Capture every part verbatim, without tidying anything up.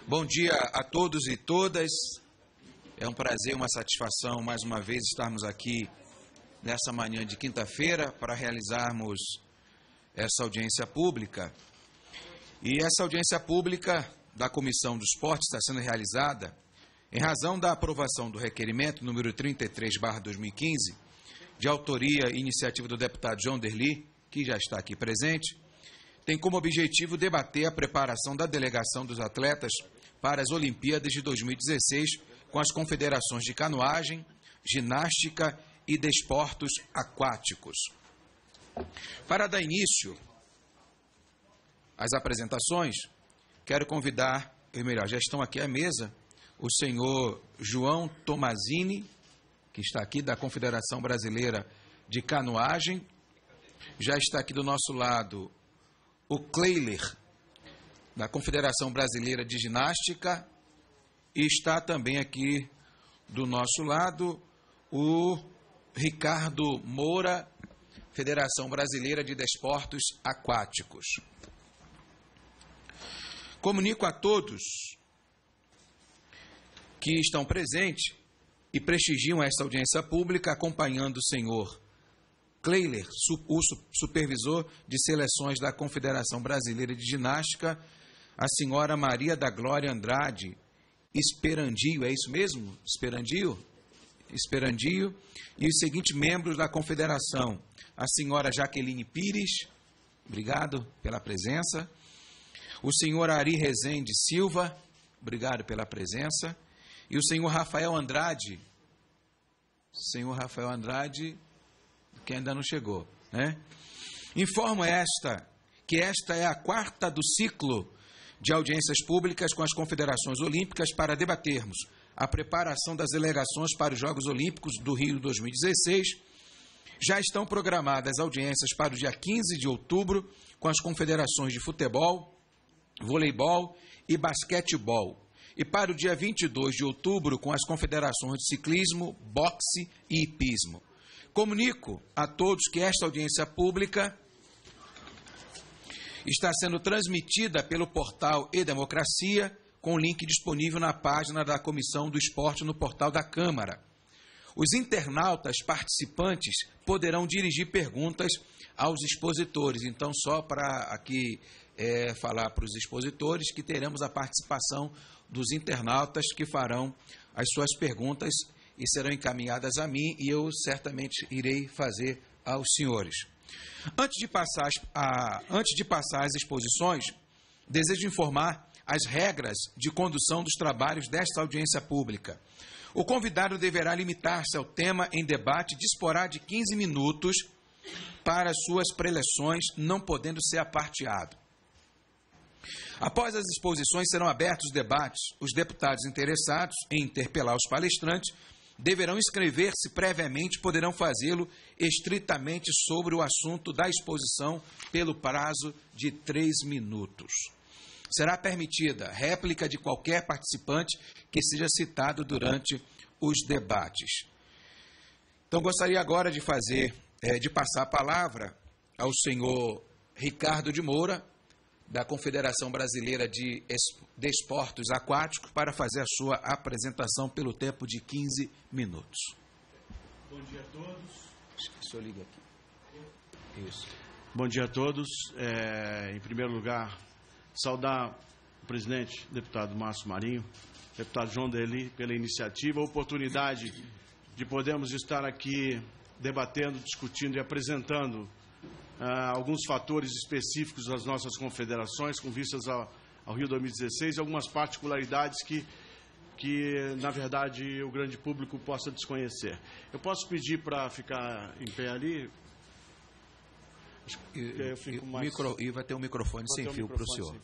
Bom dia a todos e todas. É um prazer e uma satisfação, mais uma vez, estarmos aqui nessa manhã de quinta-feira para realizarmos essa audiência pública. E essa audiência pública da Comissão do Esporte está sendo realizada em razão da aprovação do requerimento número trinta e três barra dois mil e quinze, de autoria e iniciativa do deputado João Derli, que já está aqui presente, tem como objetivo debater a preparação da delegação dos atletas para as Olimpíadas de dois mil e dezesseis com as confederações de canoagem, ginástica e desportos aquáticos. Para dar início às apresentações, quero convidar, ou melhor, já estão aqui à mesa, o senhor João Tomazini, que está aqui da Confederação Brasileira de Canoagem. Já está aqui do nosso lado o Kleiler, da Confederação Brasileira de Ginástica, e está também aqui do nosso lado o Ricardo Moura, Federação Brasileira de Desportos Aquáticos. Comunico a todos que estão presentes e prestigiam esta audiência pública, acompanhando o senhor Kleiler, o supervisor de seleções da Confederação Brasileira de Ginástica, a senhora Maria da Glória Andrade Esperandio, é isso mesmo? Esperandio? Esperandio, e os seguintes membros da Confederação: a senhora Jaqueline Pires, obrigado pela presença, o senhor Ari Rezende Silva, obrigado pela presença, e o senhor Rafael Andrade, senhor Rafael Andrade, que ainda não chegou, né? Informo esta, que esta é a quarta do ciclo de audiências públicas com as confederações olímpicas para debatermos a preparação das delegações para os Jogos Olímpicos do Rio dois mil e dezesseis. Já estão programadas audiências para o dia quinze de outubro com as confederações de futebol, voleibol e basquetebol, e para o dia vinte e dois de outubro com as confederações de ciclismo, boxe e hipismo. Comunico a todos que esta audiência pública está sendo transmitida pelo portal E-Democracia, com link disponível na página da Comissão do Esporte no portal da Câmara. Os internautas participantes poderão dirigir perguntas aos expositores. Então, só para aqui é, falar para os expositores que teremos a participação dos internautas que farão as suas perguntas e serão encaminhadas a mim, e eu certamente irei fazer aos senhores. Antes de passar, a, antes de passar as exposições, desejo informar as regras de condução dos trabalhos desta audiência pública. O convidado deverá limitar-se ao tema em debate, disporá de quinze minutos para suas preleções, não podendo ser aparteado. Após as exposições, serão abertos os debates. Os deputados interessados em interpelar os palestrantes deverão inscrever-se previamente, poderão fazê-lo estritamente sobre o assunto da exposição pelo prazo de três minutos. Será permitida réplica de qualquer participante que seja citado durante os debates. Então, gostaria agora de fazer, é, de passar a palavra ao senhor Ricardo de Moura, da Confederação Brasileira de Desportos Aquáticos, para fazer a sua apresentação pelo tempo de quinze minutos. Bom dia a todos. O senhor liga aqui. Isso. Bom dia a todos. É, em primeiro lugar, saudar o presidente, deputado Márcio Marinho, deputado João Derli, pela iniciativa, a oportunidade de podermos estar aqui debatendo, discutindo e apresentando Uh, alguns fatores específicos das nossas confederações com vistas ao, ao Rio dois mil e dezesseis e algumas particularidades que, que, na verdade, o grande público possa desconhecer. Eu posso pedir para ficar em pé ali? E, eu fico e, mais... micro, e vai ter um microfone vai sem um fio para o senhor.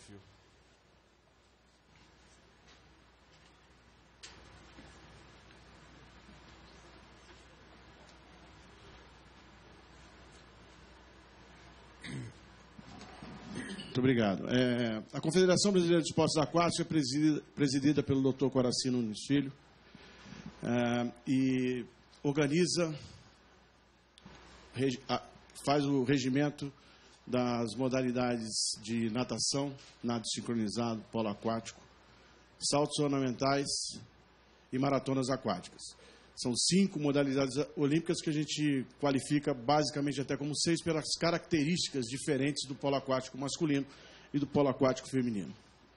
Muito obrigado. É, a Confederação Brasileira de Esportes Aquáticos é presidida, presidida pelo doutor Coracino Nunes Filho é, e organiza, reg, a, faz o regimento das modalidades de natação, nado sincronizado, polo aquático, saltos ornamentais e maratonas aquáticas. São cinco modalidades olímpicas que a gente qualifica basicamente até como seis pelas características diferentes do polo aquático masculino e do polo aquático feminino.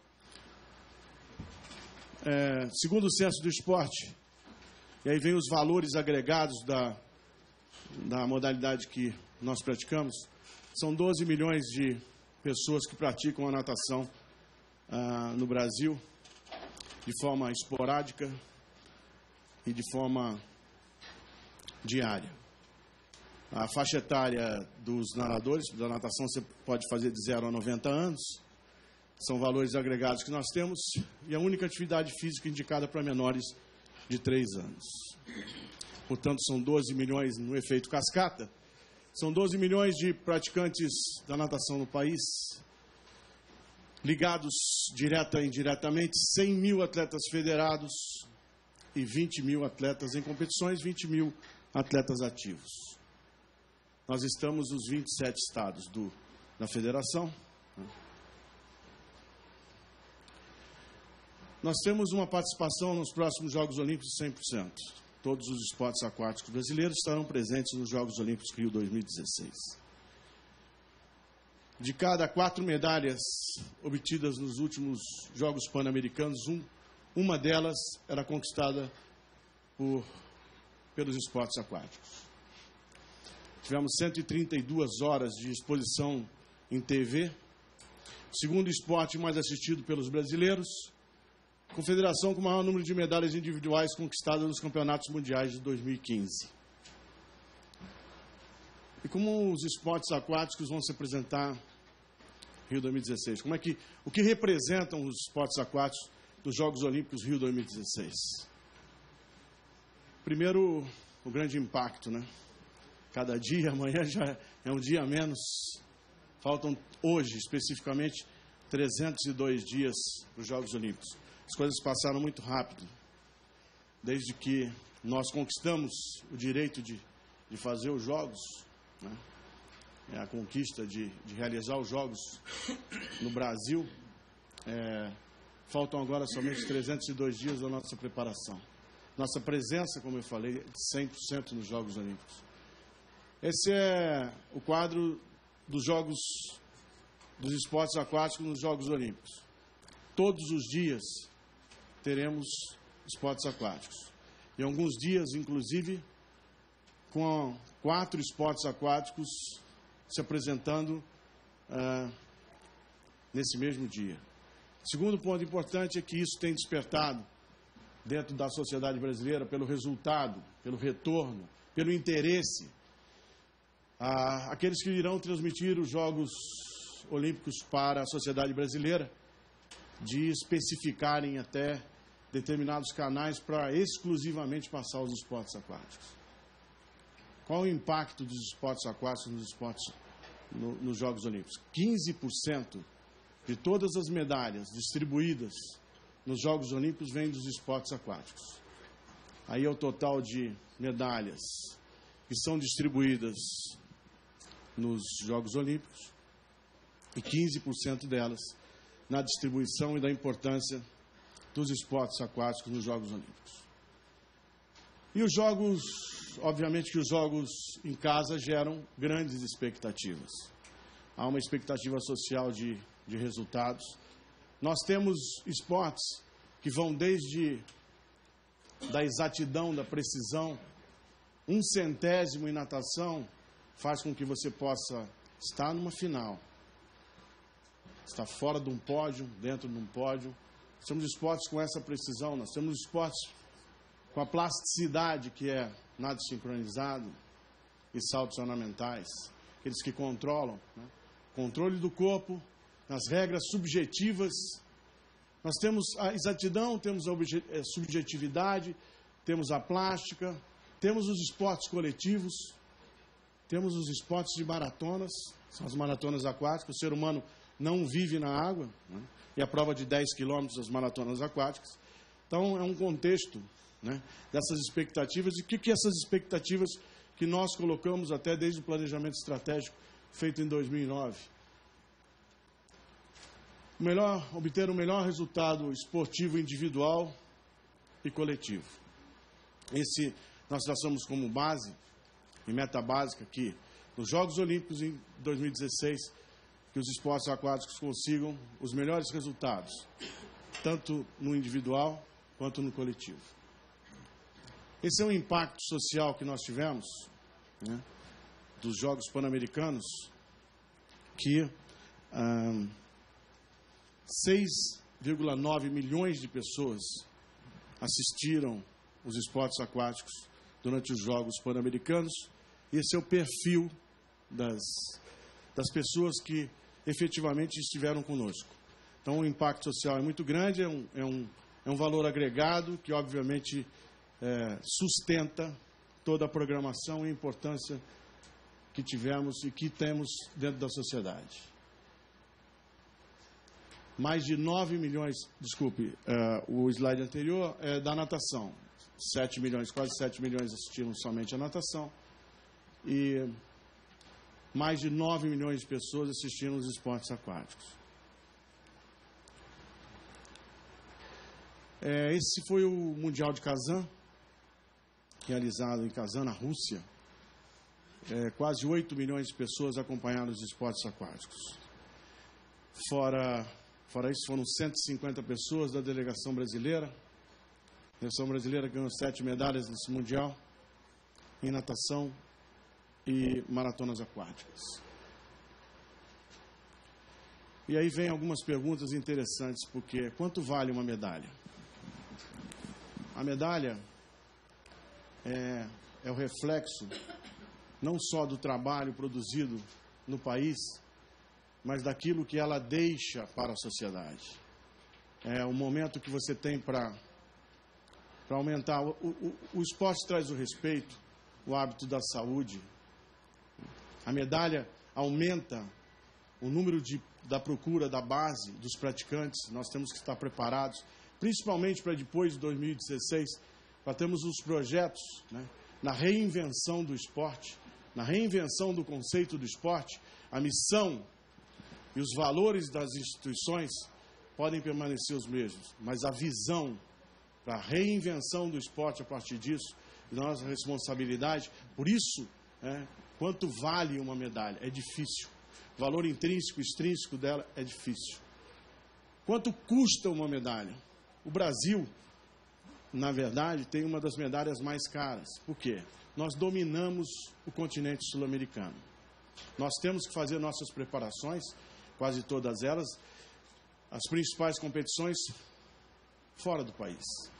É, segundo o Censo do Esporte, e aí vem os valores agregados da, da modalidade que nós praticamos, são doze milhões de pessoas que praticam a natação ah, no Brasil, de forma esporádica e de forma diária. A faixa etária dos nadadores, da natação, você pode fazer de zero a noventa anos, são valores agregados que nós temos, e a única atividade física indicada para menores de três anos. Portanto, são doze milhões no efeito cascata, são doze milhões de praticantes da natação no país, ligados direta e indiretamente, cem mil atletas federados e vinte mil atletas em competições, vinte mil atletas ativos. Nós estamos nos vinte e sete estados do, da federação. Nós temos uma participação nos próximos Jogos Olímpicos de cem por cento. Todos os esportes aquáticos brasileiros estarão presentes nos Jogos Olímpicos Rio dois mil e dezesseis. De cada quatro medalhas obtidas nos últimos Jogos Pan-Americanos, um, uma delas era conquistada por, pelos esportes aquáticos. Tivemos cento e trinta e duas horas de exposição em T V, o segundo esporte mais assistido pelos brasileiros, confederação com o maior número de medalhas individuais conquistadas nos campeonatos mundiais de dois mil e quinze. E como os esportes aquáticos vão se apresentar Rio dois mil e dezesseis? Como é que, o que representam os esportes aquáticos dos Jogos Olímpicos Rio dois mil e dezesseis? Primeiro, o grande impacto, né? Cada dia, amanhã já é um dia a menos. Faltam hoje, especificamente, trezentos e dois dias para os Jogos Olímpicos. As coisas passaram muito rápido. Desde que nós conquistamos o direito de, de fazer os Jogos, né? É a conquista de, de realizar os Jogos no Brasil, é, faltam agora somente trezentos e dois dias da nossa preparação. Nossa presença, como eu falei, é de cem por cento nos Jogos Olímpicos. Esse é o quadro dos Jogos, dos esportes aquáticos nos Jogos Olímpicos. Todos os dias teremos esportes aquáticos. E alguns dias, inclusive, com quatro esportes aquáticos se apresentando ah, nesse mesmo dia. Segundo ponto importante é que isso tem despertado dentro da sociedade brasileira pelo resultado, pelo retorno, pelo interesse. Ah, aqueles que irão transmitir os Jogos Olímpicos para a sociedade brasileira, de especificarem até determinados canais para exclusivamente passar os esportes aquáticos. Qual o impacto dos esportes aquáticos nos esportes no, nos Jogos Olímpicos? quinze por cento de todas as medalhas distribuídas nos Jogos Olímpicos vêm dos esportes aquáticos. Aí é o total de medalhas que são distribuídas nos Jogos Olímpicos e quinze por cento delas na distribuição e da importância dos esportes aquáticos nos Jogos Olímpicos. E os Jogos, obviamente que os Jogos em casa geram grandes expectativas. Há uma expectativa social de, de resultados. Nós temos esportes que vão desde da exatidão, da precisão. Um centésimo em natação faz com que você possa estar numa final. Estar fora de um pódio, dentro de um pódio. Nós temos esportes com essa precisão, nós temos esportes com a plasticidade, que é nado sincronizado e saltos ornamentais, aqueles que controlam, né? Controle do corpo, nas regras subjetivas. Nós temos a exatidão, temos a subjetividade, temos a plástica, temos os esportes coletivos, temos os esportes de maratonas, são as maratonas aquáticas. O ser humano não vive na água, né? E a prova de dez quilômetros, as maratonas aquáticas. Então, é um contexto, né, dessas expectativas. E o que, que essas expectativas que nós colocamos até desde o planejamento estratégico feito em dois mil e nove? melhor, obter o melhor resultado esportivo individual e coletivo. Esse nós traçamos como base, e meta básica, que nos Jogos Olímpicos em dois mil e dezesseis, que os esportes aquáticos consigam os melhores resultados, tanto no individual quanto no coletivo. Esse é um impacto social que nós tivemos, né, dos Jogos Pan-Americanos, que ah, seis vírgula nove milhões de pessoas assistiram os esportes aquáticos durante os Jogos Pan-Americanos. Esse é o perfil das, das pessoas que efetivamente estiveram conosco. Então, o impacto social é muito grande, é um, é um, é um valor agregado que, obviamente, é, sustenta toda a programação e a importância que tivemos e que temos dentro da sociedade. Mais de nove milhões, desculpe, uh, o slide anterior é da natação. sete milhões, quase sete milhões assistiram somente a natação. E mais de nove milhões de pessoas assistiram os esportes aquáticos. É, esse foi o Mundial de Kazan, realizado em Kazan, na Rússia. É, quase oito milhões de pessoas acompanharam os esportes aquáticos. Fora, fora isso, foram cento e cinquenta pessoas da delegação brasileira. A delegação brasileira ganhou sete medalhas nesse Mundial, em natação e maratonas aquáticas. E aí vem algumas perguntas interessantes, porque quanto vale uma medalha? A medalha é, é o reflexo não só do trabalho produzido no país, mas daquilo que ela deixa para a sociedade. É o momento que você tem para para aumentar. O, o, o esporte traz o respeito, o hábito da saúde. A medalha aumenta o número de, da procura da base dos praticantes. Nós temos que estar preparados, principalmente para depois de dois mil e dezesseis, para termos os projetos, né, na reinvenção do esporte, na reinvenção do conceito do esporte. A missão e os valores das instituições podem permanecer os mesmos, mas a visão para a reinvenção do esporte a partir disso, e nossa responsabilidade, por isso, é, quanto vale uma medalha? É difícil. O valor intrínseco, extrínseco dela é difícil. Quanto custa uma medalha? O Brasil, na verdade, tem uma das medalhas mais caras. Por quê? Nós dominamos o continente sul-americano. Nós temos que fazer nossas preparações, quase todas elas, as principais competições fora do país.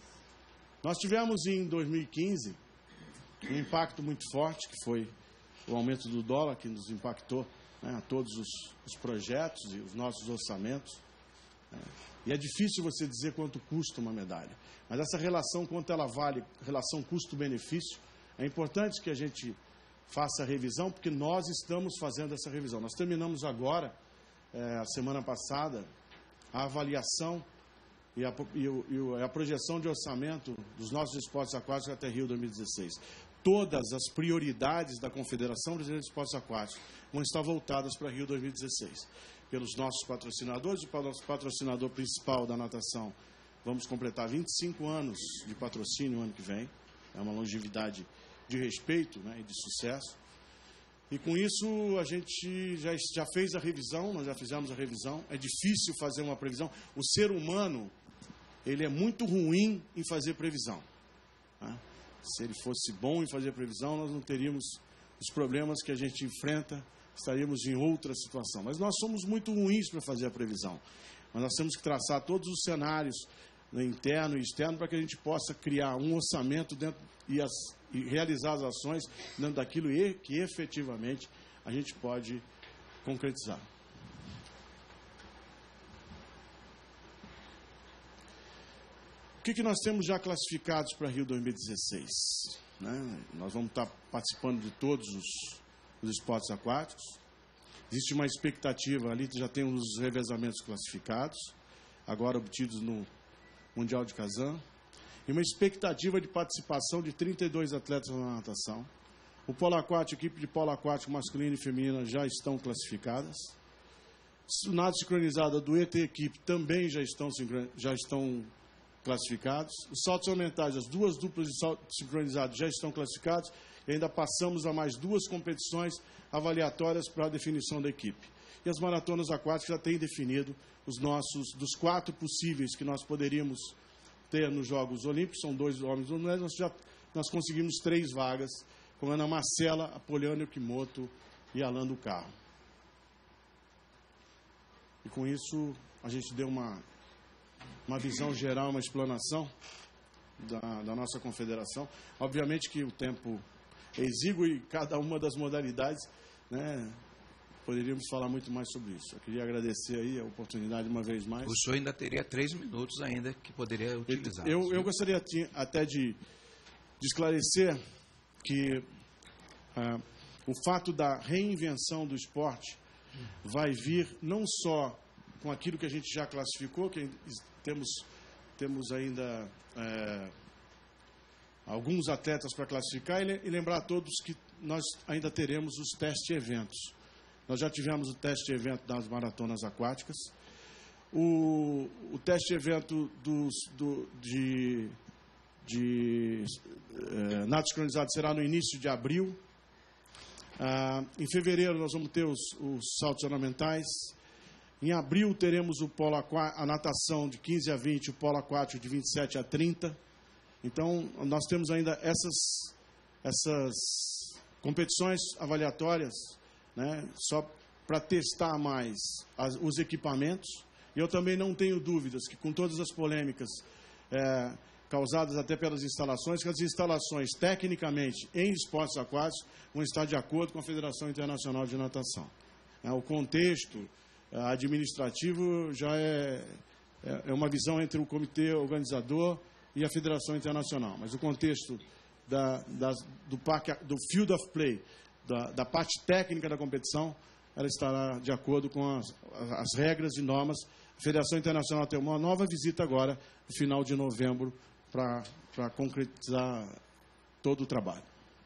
Nós tivemos em dois mil e quinze um impacto muito forte, que foi o aumento do dólar, que nos impactou, né, a todos os, os projetos e os nossos orçamentos. Né? E é difícil você dizer quanto custa uma medalha. Mas essa relação, quanto ela vale, relação custo-benefício, é importante que a gente faça a revisão, porque nós estamos fazendo essa revisão. Nós terminamos agora, é, a semana passada, a avaliação e a, e, o, e a projeção de orçamento dos nossos esportes aquáticos até Rio dois mil e dezesseis. Todas as prioridades da Confederação Brasileira de Esportes Aquáticos vão estar voltadas para Rio dois mil e dezesseis. Pelos nossos patrocinadores, o nosso patrocinador principal da natação, vamos completar vinte e cinco anos de patrocínio no ano que vem. É uma longevidade de respeito, né, e de sucesso. E com isso a gente já, já fez a revisão, nós já fizemos a revisão. É difícil fazer uma previsão. O ser humano, ele é muito ruim em fazer previsão. Né? Se ele fosse bom em fazer previsão, nós não teríamos os problemas que a gente enfrenta, estaríamos em outra situação. Mas nós somos muito ruins para fazer a previsão. Mas nós temos que traçar todos os cenários, né, interno e externo, para que a gente possa criar um orçamento dentro e, as, e realizar as ações dentro daquilo que efetivamente a gente pode concretizar. O que, que nós temos já classificados para Rio dois mil e dezesseis? Né? Nós vamos estar participando de todos os, os esportes aquáticos. Existe uma expectativa ali, já temos os revezamentos classificados, agora obtidos no Mundial de Kazan, e uma expectativa de participação de trinta e dois atletas na natação. O polo aquático, a equipe de polo aquático masculino e feminina já estão classificadas. O nado sincronizado do E T equipe também já estão, já estão classificados. Os saltos ornamentais, as duas duplas de salto sincronizado já estão classificados. E ainda passamos a mais duas competições avaliatórias para a definição da equipe. E as maratonas aquáticas já têm definido os nossos, dos quatro possíveis que nós poderíamos ter nos Jogos Olímpicos, são dois homens e duas mulheres, nós, já, nós conseguimos três vagas, com Ana Marcela, Apoliano Okimoto e Alan do Carro. E com isso, a gente deu uma, uma visão geral, uma explanação da, da nossa confederação. Obviamente que o tempo é exíguo e cada uma das modalidades, né, poderíamos falar muito mais sobre isso. Eu queria agradecer aí a oportunidade uma vez mais. O senhor ainda teria três minutos ainda que poderia utilizar. Eu, eu gostaria até de, de esclarecer que ah, o fato da reinvenção do esporte vai vir não só com aquilo que a gente já classificou, que temos, temos ainda é, alguns atletas para classificar, e lembrar a todos que nós ainda teremos os teste-eventos. Nós já tivemos o teste-evento das maratonas aquáticas, o, o teste-evento dos, do, de, de é, nado sincronizado será no início de abril. Ah, em fevereiro nós vamos ter os, os saltos ornamentais. Em abril teremos o polo aqua, a natação de quinze a vinte, o polo aquático de vinte e sete a trinta. Então nós temos ainda essas, essas competições avaliatórias, né, só para testar mais as, os equipamentos. E eu também não tenho dúvidas que, com todas as polêmicas é, causadas até pelas instalações, que as instalações, tecnicamente, em esportes aquáticos, vão estar de acordo com a Federação Internacional de Natação. É, o contexto é, administrativo já é, é, é uma visão entre o comitê organizador e a Federação Internacional. Mas o contexto da, das, do, parque, do field of play, da, da parte técnica da competição, ela estará de acordo com as, as regras e normas. A Federação Internacional tem uma nova visita agora, no final de novembro, para concretizar todo o trabalho.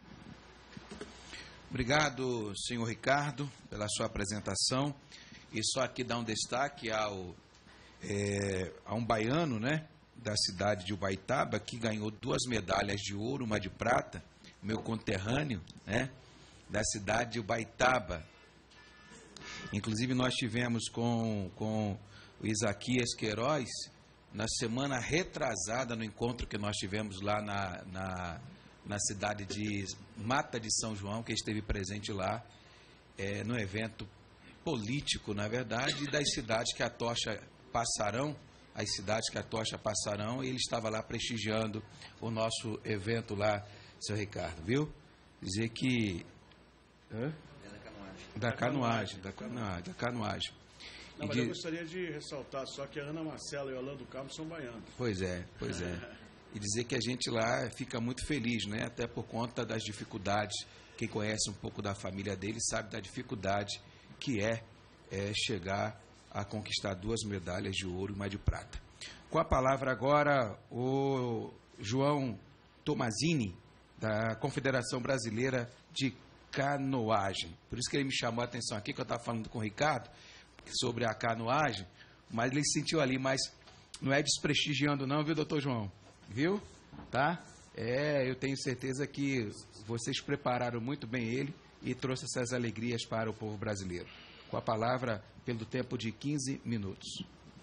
Obrigado, senhor Ricardo, pela sua apresentação. E só aqui dar um destaque ao, é, a um baiano, né, da cidade de Ubaitaba, que ganhou duas medalhas de ouro, uma de prata, meu conterrâneo, né, da cidade de Ubaitaba. Inclusive, nós tivemos com, com o Isaquias Queiroz, na semana retrasada, no encontro que nós tivemos lá na, na, na cidade de Mata de São João, que esteve presente lá, é, no evento político, na verdade, das cidades que a tocha passarão, as cidades que a tocha passarão, e ele estava lá prestigiando o nosso evento lá, seu Ricardo, viu? Dizer que... Hã? Da canoagem, da canoagem, da canoagem. Não, mas de... eu gostaria de ressaltar só que a Ana Marcela e o Alan do Carmo são baianos. Pois é, pois é. E dizer que a gente lá fica muito feliz, né? Até por conta das dificuldades. Quem conhece um pouco da família dele sabe da dificuldade que é, é chegar a conquistar duas medalhas de ouro e uma de prata. Com a palavra agora, o João Tomazini, da Confederação Brasileira de Canoagem. Por isso que ele me chamou a atenção aqui, que eu estava falando com o Ricardo sobre a canoagem, mas ele se sentiu ali, mas não é desprestigiando não, viu, doutor João? Viu? Tá? É, eu tenho certeza que vocês prepararam muito bem ele e trouxe essas alegrias para o povo brasileiro. Com a palavra, pelo tempo de quinze minutos.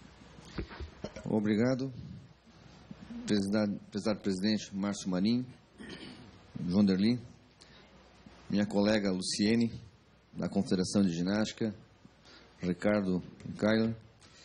Obrigado. Presidente, prezado presidente Márcio Marinho, João Derli, minha colega Luciene, da Confederação de Ginástica, Ricardo Keiler,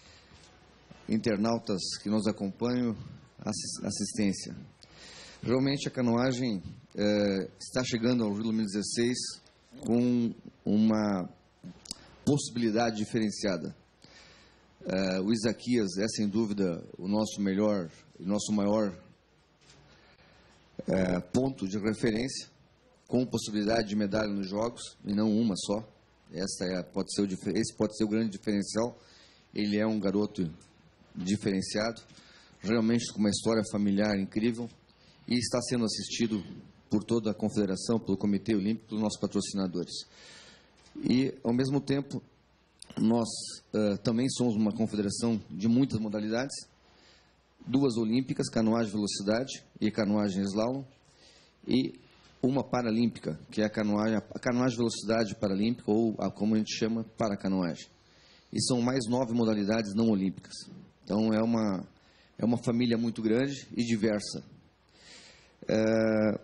internautas que nos acompanham, assistência. Realmente a canoagem eh, está chegando ao Rio dois mil e dezesseis com uma possibilidade diferenciada. Eh, o Isaquias é sem dúvida o nosso melhor, o nosso maior eh, ponto de referência, com possibilidade de medalha nos Jogos, e não uma só. Essa é, pode ser o, esse pode ser o grande diferencial. Ele é um garoto diferenciado, realmente com uma história familiar incrível, e está sendo assistido por toda a confederação, pelo Comitê Olímpico, pelos nossos patrocinadores. E, ao mesmo tempo, nós uh, também somos uma confederação de muitas modalidades, duas olímpicas, canoagem velocidade e canoagem slalom, e uma paralímpica, que é a canoagem, a canoagem velocidade paralímpica, ou a, como a gente chama, paracanoagem. E são mais nove modalidades não olímpicas. Então, é uma, é uma família muito grande e diversa. É...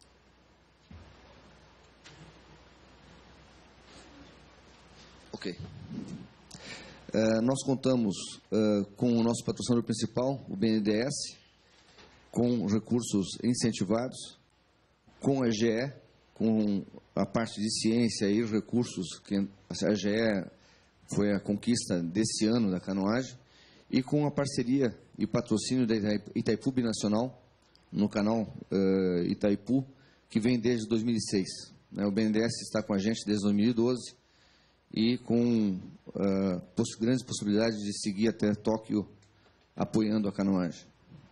Ok. É, nós contamos é, com o nosso patrocinador principal, o B N D E S, com recursos incentivados, com a E G E, com a parte de ciência e recursos, que a E G E foi a conquista desse ano da canoagem, e com a parceria e patrocínio da Itaipu Binacional, no canal uh, Itaipu, que vem desde dois mil e seis. Né? O B N D E S está com a gente desde dois mil e doze e com uh, poss grandes possibilidades de seguir até Tóquio apoiando a canoagem.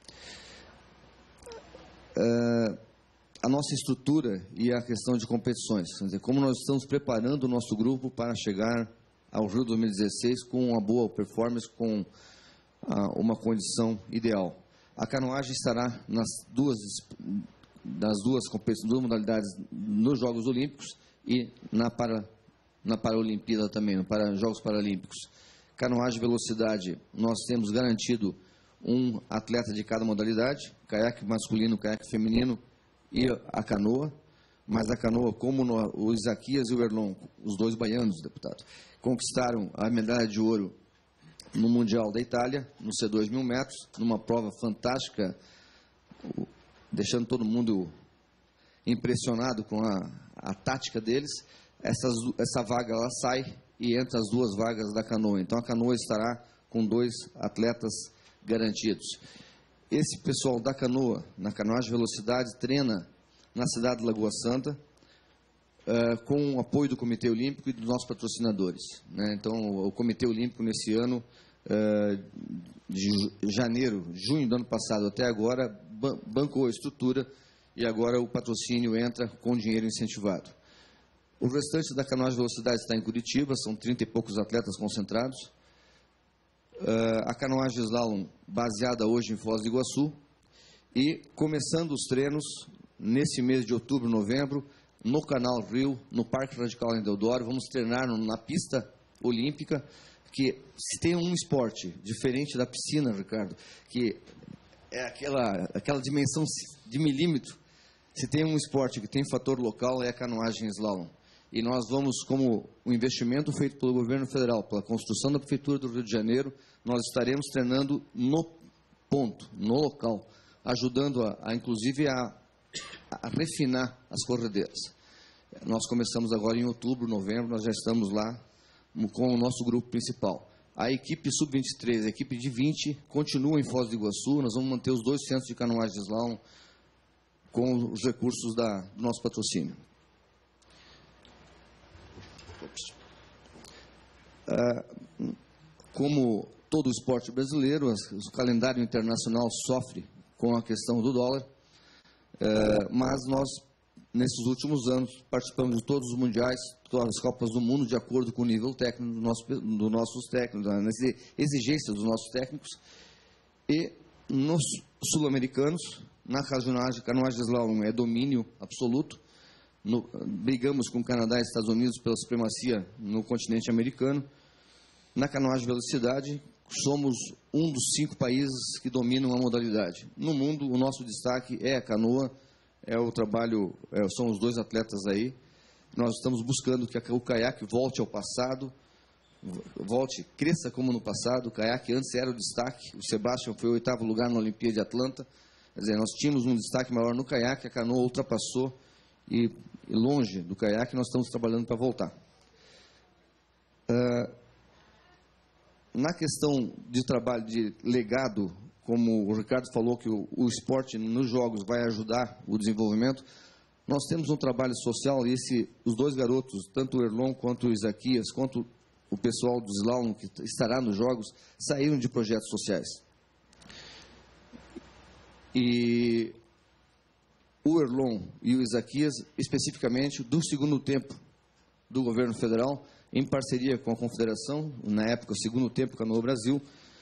Uh, a nossa estrutura e a questão de competições, quer dizer, como nós estamos preparando o nosso grupo para chegar ao Rio dois mil e dezesseis com uma boa performance, com uh, uma condição ideal. A canoagem estará nas duas, nas duas competições, duas modalidades, nos Jogos Olímpicos e na, para, na Paralimpíada também, no para, Jogos Paralímpicos. Canoagem velocidade, nós temos garantido um atleta de cada modalidade, caiaque masculino, caiaque feminino e a canoa, mas a canoa, como no, o Isaquias e o Erlon, os dois baianos, deputado, conquistaram a medalha de ouro no Mundial da Itália, no C dois mil metros, numa prova fantástica, deixando todo mundo impressionado com a, a tática deles. Essas, essa vaga ela sai e entra as duas vagas da canoa. Então a canoa estará com dois atletas garantidos. Esse pessoal da canoa, na canoagem velocidade, treina na cidade de Lagoa Santa, uh, com o apoio do Comitê Olímpico e dos nossos patrocinadores. Né? Então, o Comitê Olímpico, nesse ano, uh, de janeiro, junho do ano passado até agora, ban bancou a estrutura e agora o patrocínio entra com dinheiro incentivado. O restante da canoagem velocidade está em Curitiba, são trinta e poucos atletas concentrados. Uh, a canoagem slalom baseada hoje em Foz do Iguaçu e começando os treinos nesse mês de outubro, novembro, no Canal Rio, no Parque Radical em Deodoro. Vamos treinar na pista olímpica, que se tem um esporte diferente da piscina, Ricardo, que é aquela, aquela dimensão de milímetro, se tem um esporte que tem fator local, é a canoagem slalom. E nós vamos, como o investimento feito pelo governo federal, pela construção da Prefeitura do Rio de Janeiro, nós estaremos treinando no ponto, no local, ajudando, a, a inclusive, a, a refinar as corredeiras. Nós começamos agora em outubro, novembro, nós já estamos lá com o nosso grupo principal. A equipe sub vinte e três, a equipe de vinte, continua em Foz do Iguaçu, nós vamos manter os dois centros de canoagem slalom com os recursos da, do nosso patrocínio. Uh, como todo o esporte brasileiro, o calendário internacional sofre com a questão do dólar, uh, mas nós, nesses últimos anos, participamos de todos os mundiais, todas as Copas do Mundo, de acordo com o nível técnico do nosso, do nossos técnicos, nas exigências dos nossos técnicos, e nos sul-americanos, na canoagem, canoagem slalom é domínio absoluto. No, brigamos com o Canadá e Estados Unidos pela supremacia no continente americano. Na canoagem velocidade, somos um dos cinco países que dominam a modalidade. No mundo, o nosso destaque é a canoa, é o trabalho, é, são os dois atletas aí. Nós estamos buscando que o caiaque volte ao passado, volte, cresça como no passado. O caiaque antes era o destaque, o Sebastian foi o oitavo lugar na Olimpíada de Atlanta. Quer dizer, nós tínhamos um destaque maior no caiaque, a canoa ultrapassou. E longe do caiaque, nós estamos trabalhando para voltar. Uh, na questão de trabalho de legado, como o Ricardo falou, que o, o esporte nos jogos vai ajudar o desenvolvimento, nós temos um trabalho social, e esse, os dois garotos, tanto o Erlon quanto o Isaquias, quanto o pessoal do slalom que estará nos jogos, saíram de projetos sociais. E o Erlon e o Isaquias, especificamente, do segundo tempo do governo federal, em parceria com a Confederação, na época, o segundo tempo Canoa Brasil,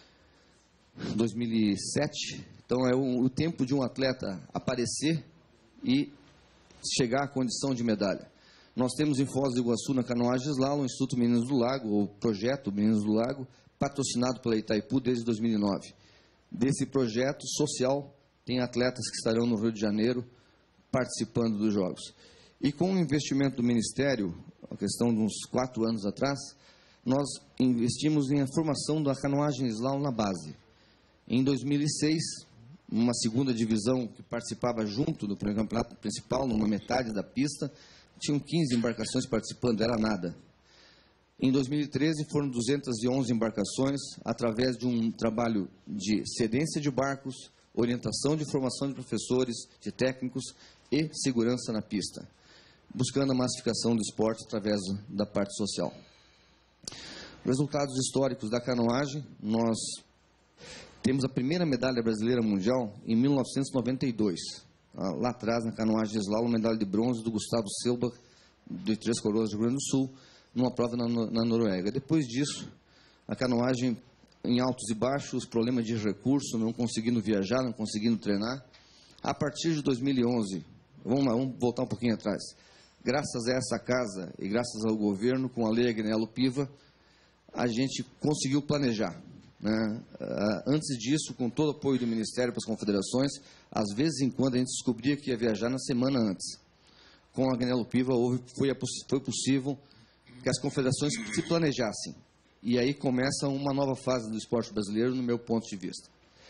dois mil e sete. Então, é o, o tempo de um atleta aparecer e chegar à condição de medalha. Nós temos em Foz do Iguaçu, na canoagem slalom, o Instituto Meninos do Lago, ou Projeto Meninos do Lago, patrocinado pela Itaipu desde dois mil e nove. Desse projeto social, tem atletas que estarão no Rio de Janeiro participando dos Jogos. E com o investimento do Ministério, a questão de uns quatro anos atrás, nós investimos em a formação da canoagem slalom na base. Em dois mil e seis, uma segunda divisão que participava junto do campeonato principal, numa metade da pista, tinham quinze embarcações participando, era nada. Em dois mil e treze, foram duzentas e onze embarcações, através de um trabalho de cedência de barcos, orientação de formação de professores, de técnicos e segurança na pista, buscando a massificação do esporte através da parte social. Resultados históricos da canoagem, nós temos a primeira medalha brasileira mundial em mil novecentos e noventa e dois. Lá atrás, na canoagem slalom, medalha de bronze do Gustavo Selbach, de Três Coroas, do Rio Grande do Sul, numa prova na, na Noruega. Depois disso, a canoagem em altos e baixos, problemas de recurso, não conseguindo viajar, não conseguindo treinar. A partir de dois mil e onze, vamos, lá, vamos voltar um pouquinho atrás, graças a essa casa e graças ao governo, com a Lei Agnello Piva, a gente conseguiu planejar. Né? Antes disso, com todo o apoio do Ministério para as confederações, às vezes em quando a gente descobria que ia viajar na semana antes. Com a Agnello Piva, houve, foi, foi possível que as confederações se planejassem. E aí começa uma nova fase do esporte brasileiro, no meu ponto de vista.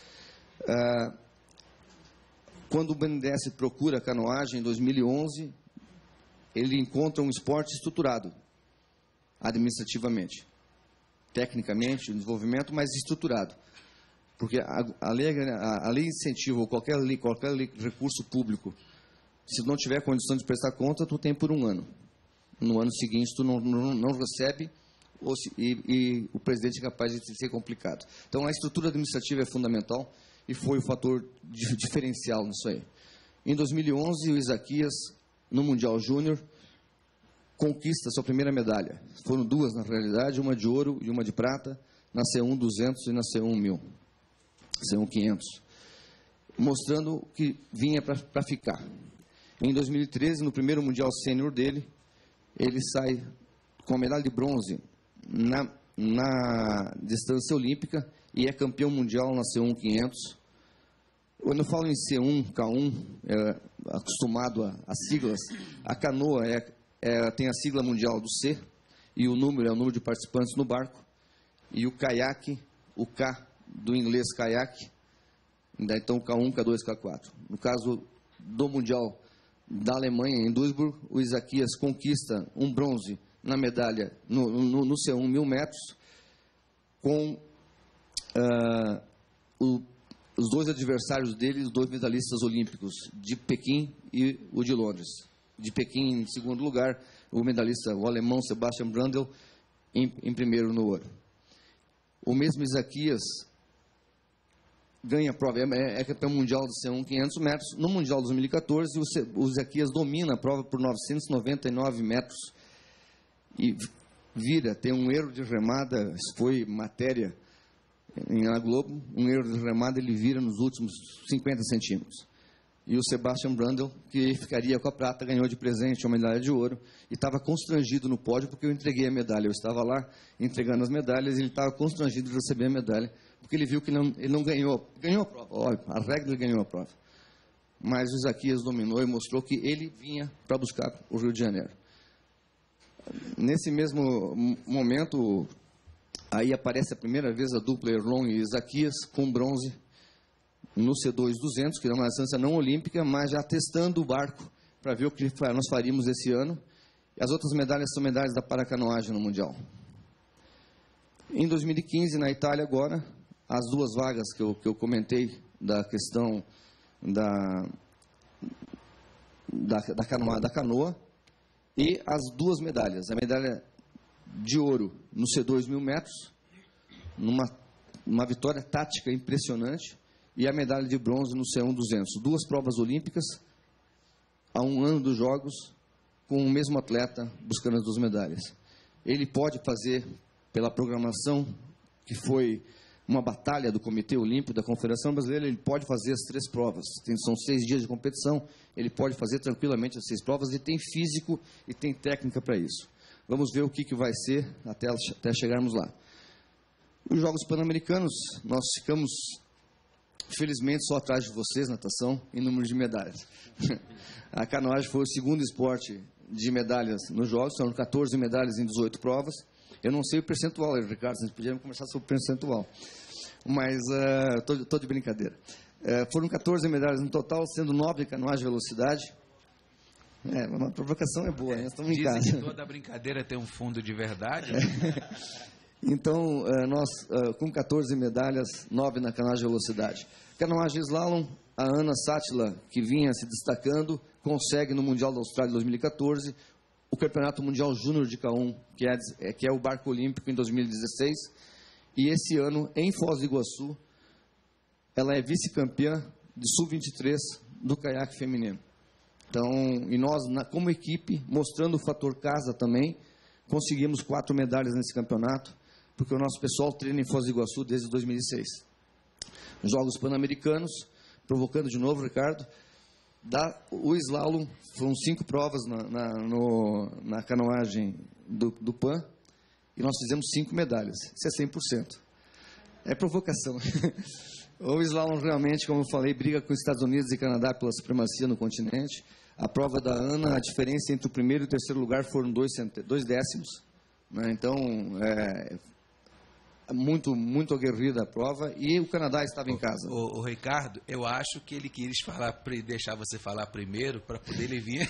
Ah, quando o B N D E S procura a canoagem, em dois mil e onze, ele encontra um esporte estruturado, administrativamente. Tecnicamente, o desenvolvimento, mas estruturado. Porque a, a, lei, a, a lei incentiva, ou qualquer, lei, qualquer lei, recurso público, se não tiver condição de prestar conta, tu tem por um ano. No ano seguinte, tu não, não, não recebe, ou se, e, e o presidente é capaz de ser complicado. Então, a estrutura administrativa é fundamental e foi o fator de, diferencial nisso aí. Em dois mil e onze, o Isaquias, no Mundial Júnior, conquista sua primeira medalha. Foram duas, na realidade, uma de ouro e uma de prata, na C um duzentos e na C um mil, C um quinhentos, mostrando que vinha para ficar. Em dois mil e treze, no primeiro Mundial Sênior dele, ele sai com a medalha de bronze na, na distância olímpica e é campeão mundial na C um quinhentos. Quando eu falo em C um, K um, é, acostumado a, a siglas, a canoa é, é, tem a sigla mundial do C, e o número é o número de participantes no barco, e o caiaque, o K do inglês caiaque, então K um, K dois, K quatro. No caso do Mundial da Alemanha, em Duisburg, o Isaquias conquista um bronze na medalha no, no, no C um mil metros, com uh, o, os dois adversários dele, os dois medalhistas olímpicos, de Pequim e o de Londres. De Pequim, em segundo lugar, o medalhista, o alemão Sebastian Brandl, em, em primeiro no ouro. O mesmo Isaquias ganha a prova, é, é campeão mundial do C um quinhentos metros. No Mundial de dois mil e quatorze, o, o Isaquias domina a prova por novecentos e noventa e nove metros e vira, tem um erro de remada, isso foi matéria na Globo, um erro de remada, ele vira nos últimos cinquenta centímetros. E o Sebastian Brandl, que ficaria com a prata, ganhou de presente uma medalha de ouro e estava constrangido no pódio porque eu entreguei a medalha. Eu estava lá entregando as medalhas e ele estava constrangido de receber a medalha porque ele viu que não, ele não ganhou. Ganhou a prova, olha, a regra ele ganhou a prova. Mas o Isaquias dominou e mostrou que ele vinha para buscar o Rio de Janeiro. Nesse mesmo momento, aí aparece a primeira vez a dupla Erlon e Isaquias com bronze no C dois duzentos, que é uma distância não olímpica, mas já testando o barco para ver o que nós faríamos esse ano. E as outras medalhas são medalhas da paracanoagem no Mundial. Em dois mil e quinze, na Itália agora, as duas vagas que eu, que eu comentei da questão da, da, da, canoa, da canoa e as duas medalhas. A medalha de ouro no C dois mil metros, numa uma vitória tática impressionante, e a medalha de bronze no C um duzentos. Duas provas olímpicas, há um ano dos Jogos, com o mesmo atleta buscando as duas medalhas. ele pode fazer, pela programação, que foi uma batalha do Comitê Olímpico da Confederação Brasileira, ele pode fazer as três provas. Tem, são seis dias de competição, ele pode fazer tranquilamente as seis provas, e tem físico e tem técnica para isso. Vamos ver o que, que vai ser até, até chegarmos lá. Os Jogos Pan-Americanos, nós ficamos, felizmente, só atrás de vocês, natação, em número de medalhas. A canoagem foi o segundo esporte de medalhas nos Jogos, são quatorze medalhas em dezoito provas. Eu não sei o percentual, Ricardo, vocês podiam conversar sobre o percentual, mas estou uh, de brincadeira. Uh, foram quatorze medalhas no total, sendo nove de canoagem e velocidade. É, uma provocação é boa, né? Estamos em casa. Dizem que toda brincadeira tem um fundo de verdade. Então, uh, nós, uh, com quatorze medalhas, nove na canoagem e velocidade. Canoagem slalom, a Ana Sátila, que vinha se destacando, consegue no Mundial da Austrália de dois mil e quatorze, o Campeonato Mundial Júnior de K um, que é, que é o barco olímpico, em dois mil e dezesseis, e esse ano, em Foz do Iguaçu, ela é vice-campeã de sub vinte e três do caiaque feminino. Então, e nós, na, como equipe, mostrando o fator casa também, conseguimos quatro medalhas nesse campeonato, porque o nosso pessoal treina em Foz do Iguaçu desde dois mil e seis. Jogos Pan-Americanos, provocando de novo, Ricardo, da, o slalom, foram cinco provas na, na, no, na canoagem do, do Pan, e nós fizemos cinco medalhas. Isso é cem por cento. É provocação. O slalom realmente, como eu falei, briga com os Estados Unidos e Canadá pela supremacia no continente. A prova da Ana, a diferença entre o primeiro e o terceiro lugar foram dois, dois décimos. Né? Então, é muito, muito aguerrida a prova, e o Canadá estava em casa. O, o, o Ricardo, eu acho que ele quis falar, deixar você falar primeiro, para poder ele vir.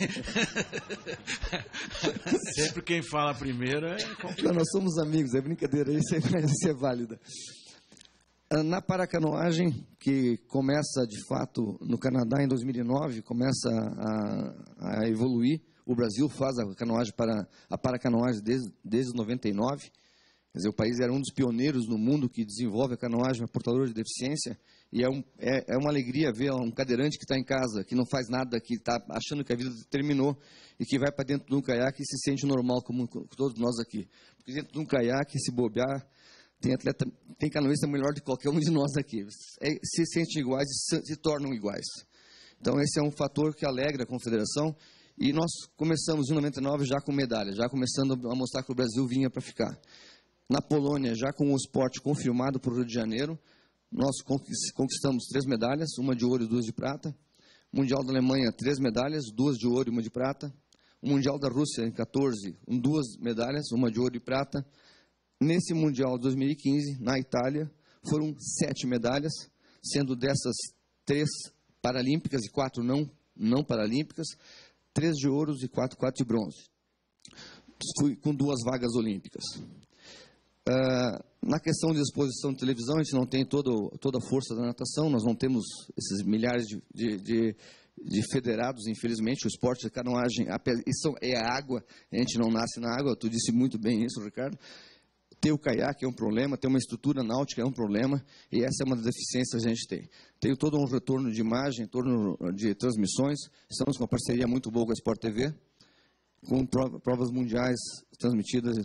Sempre quem fala primeiro é... Não, nós somos amigos, é brincadeira, isso é, isso é válida. Na paracanoagem, que começa de fato no Canadá em dois mil e nove, começa a, a evoluir. O Brasil faz a canoagem para a paracanoagem desde, desde noventa e nove. Quer dizer, o país era um dos pioneiros no mundo que desenvolve a canoagem para portadores de deficiência, e é, um, é, é uma alegria ver um cadeirante que está em casa, que não faz nada, que está achando que a vida terminou, e que vai para dentro de um caiaque e se sente normal, como todos nós aqui. Porque dentro de um caiaque, se bobear, tem atleta, tem canoísta melhor de qualquer um de nós aqui. É, se sentem iguais e se, se tornam iguais. Então, esse é um fator que alegra a confederação, e nós começamos em noventa e nove já com medalha, já começando a mostrar que o Brasil vinha para ficar. Na Polônia, já com o esporte confirmado para o Rio de Janeiro, nós conquistamos três medalhas, uma de ouro e duas de prata. Mundial da Alemanha, três medalhas, duas de ouro e uma de prata. O Mundial da Rússia, em quatorze, duas medalhas, uma de ouro e prata. Nesse Mundial de dois mil e quinze, na Itália, foram sete medalhas, sendo dessas três paralímpicas e quatro não, não paralímpicas, três de ouro e quatro, quatro de bronze. Fui com duas vagas olímpicas. Uh, na questão de exposição de televisão, a gente não tem todo, toda a força da natação, nós não temos esses milhares de, de, de, de federados, infelizmente. O esporte de canoagem isso é a água, a gente não nasce na água, tu disse muito bem isso, Ricardo. Ter o caiaque é um problema, ter uma estrutura náutica é um problema, e essa é uma das deficiências que a gente tem. Tem todo um retorno de imagem, retorno de transmissões, estamos com uma parceria muito boa com a Sport T V, com provas mundiais transmitidas.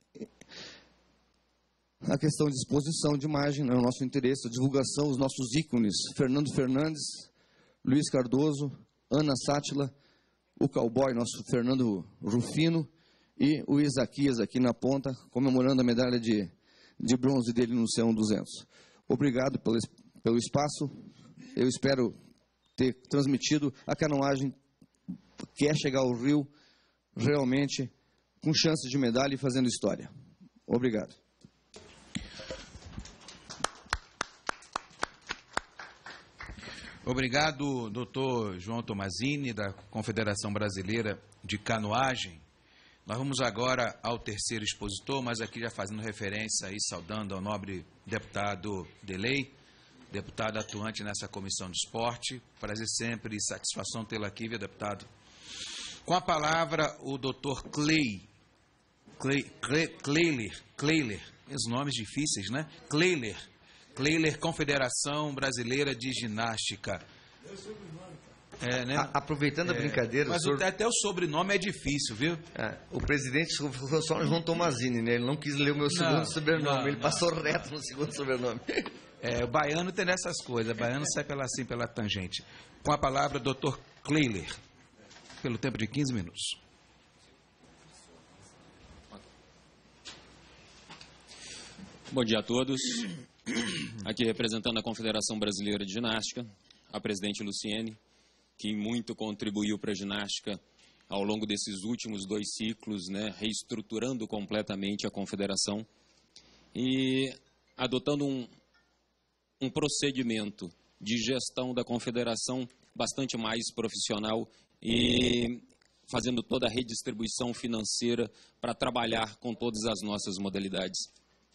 A questão de exposição de imagem, é o nosso interesse, a divulgação, os nossos ícones, Fernando Fernandes, Luiz Cardoso, Ana Sátila, o cowboy, nosso Fernando Rufino, e o Isaquias aqui na ponta, comemorando a medalha de, de bronze dele no C um duzentos. Obrigado pelo, pelo espaço, eu espero ter transmitido a canoagem, quer chegar ao Rio, realmente, com chances de medalha e fazendo história. Obrigado. Obrigado, doutor João Tomazini, da Confederação Brasileira de Canoagem. Nós vamos agora ao terceiro expositor, mas aqui já fazendo referência e saudando ao nobre deputado Delei, deputado atuante nessa comissão de esporte. Prazer sempre e satisfação tê-lo aqui, viu, deputado? Com a palavra, o doutor Clay, Clay, Clay, Clayler, Clayler, os nomes difíceis, né? Clayler. Clayler, Confederação Brasileira de Ginástica. É, né? A, aproveitando a é, brincadeira... Mas o senhor... até o sobrenome é difícil, viu? É, o presidente foi só o João Tomazini, né? Ele não quis ler o meu segundo não, sobrenome, não, ele não. passou reto no segundo sobrenome. É, o baiano tem dessas coisas, o baiano sai pela, assim pela tangente. Com a palavra, doutor Kleiler, pelo tempo de quinze minutos. Bom dia a todos. Aqui representando a Confederação Brasileira de Ginástica, a presidente Luciene, que muito contribuiu para a ginástica ao longo desses últimos dois ciclos, né, reestruturando completamente a confederação e adotando um, um procedimento de gestão da confederação bastante mais profissional e fazendo toda a redistribuição financeira para trabalhar com todas as nossas modalidades.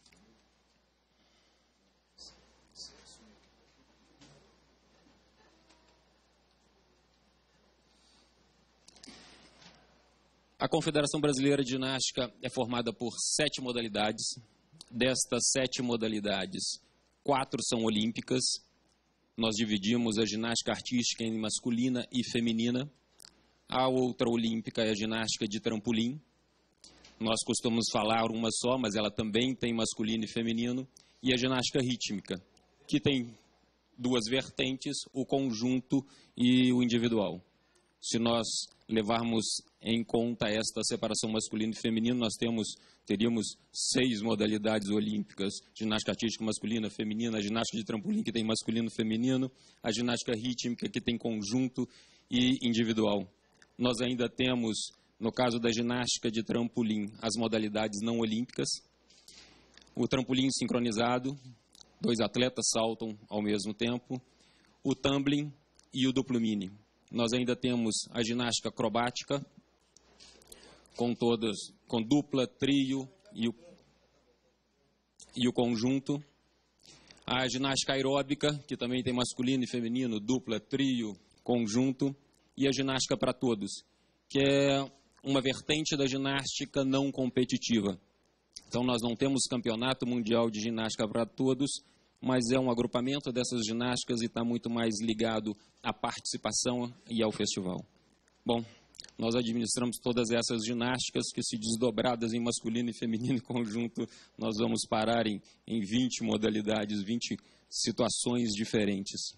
A Confederação Brasileira de Ginástica é formada por sete modalidades. Destas sete modalidades, quatro são olímpicas. Nós dividimos a ginástica artística em masculina e feminina. A outra olímpica é a ginástica de trampolim. Nós costumamos falar uma só, mas ela também tem masculino e feminino. E a ginástica rítmica, que tem duas vertentes, o conjunto e o individual. Se nós levarmos em conta esta separação masculino e feminino, nós temos, teríamos seis modalidades olímpicas: ginástica artística masculina, feminina, a ginástica de trampolim, que tem masculino e feminino, a ginástica rítmica, que tem conjunto e individual. Nós ainda temos, no caso da ginástica de trampolim, as modalidades não olímpicas, o trampolim sincronizado, dois atletas saltam ao mesmo tempo, o tumbling e o duplo mini. Nós ainda temos a ginástica acrobática, com todas, com dupla, trio e o, e o conjunto. A ginástica aeróbica, que também tem masculino e feminino, dupla, trio, conjunto. E a ginástica para todos, que é uma vertente da ginástica não competitiva. Então, nós não temos campeonato mundial de ginástica para todos, mas é um agrupamento dessas ginásticas e está muito mais ligado à participação e ao festival. Bom, nós administramos todas essas ginásticas que, se desdobradas em masculino e feminino em conjunto, nós vamos parar em, em vinte modalidades, vinte situações diferentes.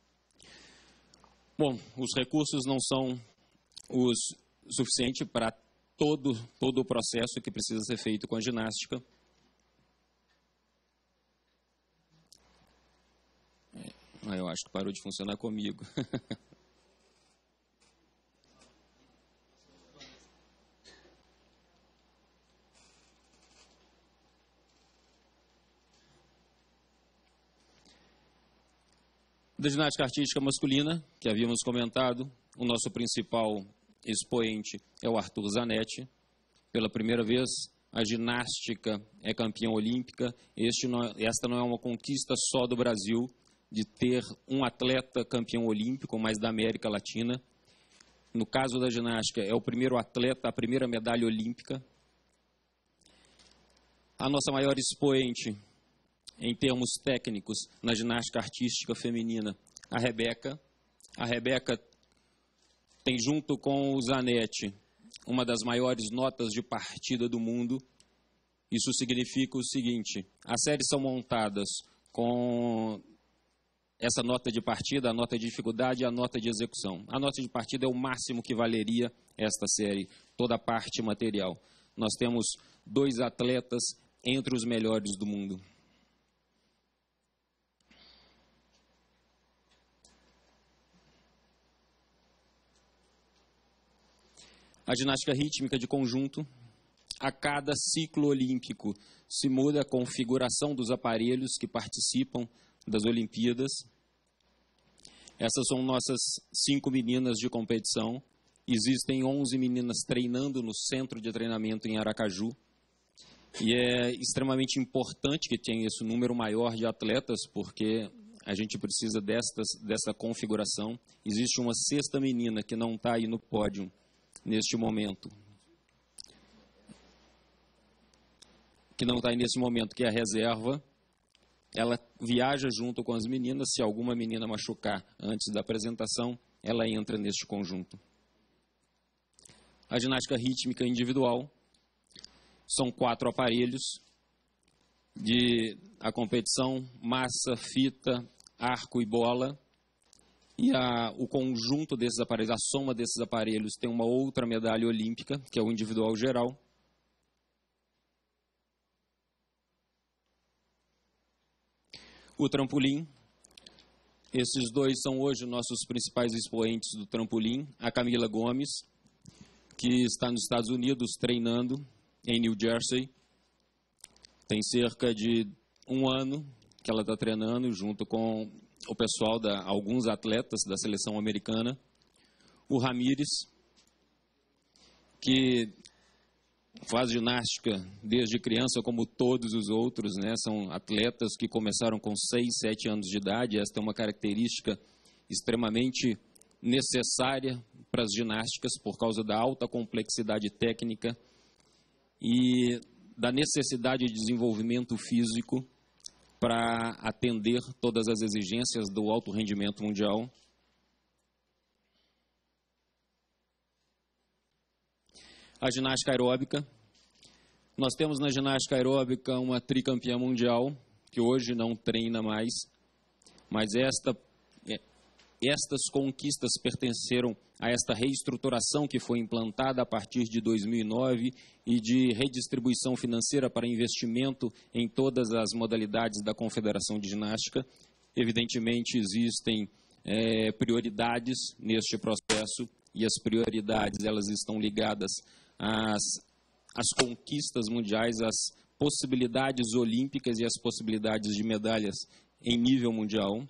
Bom, os recursos não são os suficientes para todo, todo o processo que precisa ser feito com a ginástica. Ah, eu acho que parou de funcionar comigo. Da ginástica artística masculina, que havíamos comentado, o nosso principal expoente é o Arthur Zanetti. Pela primeira vez, a ginástica é campeã olímpica. Este não, esta não é uma conquista só do Brasil, de ter um atleta campeão olímpico, mas da América Latina. No caso da ginástica, é o primeiro atleta, a primeira medalha olímpica. A nossa maior expoente, em termos técnicos, na ginástica artística feminina, a Rebeca. A Rebeca tem, junto com o Zanetti, uma das maiores notas de partida do mundo. Isso significa o seguinte: as séries são montadas com essa nota de partida, a nota de dificuldade e a nota de execução. A nota de partida é o máximo que valeria esta série, toda a parte material. Nós temos dois atletas entre os melhores do mundo. A ginástica rítmica de conjunto, a cada ciclo olímpico se muda a configuração dos aparelhos que participam das Olimpíadas. Essas são nossas cinco meninas de competição. Existem onze meninas treinando no centro de treinamento em Aracaju. E é extremamente importante que tenha esse número maior de atletas, porque a gente precisa destas, dessa configuração. Existe uma sexta menina que não está aí no pódio neste momento, que não está aí nesse momento, que é a reserva. Ela viaja junto com as meninas. Se alguma menina machucar antes da apresentação, ela entra neste conjunto. A ginástica rítmica individual são quatro aparelhos de a competição, massa, fita, arco e bola. E a, o conjunto desses aparelhos, a soma desses aparelhos tem uma outra medalha olímpica, que é o individual geral. O trampolim. Esses dois são hoje nossos principais expoentes do trampolim. A Camila Gomes, que está nos Estados Unidos treinando em New Jersey. Tem cerca de um ano que ela está treinando junto com o pessoal, da, alguns atletas da seleção americana. O Ramírez, que faz ginástica desde criança, como todos os outros, né? São atletas que começaram com seis, sete anos de idade. Esta é uma característica extremamente necessária para as ginásticas, por causa da alta complexidade técnica e da necessidade de desenvolvimento físico para atender todas as exigências do alto rendimento mundial. A ginástica aeróbica. Nós temos na ginástica aeróbica uma tricampeã mundial, que hoje não treina mais, mas esta, estas conquistas pertenceram a esta reestruturação que foi implantada a partir de dois mil e nove e de redistribuição financeira para investimento em todas as modalidades da Confederação de Ginástica. Evidentemente, existem é, prioridades neste processo, e as prioridades elas estão ligadas às, às conquistas mundiais, às possibilidades olímpicas e às possibilidades de medalhas em nível mundial.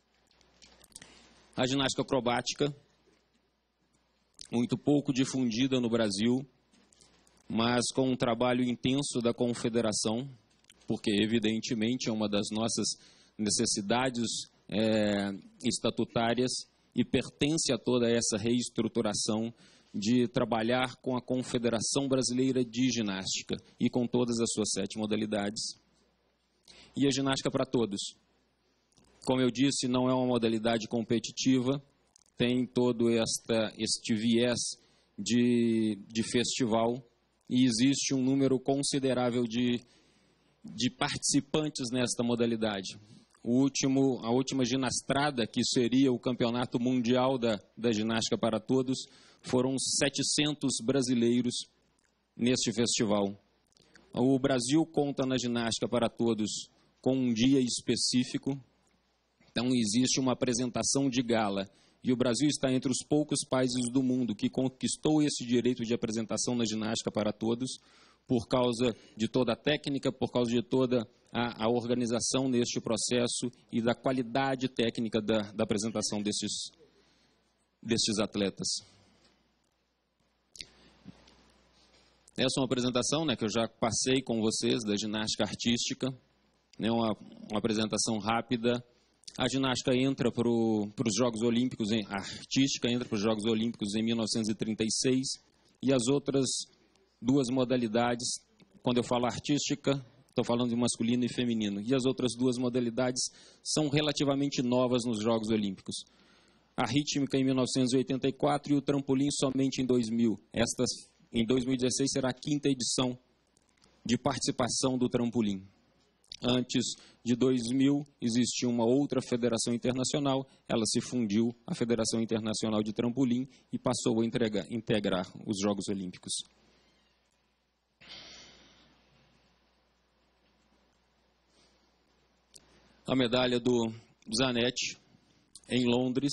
A ginástica acrobática, muito pouco difundida no Brasil, mas com um trabalho intenso da Confederação, porque evidentemente é uma das nossas necessidades é, estatutárias e pertence a toda essa reestruturação de trabalhar com a Confederação Brasileira de Ginástica e com todas as suas sete modalidades. E a ginástica para todos. Como eu disse, não é uma modalidade competitiva, tem todo esta, este viés de, de festival e existe um número considerável de, de participantes nesta modalidade. O último, a última ginastrada, que seria o Campeonato Mundial da, da Ginástica para Todos, foram setecentos brasileiros neste festival. O Brasil conta na Ginástica para Todos com um dia específico, então existe uma apresentação de gala. E o Brasil está entre os poucos países do mundo que conquistou esse direito de apresentação na ginástica para todos, por causa de toda a técnica, por causa de toda a, a organização neste processo e da qualidade técnica da, da apresentação destes, destes atletas. Essa é uma apresentação, né, que eu já passei com vocês da ginástica artística, né, uma, uma apresentação rápida. A ginástica entra para os Jogos Olímpicos, em, a artística entra para os Jogos Olímpicos em mil novecentos e trinta e seis, e as outras duas modalidades, quando eu falo artística, estou falando de masculino e feminino, e as outras duas modalidades são relativamente novas nos Jogos Olímpicos. A rítmica em mil novecentos e oitenta e quatro e o trampolim somente em dois mil. Estas, em dois mil e dezesseis será a quinta edição de participação do trampolim. Antes de dois mil, existia uma outra federação internacional, ela se fundiu, a Federação Internacional de Trampolim, e passou a entregar, integrar os Jogos Olímpicos. A medalha do Zanetti, em Londres.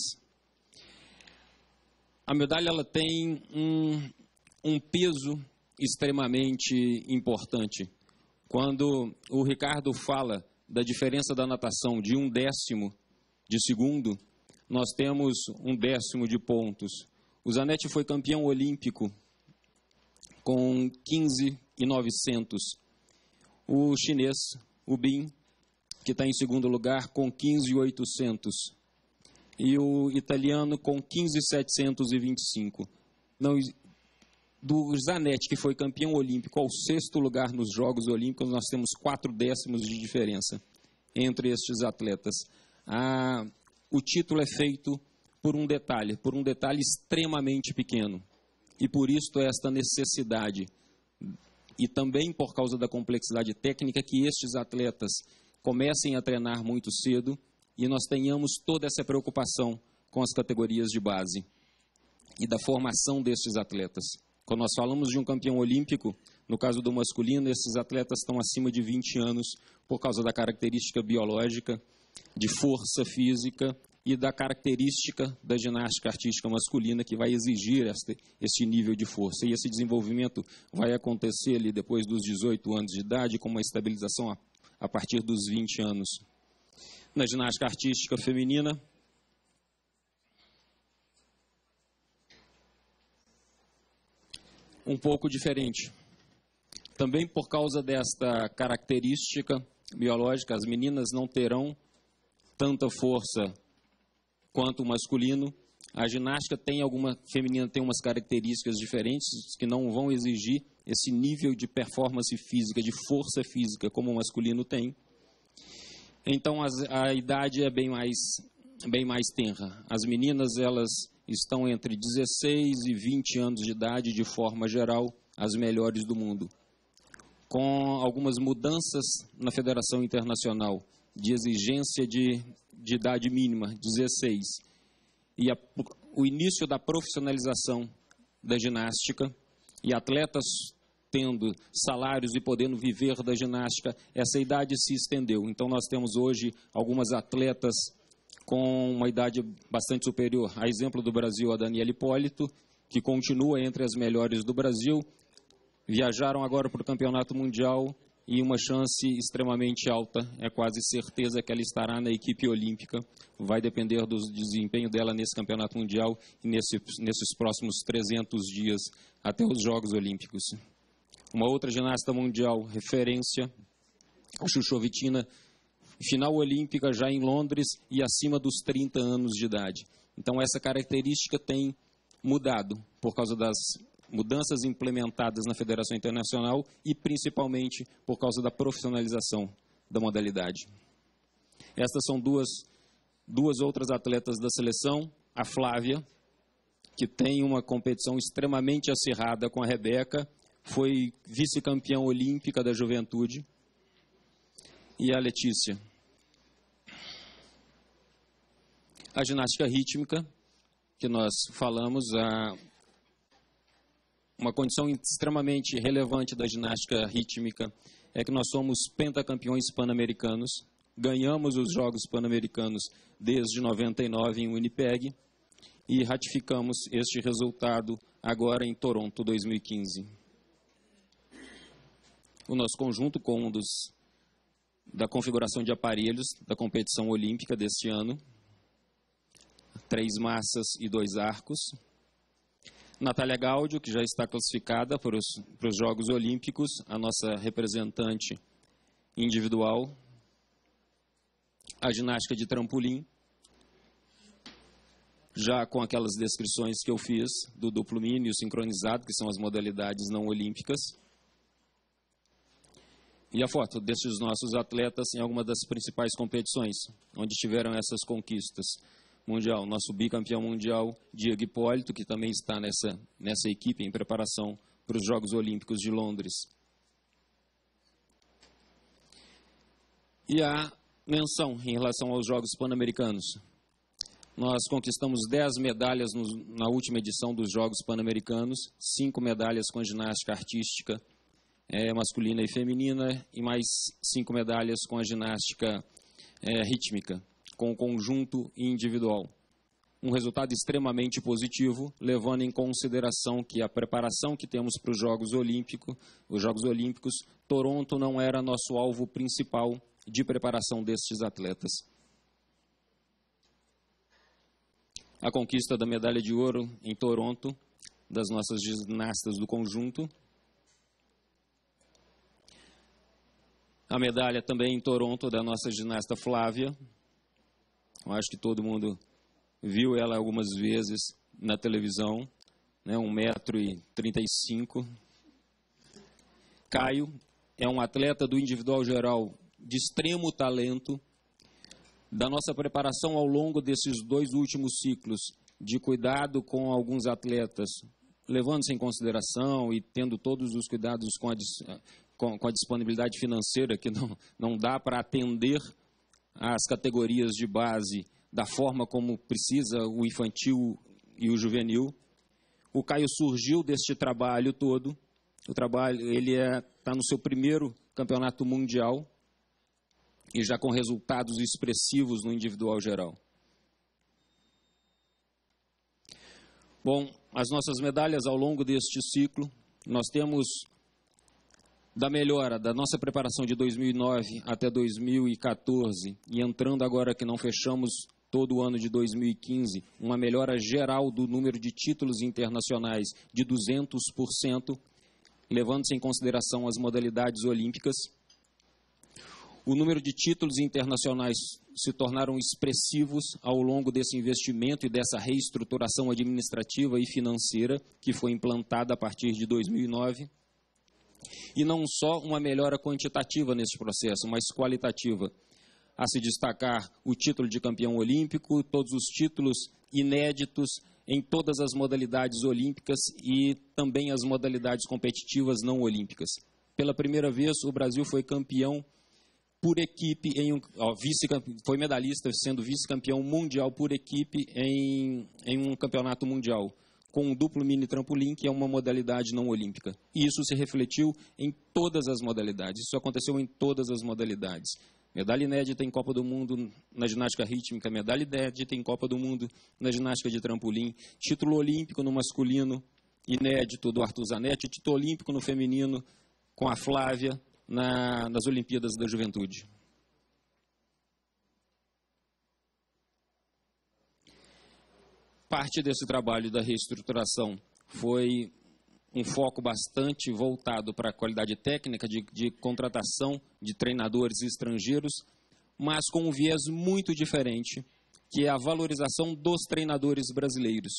A medalha ela tem um, um peso extremamente importante. Quando o Ricardo fala da diferença da natação de um décimo de segundo, nós temos um décimo de pontos. O Zanetti foi campeão olímpico com quinze mil e novecentos. O chinês, o Bin, que está em segundo lugar, com quinze mil e oitocentos. E o italiano com quinze mil setecentos e vinte e cinco. Não, do Zanetti, que foi campeão olímpico, ao sexto lugar nos Jogos Olímpicos, nós temos quatro décimos de diferença entre estes atletas. Ah, o título é feito por um detalhe, por um detalhe extremamente pequeno. E por isso esta necessidade, e também por causa da complexidade técnica, que estes atletas comecem a treinar muito cedo e nós tenhamos toda essa preocupação com as categorias de base e da formação destes atletas. Quando nós falamos de um campeão olímpico, no caso do masculino, esses atletas estão acima de vinte anos por causa da característica biológica, de força física e da característica da ginástica artística masculina que vai exigir este, este nível de força. E esse desenvolvimento vai acontecer ali depois dos dezoito anos de idade, com uma estabilização a, a partir dos vinte anos. Na ginástica artística feminina, um pouco diferente. Também por causa desta característica biológica, as meninas não terão tanta força quanto o masculino. A ginástica tem alguma feminina tem umas características diferentes que não vão exigir esse nível de performance física, de força física como o masculino tem. Então as, a idade é bem mais bem mais tenra. As meninas, elas estão entre dezesseis e vinte anos de idade, de forma geral, as melhores do mundo. Com algumas mudanças na Federação Internacional de exigência de, de idade mínima, dezesseis, e a, o início da profissionalização da ginástica, e atletas tendo salários e podendo viver da ginástica, essa idade se estendeu. Então nós temos hoje algumas atletas com uma idade bastante superior. A exemplo do Brasil, a Daniela Hipólito, que continua entre as melhores do Brasil, viajaram agora para o Campeonato Mundial e uma chance extremamente alta, é quase certeza que ela estará na equipe olímpica. Vai depender do desempenho dela nesse Campeonato Mundial e nesse, nesses próximos trezentos dias até os Jogos Olímpicos. Uma outra ginasta mundial, referência, a Chuchovitina, final olímpica já em Londres e acima dos trinta anos de idade. Então essa característica tem mudado por causa das mudanças implementadas na Federação Internacional e principalmente por causa da profissionalização da modalidade. Estas são duas, duas outras atletas da seleção, a Flávia, que tem uma competição extremamente acirrada com a Rebeca, foi vice-campeã olímpica da juventude, e a Letícia. A ginástica rítmica, que nós falamos, a uma condição extremamente relevante da ginástica rítmica é que nós somos pentacampeões pan-americanos, ganhamos os Jogos Pan-Americanos desde noventa e nove em Winnipeg e ratificamos este resultado agora em Toronto, dois mil e quinze. O nosso conjunto com um dos da configuração de aparelhos da competição olímpica deste ano, três massas e dois arcos. Natália Gaudio, que já está classificada para os, para os Jogos Olímpicos, a nossa representante individual. A ginástica de trampolim, já com aquelas descrições que eu fiz do duplo mínimo e o sincronizado, que são as modalidades não olímpicas. E a foto destes nossos atletas em alguma das principais competições, onde tiveram essas conquistas. Mundial, nosso bicampeão mundial, Diego Hipólito, que também está nessa, nessa equipe em preparação para os Jogos Olímpicos de Londres. E a menção em relação aos Jogos Pan-Americanos. Nós conquistamos dez medalhas no, na última edição dos Jogos Pan-Americanos, cinco medalhas com ginástica artística é, masculina e feminina, e mais cinco medalhas com a ginástica é, rítmica, com o conjunto individual. Um resultado extremamente positivo, levando em consideração que a preparação que temos para os Jogos Olímpicos, os Jogos Olímpicos, Toronto não era nosso alvo principal de preparação destes atletas. A conquista da medalha de ouro em Toronto, das nossas ginastas do conjunto. A medalha também em Toronto da nossa ginasta Flávia. Eu acho que todo mundo viu ela algumas vezes na televisão, né, um metro e trinta e cinco. Caio é um atleta do individual geral de extremo talento, da nossa preparação ao longo desses dois últimos ciclos, de cuidado com alguns atletas, levando-se em consideração e tendo todos os cuidados com a, com, com a disponibilidade financeira, que não, não dá para atender as categorias de base da forma como precisa o infantil e o juvenil. O Caio surgiu deste trabalho todo. O trabalho, ele está é, no seu primeiro campeonato mundial e já com resultados expressivos no individual geral. Bom, as nossas medalhas ao longo deste ciclo, nós temos da melhora da nossa preparação de dois mil e nove até dois mil e quatorze, e entrando agora que não fechamos todo o ano de dois mil e quinze, uma melhora geral do número de títulos internacionais de duzentos por cento, levando-se em consideração as modalidades olímpicas. O número de títulos internacionais se tornaram expressivos ao longo desse investimento e dessa reestruturação administrativa e financeira que foi implantada a partir de dois mil e nove. E não só uma melhora quantitativa nesse processo, mas qualitativa. A se destacar o título de campeão olímpico, todos os títulos inéditos em todas as modalidades olímpicas e também as modalidades competitivas não olímpicas. Pela primeira vez, o Brasil foi campeão por equipe, em um, ó, vice, foi medalhista, sendo vice-campeão mundial por equipe em, em um campeonato mundial, com um duplo mini trampolim, que é uma modalidade não olímpica. E isso se refletiu em todas as modalidades, isso aconteceu em todas as modalidades. Medalha inédita em Copa do Mundo na ginástica rítmica, medalha inédita em Copa do Mundo na ginástica de trampolim, título olímpico no masculino, inédito do Arthur Zanetti, título olímpico no feminino com a Flávia, Na, nas Olimpíadas da Juventude. Parte desse trabalho da reestruturação foi um foco bastante voltado para a qualidade técnica de, de contratação de treinadores estrangeiros, mas com um viés muito diferente, que é a valorização dos treinadores brasileiros.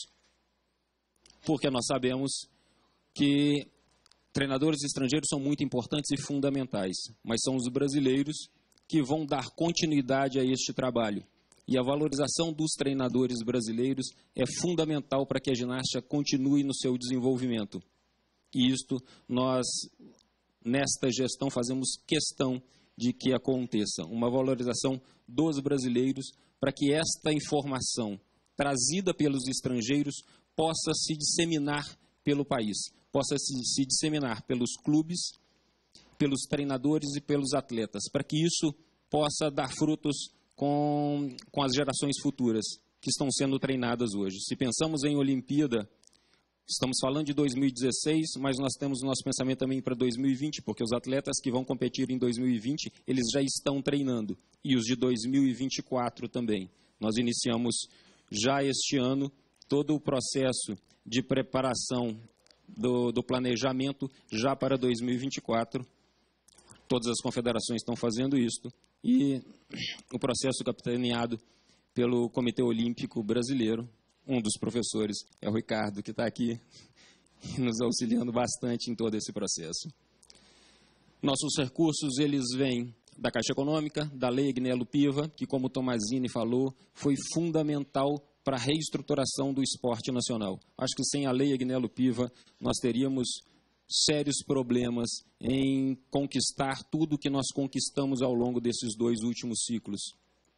Porque nós sabemos que treinadores estrangeiros são muito importantes e fundamentais, mas são os brasileiros que vão dar continuidade a este trabalho. E a valorização dos treinadores brasileiros é fundamental para que a ginástica continue no seu desenvolvimento. E isto nós, nesta gestão, fazemos questão de que aconteça uma valorização dos brasileiros para que esta informação trazida pelos estrangeiros possa se disseminar pelo país, possa se, se disseminar pelos clubes, pelos treinadores e pelos atletas, para que isso possa dar frutos com, com as gerações futuras que estão sendo treinadas hoje. Se pensamos em Olimpíada, estamos falando de dois mil e dezesseis, mas nós temos o nosso pensamento também para dois mil e vinte, porque os atletas que vão competir em dois mil e vinte, eles já estão treinando, e os de dois mil e vinte e quatro também. Nós iniciamos já este ano todo o processo de preparação do, do planejamento já para dois mil e vinte e quatro. Todas as confederações estão fazendo isso, e o processo capitaneado pelo Comitê Olímpico Brasileiro. Um dos professores é o Ricardo, que está aqui nos auxiliando bastante em todo esse processo. Nossos recursos, eles vêm da Caixa Econômica, da Lei Agnello Piva, que, como o Tomazini falou, foi fundamental para a reestruturação do esporte nacional. Acho que sem a Lei Agnello Piva, nós teríamos sérios problemas em conquistar tudo que nós conquistamos ao longo desses dois últimos ciclos.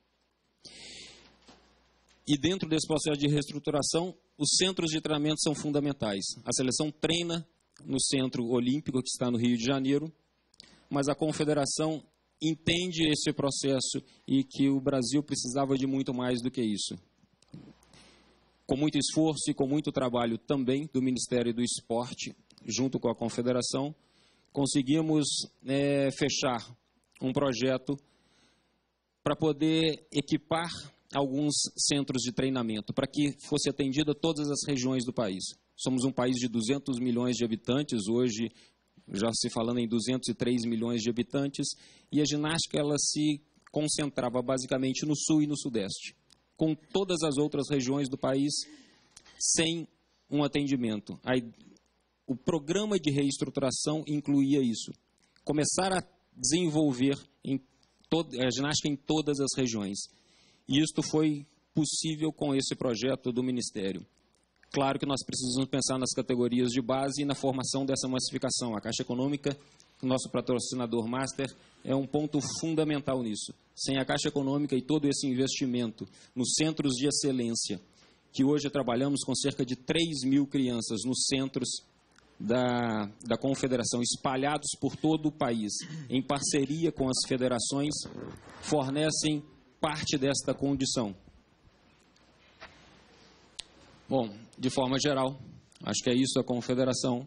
E dentro desse processo de reestruturação, os centros de treinamento são fundamentais. A seleção treina no Centro Olímpico, que está no Rio de Janeiro, mas a Confederação entende esse processo e que o Brasil precisava de muito mais do que isso. Com muito esforço e com muito trabalho também do Ministério do Esporte, junto com a Confederação, conseguimos é, fechar um projeto para poder equipar alguns centros de treinamento, para que fosse atendida todas as regiões do país. Somos um país de duzentos milhões de habitantes, hoje já se falando em duzentos e três milhões de habitantes, e a ginástica ela se concentrava basicamente no sul e no sudeste, com todas as outras regiões do país sem um atendimento. Aí, o programa de reestruturação incluía isso, começar a desenvolver em todo, a ginástica em todas as regiões. E isto foi possível com esse projeto do Ministério. Claro que nós precisamos pensar nas categorias de base e na formação dessa massificação. A Caixa Econômica, nosso patrocinador master, é um ponto fundamental nisso. Sem a Caixa Econômica e todo esse investimento nos centros de excelência, que hoje trabalhamos com cerca de três mil crianças nos centros da, da Confederação, espalhados por todo o país, em parceria com as federações, fornecem parte desta condição. Bom, de forma geral, acho que é isso a Confederação.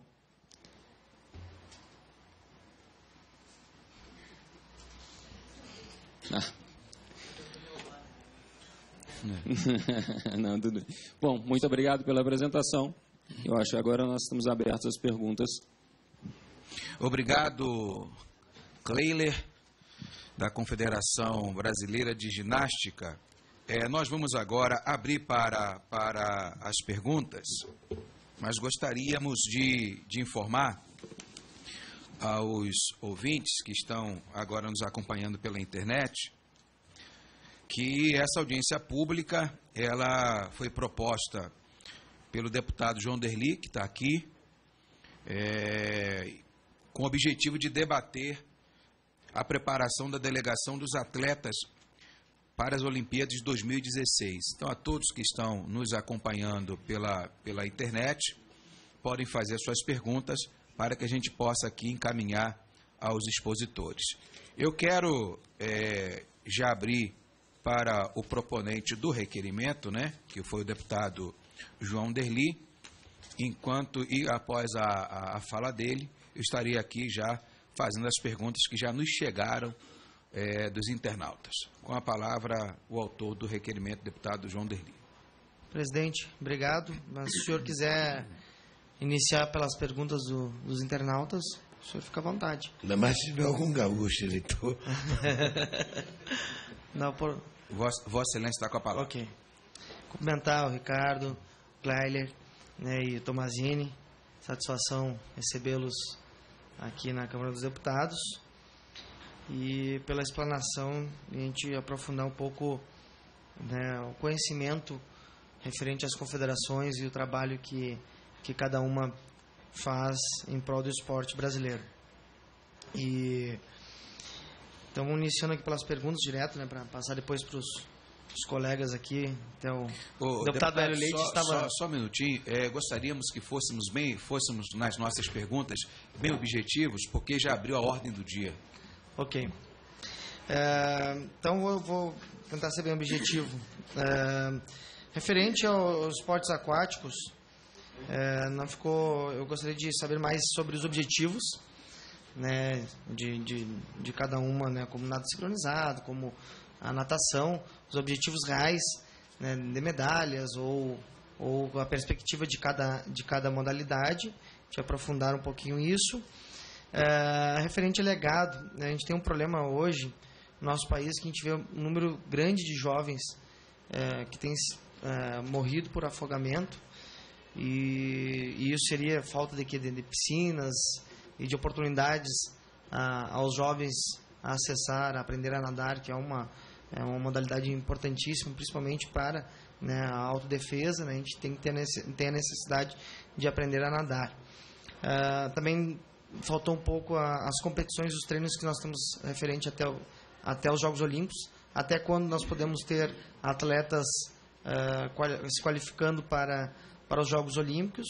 Ah. Não, tudo bem. Bom, muito obrigado pela apresentação. Eu acho que agora nós estamos abertos às perguntas. Obrigado, Cleiler, da Confederação Brasileira de Ginástica. É, nós vamos agora abrir para, para as perguntas, mas gostaríamos de, de informar aos ouvintes que estão agora nos acompanhando pela internet que essa audiência pública ela foi proposta pelo deputado João Derli, que está aqui, é, com o objetivo de debater a preparação da delegação dos atletas para as Olimpíadas de dois mil e dezesseis. Então, a todos que estão nos acompanhando pela, pela internet, podem fazer suas perguntas para que a gente possa aqui encaminhar aos expositores. Eu quero é, já abrir para o proponente do requerimento, né, que foi o deputado João Derli, enquanto, e após a, a, a fala dele, eu estaria aqui já fazendo as perguntas que já nos chegaram é, dos internautas. Com a palavra, o autor do requerimento, deputado João Derli. Presidente, obrigado. Mas se o senhor quiser iniciar pelas perguntas do, dos internautas, o senhor fica à vontade. Ainda mais se tiver algum gaúcho, eleitor. Não, por... Vossa, Vossa Excelência está com a palavra. Ok. Cumprimentar o Ricardo, o Cleiler, né, e o Tomazini. Satisfação recebê-los aqui na Câmara dos Deputados. E pela explanação, a gente aprofundar um pouco, né, o conhecimento referente às confederações e o trabalho que, que cada uma faz em prol do esporte brasileiro. E estamos iniciando aqui pelas perguntas direto, né, para passar depois para os colegas aqui. Até o, o deputado Hélio Leite só, estava... Só, só um minutinho. É, gostaríamos que fôssemos bem, fôssemos nas nossas perguntas bem objetivos, porque já abriu a ordem do dia. Ok. É, então, eu vou tentar ser bem objetivo. É, referente aos esportes aquáticos, é, não ficou, eu gostaria de saber mais sobre os objetivos, né, de, de, de cada uma, né, como nado sincronizado, como a natação, os objetivos reais, né, de medalhas ou, ou a perspectiva de cada, de cada modalidade, de aprofundar um pouquinho isso. É, referente a legado, né, a gente tem um problema hoje no nosso país que a gente vê um número grande de jovens é, que têm é, morrido por afogamento e, e isso seria falta de, de, de piscinas e de oportunidades a, aos jovens a acessar, a aprender a nadar, que é uma, é uma modalidade importantíssima, principalmente para, né, a autodefesa, né, a gente tem que ter, ter a necessidade de aprender a nadar. É, também faltou um pouco a, as competições, os treinos que nós temos referente até, o, até os Jogos Olímpicos, até quando nós podemos ter atletas uh, quali, se qualificando para, para os Jogos Olímpicos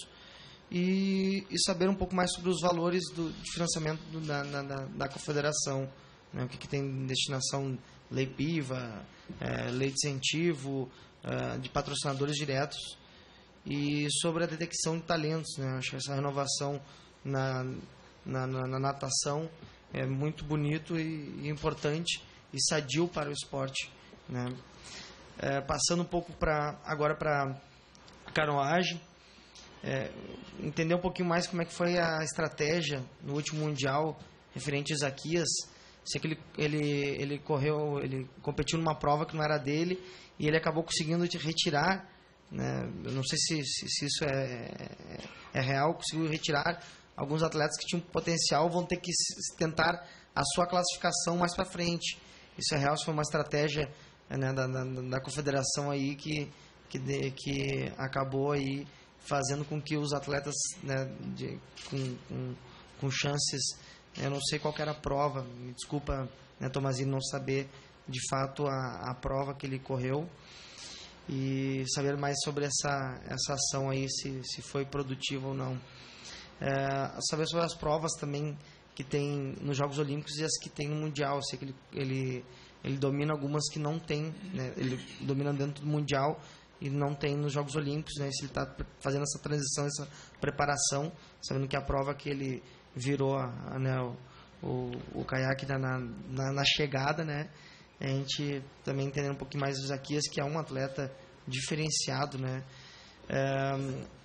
e, e saber um pouco mais sobre os valores do, de financiamento do, da, da, da confederação, né, o que, que tem destinação, lei PIVA, é, lei de incentivo, uh, de patrocinadores diretos e sobre a detecção de talentos, né, acho que essa renovação na Na, na, na natação é muito bonito e, e importante e sadio para o esporte, né? É, passando um pouco pra, agora para canoagem, é, entender um pouquinho mais como é que foi a estratégia no último mundial referente a Isaquias. Sei que ele, ele, ele correu, ele competiu numa prova que não era dele e ele acabou conseguindo retirar, né? Eu não sei se, se, se isso é, é, é real, conseguiu retirar. Alguns atletas que tinham potencial vão ter que tentar a sua classificação mais para frente. Isso é real, isso foi uma estratégia né, da, da, da confederação aí que, que, de, que acabou aí fazendo com que os atletas, né, de, com, com, com chances, eu não sei qual que era a prova, me desculpa, né, Tomazini, não saber de fato a, a prova que ele correu, e saber mais sobre essa, essa ação aí, se, se foi produtiva ou não. É, saber sobre as provas também que tem nos Jogos Olímpicos e as que tem no Mundial. Eu sei que ele, ele, ele domina algumas que não tem, né? Ele domina dentro do Mundial e não tem nos Jogos Olímpicos, né? Se ele está fazendo essa transição, essa preparação, sabendo que a prova que ele virou a, a, né, o, o, o caiaque na, na, na chegada, né? A gente também entender um pouquinho mais do Zaquias, que é um atleta diferenciado, né? É,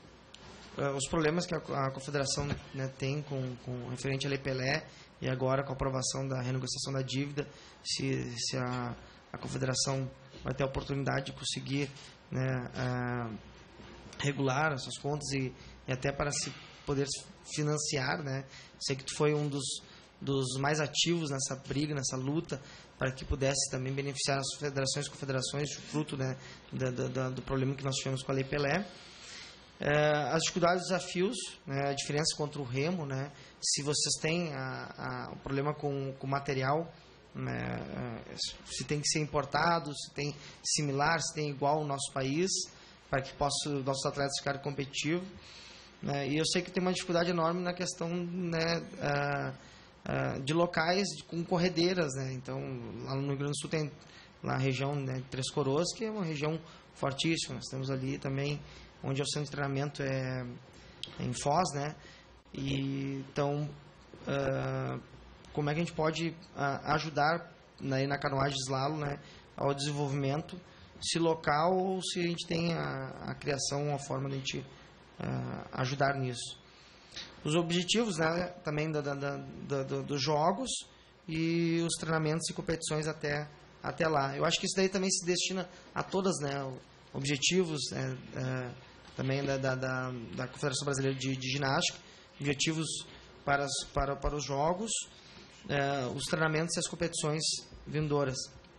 os problemas que a, a confederação, né, tem com, com referente à Lei Pelé e agora com a aprovação da renegociação da dívida, se, se a, a confederação vai ter a oportunidade de conseguir, né, a, regular as suas contas e, e até para se poder financiar, né? Sei que tu foi um dos, dos mais ativos nessa briga, nessa luta, para que pudesse também beneficiar as federações e confederações, fruto, né, da, da, do problema que nós tivemos com a Lei Pelé. É, as dificuldades e desafios, né, a diferença contra o remo, né, se vocês têm a, a, o problema com o material, né, se tem que ser importado, se tem similar, se tem igual ao nosso país, para que possa, nossos atletas ficarem competitivos. Né, e eu sei que tem uma dificuldade enorme na questão, né, a, a, de locais de, com corredeiras. Né, então, lá no Rio Grande do Sul tem lá a região, né, Três Coroas, que é uma região fortíssima. Nós temos ali também onde é o centro de treinamento é, é em Foz, né? E, então, uh, como é que a gente pode uh, ajudar, né, na canoagem slalom, né, ao desenvolvimento, se local ou se a gente tem a, a criação, uma forma de a gente uh, ajudar nisso. Os objetivos, né, também da, da, da, da, dos jogos e os treinamentos e competições até, até lá. Eu acho que isso daí também se destina a todas, né, objetivos, é, é, também da, da, da, da Confederação Brasileira de, de Ginástica, objetivos para, as, para, para os jogos, é, os treinamentos e as competições vindouras.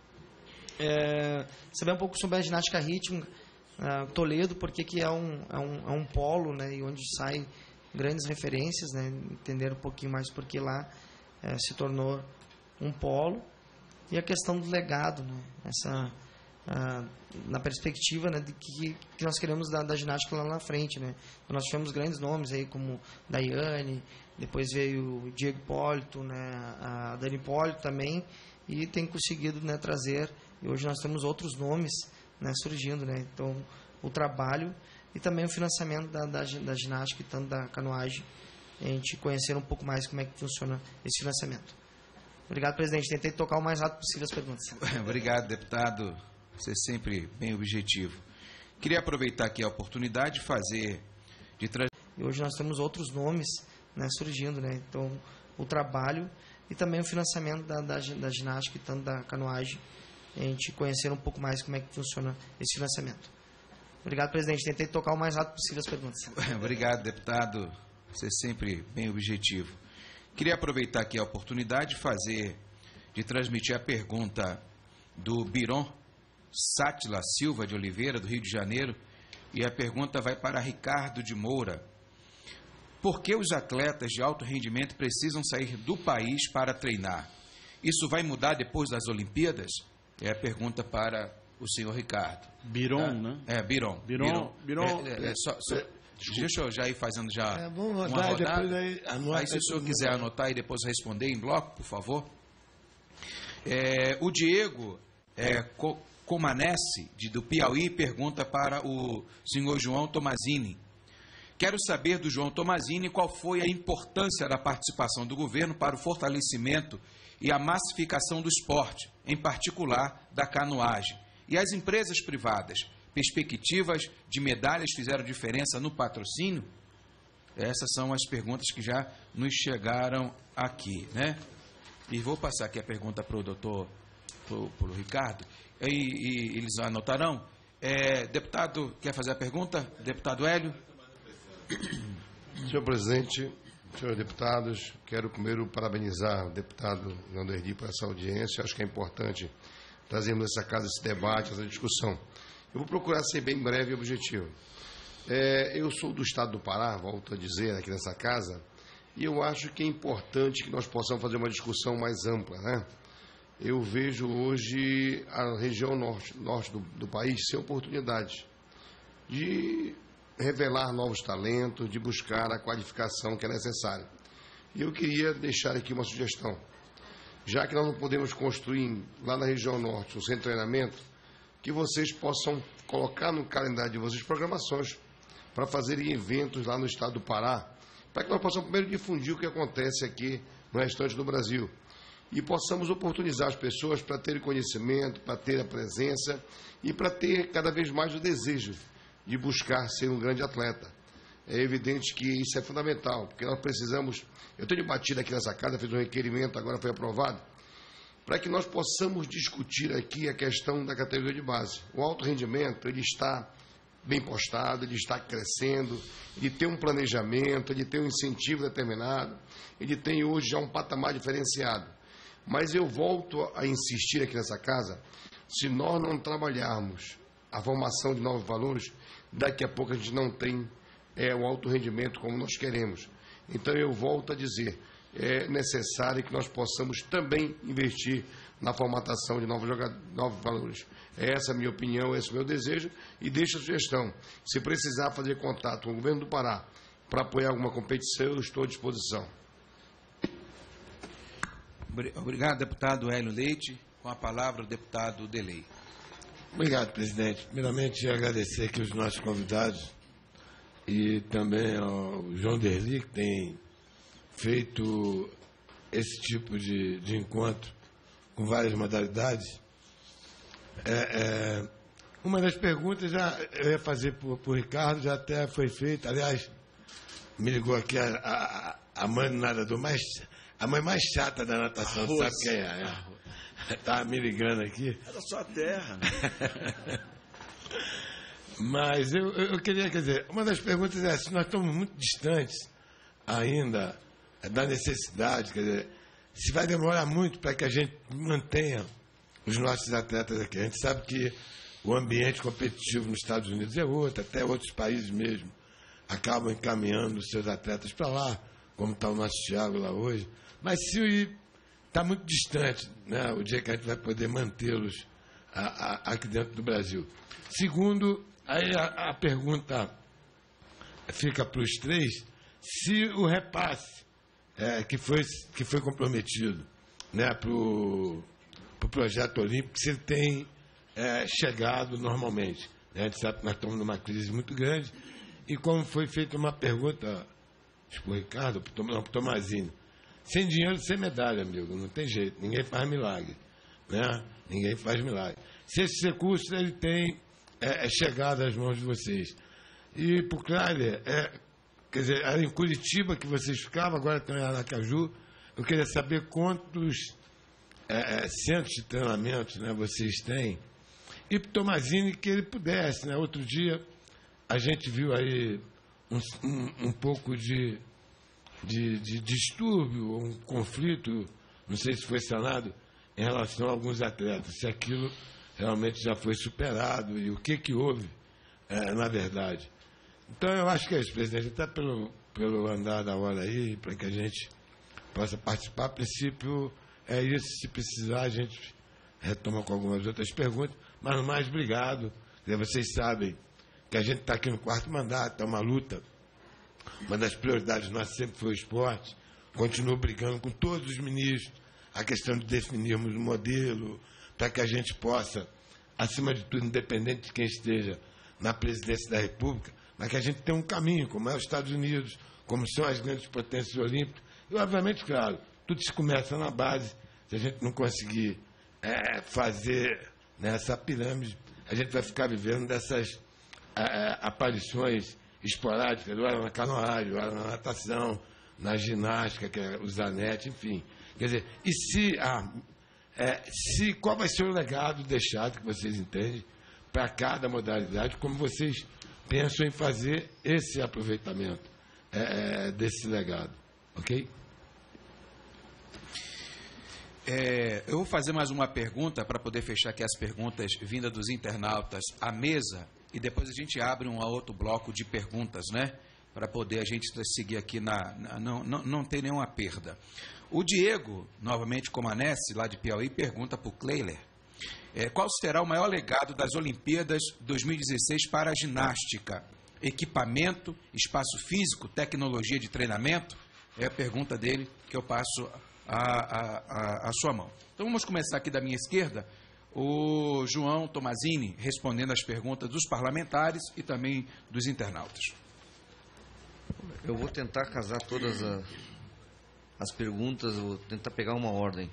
É, saber um pouco sobre a ginástica rítmica, é, Toledo, porque que é um, é um, é um polo, né, e onde saem grandes referências, né, entender um pouquinho mais porque lá é, se tornou um polo, e a questão do legado, né, essa... Ah, na perspectiva, né, de que, que nós queremos da, da ginástica lá na frente, né? Então, nós tivemos grandes nomes aí como Daiane, depois veio o Diego Hipólito, né, a Dani Hipólito também, e tem conseguido, né, trazer, e hoje nós temos outros nomes, né, surgindo, né? Então, o trabalho e também o financiamento da, da, da ginástica e tanto da canoagem, a gente conhecer um pouco mais como é que funciona esse financiamento. Obrigado, presidente. Tentei tocar o mais rápido possível as perguntas. Obrigado, deputado. Você é sempre bem objetivo. Queria aproveitar aqui a oportunidade de fazer... De tra... E hoje nós temos outros nomes, né, surgindo, né? Então, o trabalho e também o financiamento da, da, da ginástica e tanto da canoagem, a gente conhecer um pouco mais como é que funciona esse financiamento. Obrigado, presidente. Tentei tocar o mais rápido possível as perguntas. Obrigado, deputado. Você é sempre bem objetivo. Queria aproveitar aqui a oportunidade de fazer... De transmitir a pergunta do Biron Sátila Silva de Oliveira, do Rio de Janeiro, e a pergunta vai para Ricardo de Moura. Por que os atletas de alto rendimento precisam sair do país para treinar? Isso vai mudar depois das Olimpíadas? É a pergunta para o senhor Ricardo. Biron, tá? né? É, Biron. Biron, Biron, é, é, é, só, só, deixa eu já ir fazendo já é, vamos uma rodar, rodada. depois aí, anota, aí, se o senhor quiser anotar e depois responder em bloco, por favor. É, o Diego é, Co Comanesse, de, do Piauí, pergunta para o senhor João Tomazini. Quero saber do João Tomazini qual foi a importância da participação do governo para o fortalecimento e a massificação do esporte, em particular da canoagem. E as empresas privadas, perspectivas de medalhas fizeram diferença no patrocínio? Essas são as perguntas que já nos chegaram aqui, né? E vou passar aqui a pergunta para o doutor, para o Ricardo, e, e eles anotarão. É, deputado, quer fazer a pergunta? Deputado Hélio? Senhor presidente, senhores deputados, quero primeiro parabenizar o deputado Leandro Erdi por essa audiência. Acho que é importante trazermos essa casa, esse debate, essa discussão. Eu vou procurar ser bem breve e objetivo. É, eu sou do estado do Pará, volto a dizer, aqui nessa casa, e eu acho que é importante que nós possamos fazer uma discussão mais ampla, né? Eu vejo hoje a região norte, norte do, do país sem oportunidade de revelar novos talentos, de buscar a qualificação que é necessária. E eu queria deixar aqui uma sugestão. Já que nós não podemos construir lá na região norte um centro de treinamento, que vocês possam colocar no calendário de vocês programações para fazerem eventos lá no estado do Pará, para que nós possamos primeiro difundir o que acontece aqui no restante do Brasil e possamos oportunizar as pessoas para terem conhecimento, para ter a presença e para ter cada vez mais o desejo de buscar ser um grande atleta. É evidente que isso é fundamental, porque nós precisamos... Eu tenho debatido aqui nessa casa, fiz um requerimento, agora foi aprovado, para que nós possamos discutir aqui a questão da categoria de base. O alto rendimento, ele está bem postado, ele está crescendo, ele tem um planejamento, ele tem um incentivo determinado, ele tem hoje já um patamar diferenciado. Mas eu volto a insistir aqui nessa casa, se nós não trabalharmos a formação de novos valores, daqui a pouco a gente não tem é, o alto rendimento como nós queremos. Então eu volto a dizer, é necessário que nós possamos também investir na formatação de novos, jogadores, novos valores. Essa é a minha opinião, esse é o meu desejo, e deixo a sugestão. Se precisar fazer contato com o governo do Pará para apoiar alguma competição, eu estou à disposição. Obrigado, deputado Hélio Leite. Com a palavra, o deputado Delei. Obrigado, presidente. Primeiramente, agradecer aqui os nossos convidados e também ao João Derli, que tem feito esse tipo de, de encontro com várias modalidades. É, é, uma das perguntas já eu ia fazer para o Ricardo, já até foi feita. Aliás, me ligou aqui a, a, a mãe do nadador mais, a mãe mais chata da natação, Arroz. sabe quem é? Está me ligando aqui. É da sua terra, né? Mas eu, eu queria, quer dizer, uma das perguntas é se nós estamos muito distantes ainda da necessidade, quer dizer, se vai demorar muito para que a gente mantenha os nossos atletas aqui. A gente sabe que o ambiente competitivo nos Estados Unidos é outro, até outros países mesmo acabam encaminhando os seus atletas para lá, como está o nosso Thiago lá hoje. Mas se está muito distante, né, o dia que a gente vai poder mantê-los a, a, aqui dentro do Brasil. Segundo, aí a, a pergunta fica para os três, se o repasse é, que, foi, que foi comprometido, né, para o pro projeto olímpico, se ele tem é, chegado normalmente. Né? A gente sabe que nós estamos numa crise muito grande, e como foi feita uma pergunta para o Ricardo, para o Tomazini, sem dinheiro, sem medalha, amigo, não tem jeito, ninguém faz milagre. Né? Ninguém faz milagre. Se esse recurso ele tem é, é chegado às mãos de vocês. E para o Kreiler, é, quer dizer, era em Curitiba que vocês ficavam, agora estão em Aracaju. Eu queria saber quantos é, centros de treinamento, né, vocês têm. E para o Tomazini, que ele pudesse. Né? Outro dia a gente viu aí um, um, um pouco de, de, de distúrbio, um conflito, não sei se foi sanado, em relação a alguns atletas, se aquilo realmente já foi superado e o que, que houve, é, na verdade. Então, eu acho que é isso, presidente, até pelo, pelo andar da hora aí, para que a gente possa participar. A princípio, é isso, se precisar, a gente retoma com algumas outras perguntas, mas no mais, obrigado. Vocês sabem que a gente está aqui no quarto mandato, é uma luta. Uma das prioridades nossas sempre foi o esporte, continuo brigando com todos os ministros, a questão de definirmos um modelo para que a gente possa, acima de tudo, independente de quem esteja na presidência da República, mas que a gente tenha um caminho, como é os Estados Unidos, como são as grandes potências olímpicas. E, obviamente, claro, tudo se começa na base. Se a gente não conseguir é, fazer nessa pirâmide, a gente vai ficar vivendo dessas é, aparições esporádicas, ora na canoagem, ora na natação, na ginástica, que é o Zanetti, enfim. Quer dizer, e se, ah, é, se qual vai ser o legado deixado, que vocês entendem, para cada modalidade, como vocês pensam em fazer esse aproveitamento é, desse legado, ok? É, eu vou fazer mais uma pergunta para poder fechar aqui as perguntas vindas dos internautas à mesa e depois a gente abre um outro bloco de perguntas, né? Para poder a gente seguir aqui, na, na não, não, não ter nenhuma perda. O Diego, novamente Comanesse, lá de Piauí, pergunta para o Cleiler, é, qual será o maior legado das Olimpíadas dois mil e dezesseis para a ginástica? Equipamento, espaço físico, tecnologia de treinamento? É a pergunta dele que eu passo a, a, a, a sua mão. Então vamos começar aqui da minha esquerda, o João Tomazini respondendo as perguntas dos parlamentares e também dos internautas. Eu vou tentar casar todas a, as perguntas, eu vou tentar pegar uma ordem.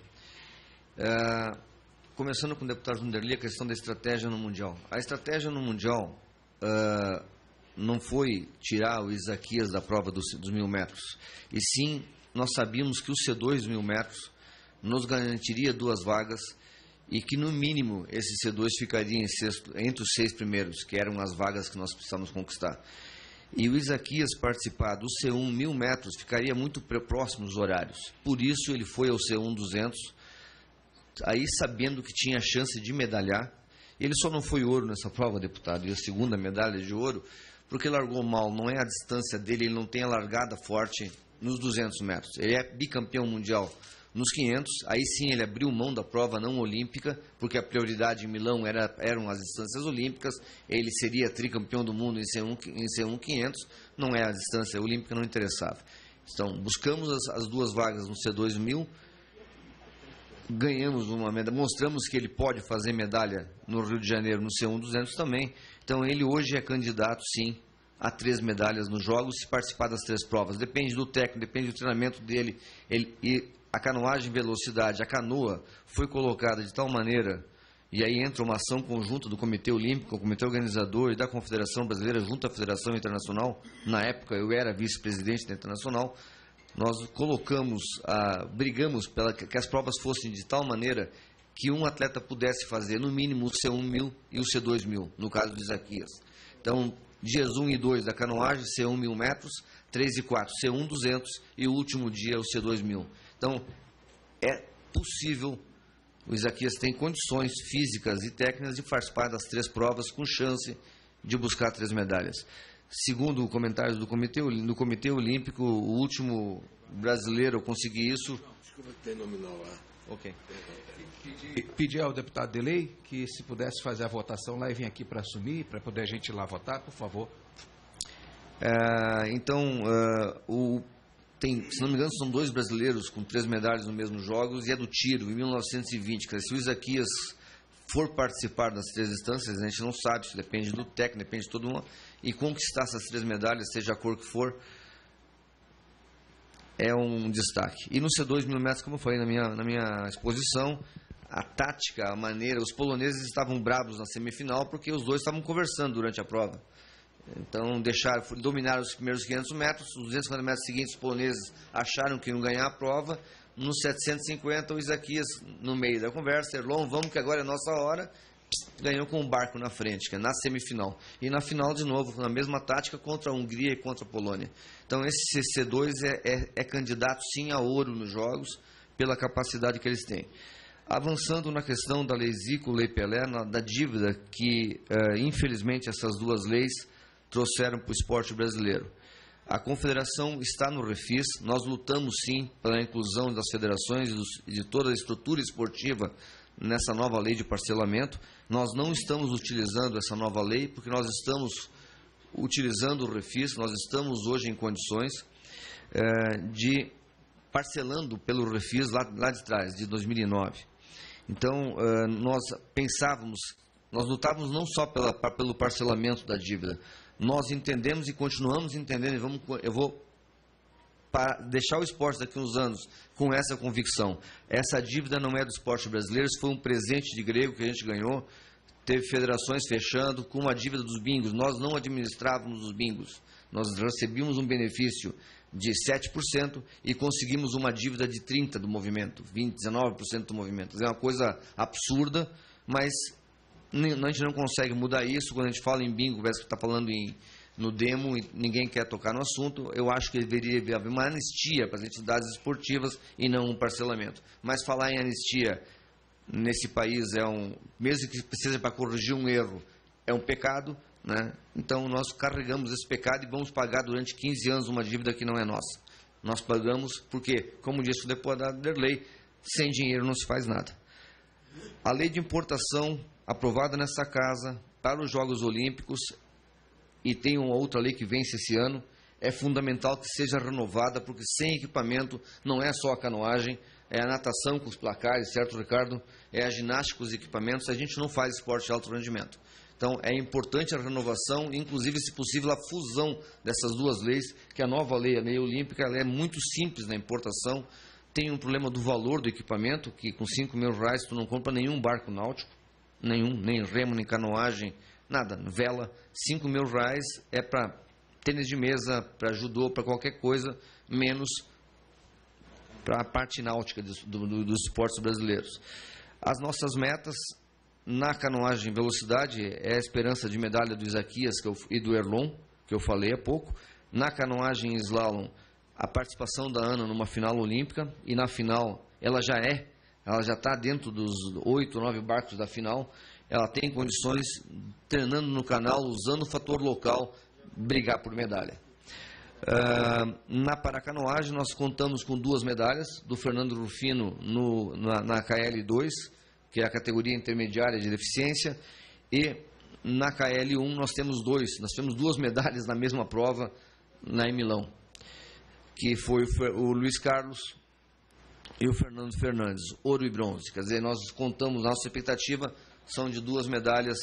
É, começando com o deputado Junderli, a questão da estratégia no Mundial. A estratégia no Mundial é, não foi tirar o Isaquias da prova dos, dos mil metros, e sim nós sabíamos que o C dois mil metros nos garantiria duas vagas e que, no mínimo, esse C dois ficaria em sexto, entre os seis primeiros, que eram as vagas que nós precisávamos conquistar. E o Isaquias participar do C um mil metros ficaria muito próximo dos horários. Por isso, ele foi ao C um duzentos, aí sabendo que tinha chance de medalhar. Ele só não foi ouro nessa prova, deputado, e a segunda medalha de ouro, porque largou mal. Não é a distância dele, ele não tem a largada forte nos duzentos metros. Ele é bicampeão mundial nos quinhentos, aí sim ele abriu mão da prova não olímpica, porque a prioridade em Milão era, eram as distâncias olímpicas. Ele seria tricampeão do mundo em C um, em C um quinhentos, não é a distância olímpica, não interessava. Então, buscamos as, as duas vagas no C dois mil, ganhamos uma medalha, mostramos que ele pode fazer medalha no Rio de Janeiro no C um duzentos também. Então, ele hoje é candidato, sim, a três medalhas nos Jogos, se participar das três provas. Depende do técnico, depende do treinamento dele. Ele, e a canoagem velocidade, a canoa, foi colocada de tal maneira, e aí entra uma ação conjunta do Comitê Olímpico, o Comitê Organizador e da Confederação Brasileira junto à Federação Internacional. Na época, eu era vice-presidente da Internacional. Nós colocamos, ah, brigamos para que as provas fossem de tal maneira que um atleta pudesse fazer, no mínimo, o C um mil e o C dois mil, no caso do Isaquias. Então, dias um e dois da canoagem, C um mil metros, três e quatro, C um duzentos e o último dia, o C dois mil. Então, é possível, o Isaquias tem condições físicas e técnicas de participar das três provas com chance de buscar três medalhas. Segundo o comentário do Comitê, do Comitê Olímpico, o último brasileiro a conseguir isso... Desculpa, tem nominal lá. Ok. Pedir ao deputado Delei que, se pudesse fazer a votação lá e vir aqui para assumir, para poder a gente ir lá votar, por favor. É, então, uh, o, tem, se não me engano, são dois brasileiros com três medalhas nos mesmos Jogos, e é do tiro, em mil novecentos e vinte. Se o Isaquias for participar das três distâncias, a gente não sabe, isso depende do técnico, depende de todo mundo, e conquistar essas três medalhas, seja a cor que for, é um destaque. E no C dois mil metros, como eu falei na minha, na minha exposição, a tática, a maneira, os poloneses estavam bravos na semifinal porque os dois estavam conversando durante a prova. Então, deixaram, dominaram os primeiros quinhentos metros, os duzentos e cinquenta metros seguintes, os poloneses acharam que iam ganhar a prova. Nos setecentos e cinquenta, o Isaquias, no meio da conversa, Erlon, vamos que agora é a nossa hora, ganhou com um barco na frente, que é na semifinal. E na final, de novo, na mesma tática, contra a Hungria e contra a Polônia. Então, esse C dois é, é, é candidato, sim, a ouro nos Jogos, pela capacidade que eles têm. Avançando na questão da Lei Zico, Lei Pelé, na, da dívida que, uh, infelizmente, essas duas leis trouxeram para o esporte brasileiro. A confederação está no refis, nós lutamos, sim, pela inclusão das federações e, dos, e de toda a estrutura esportiva nessa nova lei de parcelamento. Nós não estamos utilizando essa nova lei porque nós estamos utilizando o refis, nós estamos hoje em condições eh, de parcelando pelo refis lá, lá de trás, de dois mil e nove. Então, eh, nós pensávamos, nós lutávamos não só pela, pelo parcelamento da dívida, nós entendemos e continuamos entendendo, e vamos, eu vou para deixar o esporte daqui a uns anos com essa convicção. Essa dívida não é do esporte brasileiro, isso foi um presente de grego que a gente ganhou, teve federações fechando com a dívida dos bingos. Nós não administrávamos os bingos, nós recebíamos um benefício de sete por cento e conseguimos uma dívida de trinta por cento do movimento, vinte, dezenove por cento do movimento. É uma coisa absurda, mas a gente não consegue mudar isso. Quando a gente fala em bingo, parece que está falando em no demo, e ninguém quer tocar no assunto. Eu acho que deveria haver uma anistia para as entidades esportivas e não um parcelamento. Mas falar em anistia nesse país é um, mesmo que seja para corrigir um erro, é um pecado, né? Então nós carregamos esse pecado e vamos pagar durante quinze anos uma dívida que não é nossa. Nós pagamos porque, como disse o deputado Derlei, sem dinheiro não se faz nada. A lei de importação aprovada nessa casa para os Jogos Olímpicos, e tem uma outra lei que vence esse ano, é fundamental que seja renovada, porque sem equipamento não é só a canoagem, é a natação com os placares, certo, Ricardo? É a ginástica com os equipamentos, a gente não faz esporte de alto rendimento. Então, é importante a renovação, inclusive, se possível, a fusão dessas duas leis, que a nova lei, a lei olímpica, ela é muito simples na importação, tem um problema do valor do equipamento, que com cinco mil reais tu não compra nenhum barco náutico, nenhum, nem remo, nem canoagem, nada, vela. cinco mil reais é para tênis de mesa, para judô, para qualquer coisa, menos para a parte náutica do, do, dos esportes brasileiros. As nossas metas na canoagem velocidade é a esperança de medalha do Isaquias que eu, e do Erlon, que eu falei há pouco. Na canoagem slalom, a participação da Ana numa final olímpica, e na final ela já é, ela já está dentro dos oito, nove barcos da final, ela tem condições, treinando no canal, usando o fator local, brigar por medalha. Uh, na paracanoagem, nós contamos com duas medalhas, do Fernando Rufino no, na, na K L dois, que é a categoria intermediária de deficiência, e na K L um nós temos dois, nós temos duas medalhas na mesma prova, na em Milão, que foi o Luiz Carlos e o Fernando Fernandes, ouro e bronze. Quer dizer, nós contamos, nossa expectativa são de duas medalhas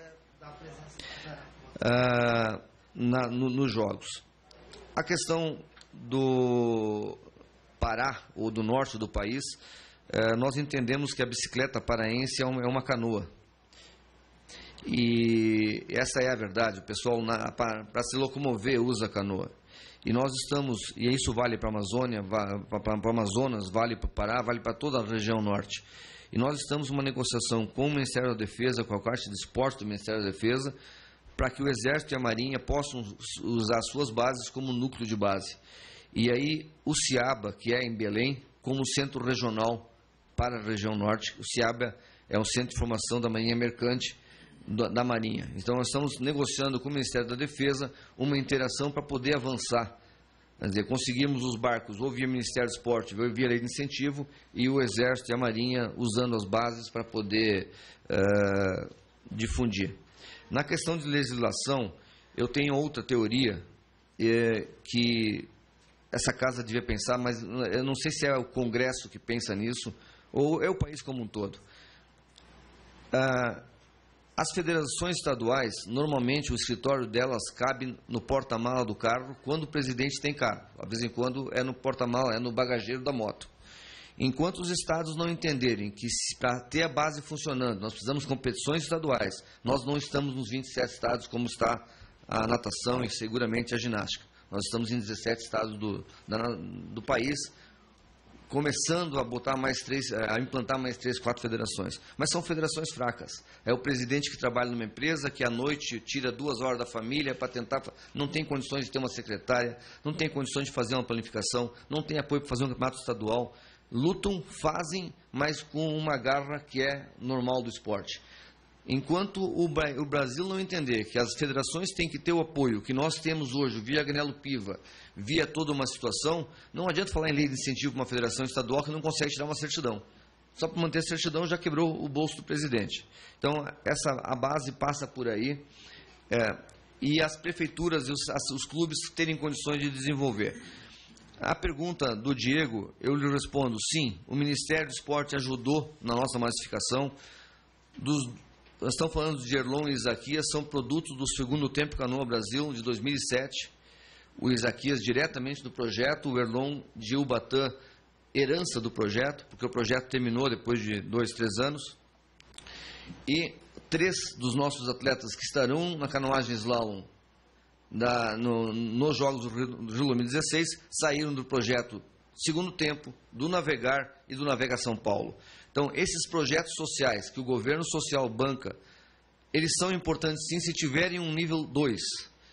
uh, na, no, nos Jogos. A questão do Pará, ou do norte do país, uh, nós entendemos que a bicicleta paraense é uma, é uma canoa. E essa é a verdade, o pessoal para se locomover usa canoa. E nós estamos, e isso vale para a Amazônia, para o Amazonas, vale para o Pará, vale para toda a região norte. E nós estamos numa negociação com o Ministério da Defesa, com a parte de esporte do Ministério da Defesa, para que o Exército e a Marinha possam usar suas bases como núcleo de base. E aí o CIABA, que é em Belém, como centro regional para a região norte. O CIABA é um centro de formação da Marinha Mercante, da Marinha. Então nós estamos negociando com o Ministério da Defesa uma interação para poder avançar. Quer dizer, conseguimos os barcos ou via Ministério do Esporte, ou via Lei de Incentivo, e o Exército e a Marinha usando as bases para poder uh, difundir. Na questão de legislação, eu tenho outra teoria é, que essa casa devia pensar, mas eu não sei se é o Congresso que pensa nisso, ou é o país como um todo. Uh, As federações estaduais, normalmente o escritório delas cabe no porta-mala do carro quando o presidente tem carro. De vez em quando é no porta-mala, é no bagageiro da moto. Enquanto os estados não entenderem que para ter a base funcionando, nós precisamos de competições estaduais, nós não estamos nos vinte e sete estados como está a natação e seguramente a ginástica. Nós estamos em dezessete estados do, da, do país, começando a botar mais três, a implantar mais três, quatro federações. Mas são federações fracas. É o presidente que trabalha numa empresa, que à noite tira duas horas da família para tentar... Não tem condições de ter uma secretária, não tem condições de fazer uma planificação, não tem apoio para fazer um campeonato estadual. Lutam, fazem, mas com uma garra que é normal do esporte. Enquanto o Brasil não entender que as federações têm que ter o apoio que nós temos hoje, via Agnello Piva, via toda uma situação, não adianta falar em lei de incentivo para uma federação estadual que não consegue tirar uma certidão. Só para manter a certidão já quebrou o bolso do presidente. Então, essa, a base passa por aí, é, e as prefeituras e os, as, os clubes terem condições de desenvolver. A pergunta do Diego, eu lhe respondo, sim, o Ministério do Esporte ajudou na nossa massificação. Dos, nós estamos falando de Erlon e Isaquias, são produtos do segundo tempo Canoa Brasil, de dois mil e sete. O Isaquias diretamente do projeto, o Erlon de Ubatã, herança do projeto, porque o projeto terminou depois de dois, três anos. E três dos nossos atletas que estarão na canoagem slalom da, no, nos Jogos do Rio dois mil e dezesseis saíram do projeto Segundo Tempo, do Navegar e do Navega São Paulo. Então, esses projetos sociais que o governo social banca, eles são importantes sim se tiverem um nível dois.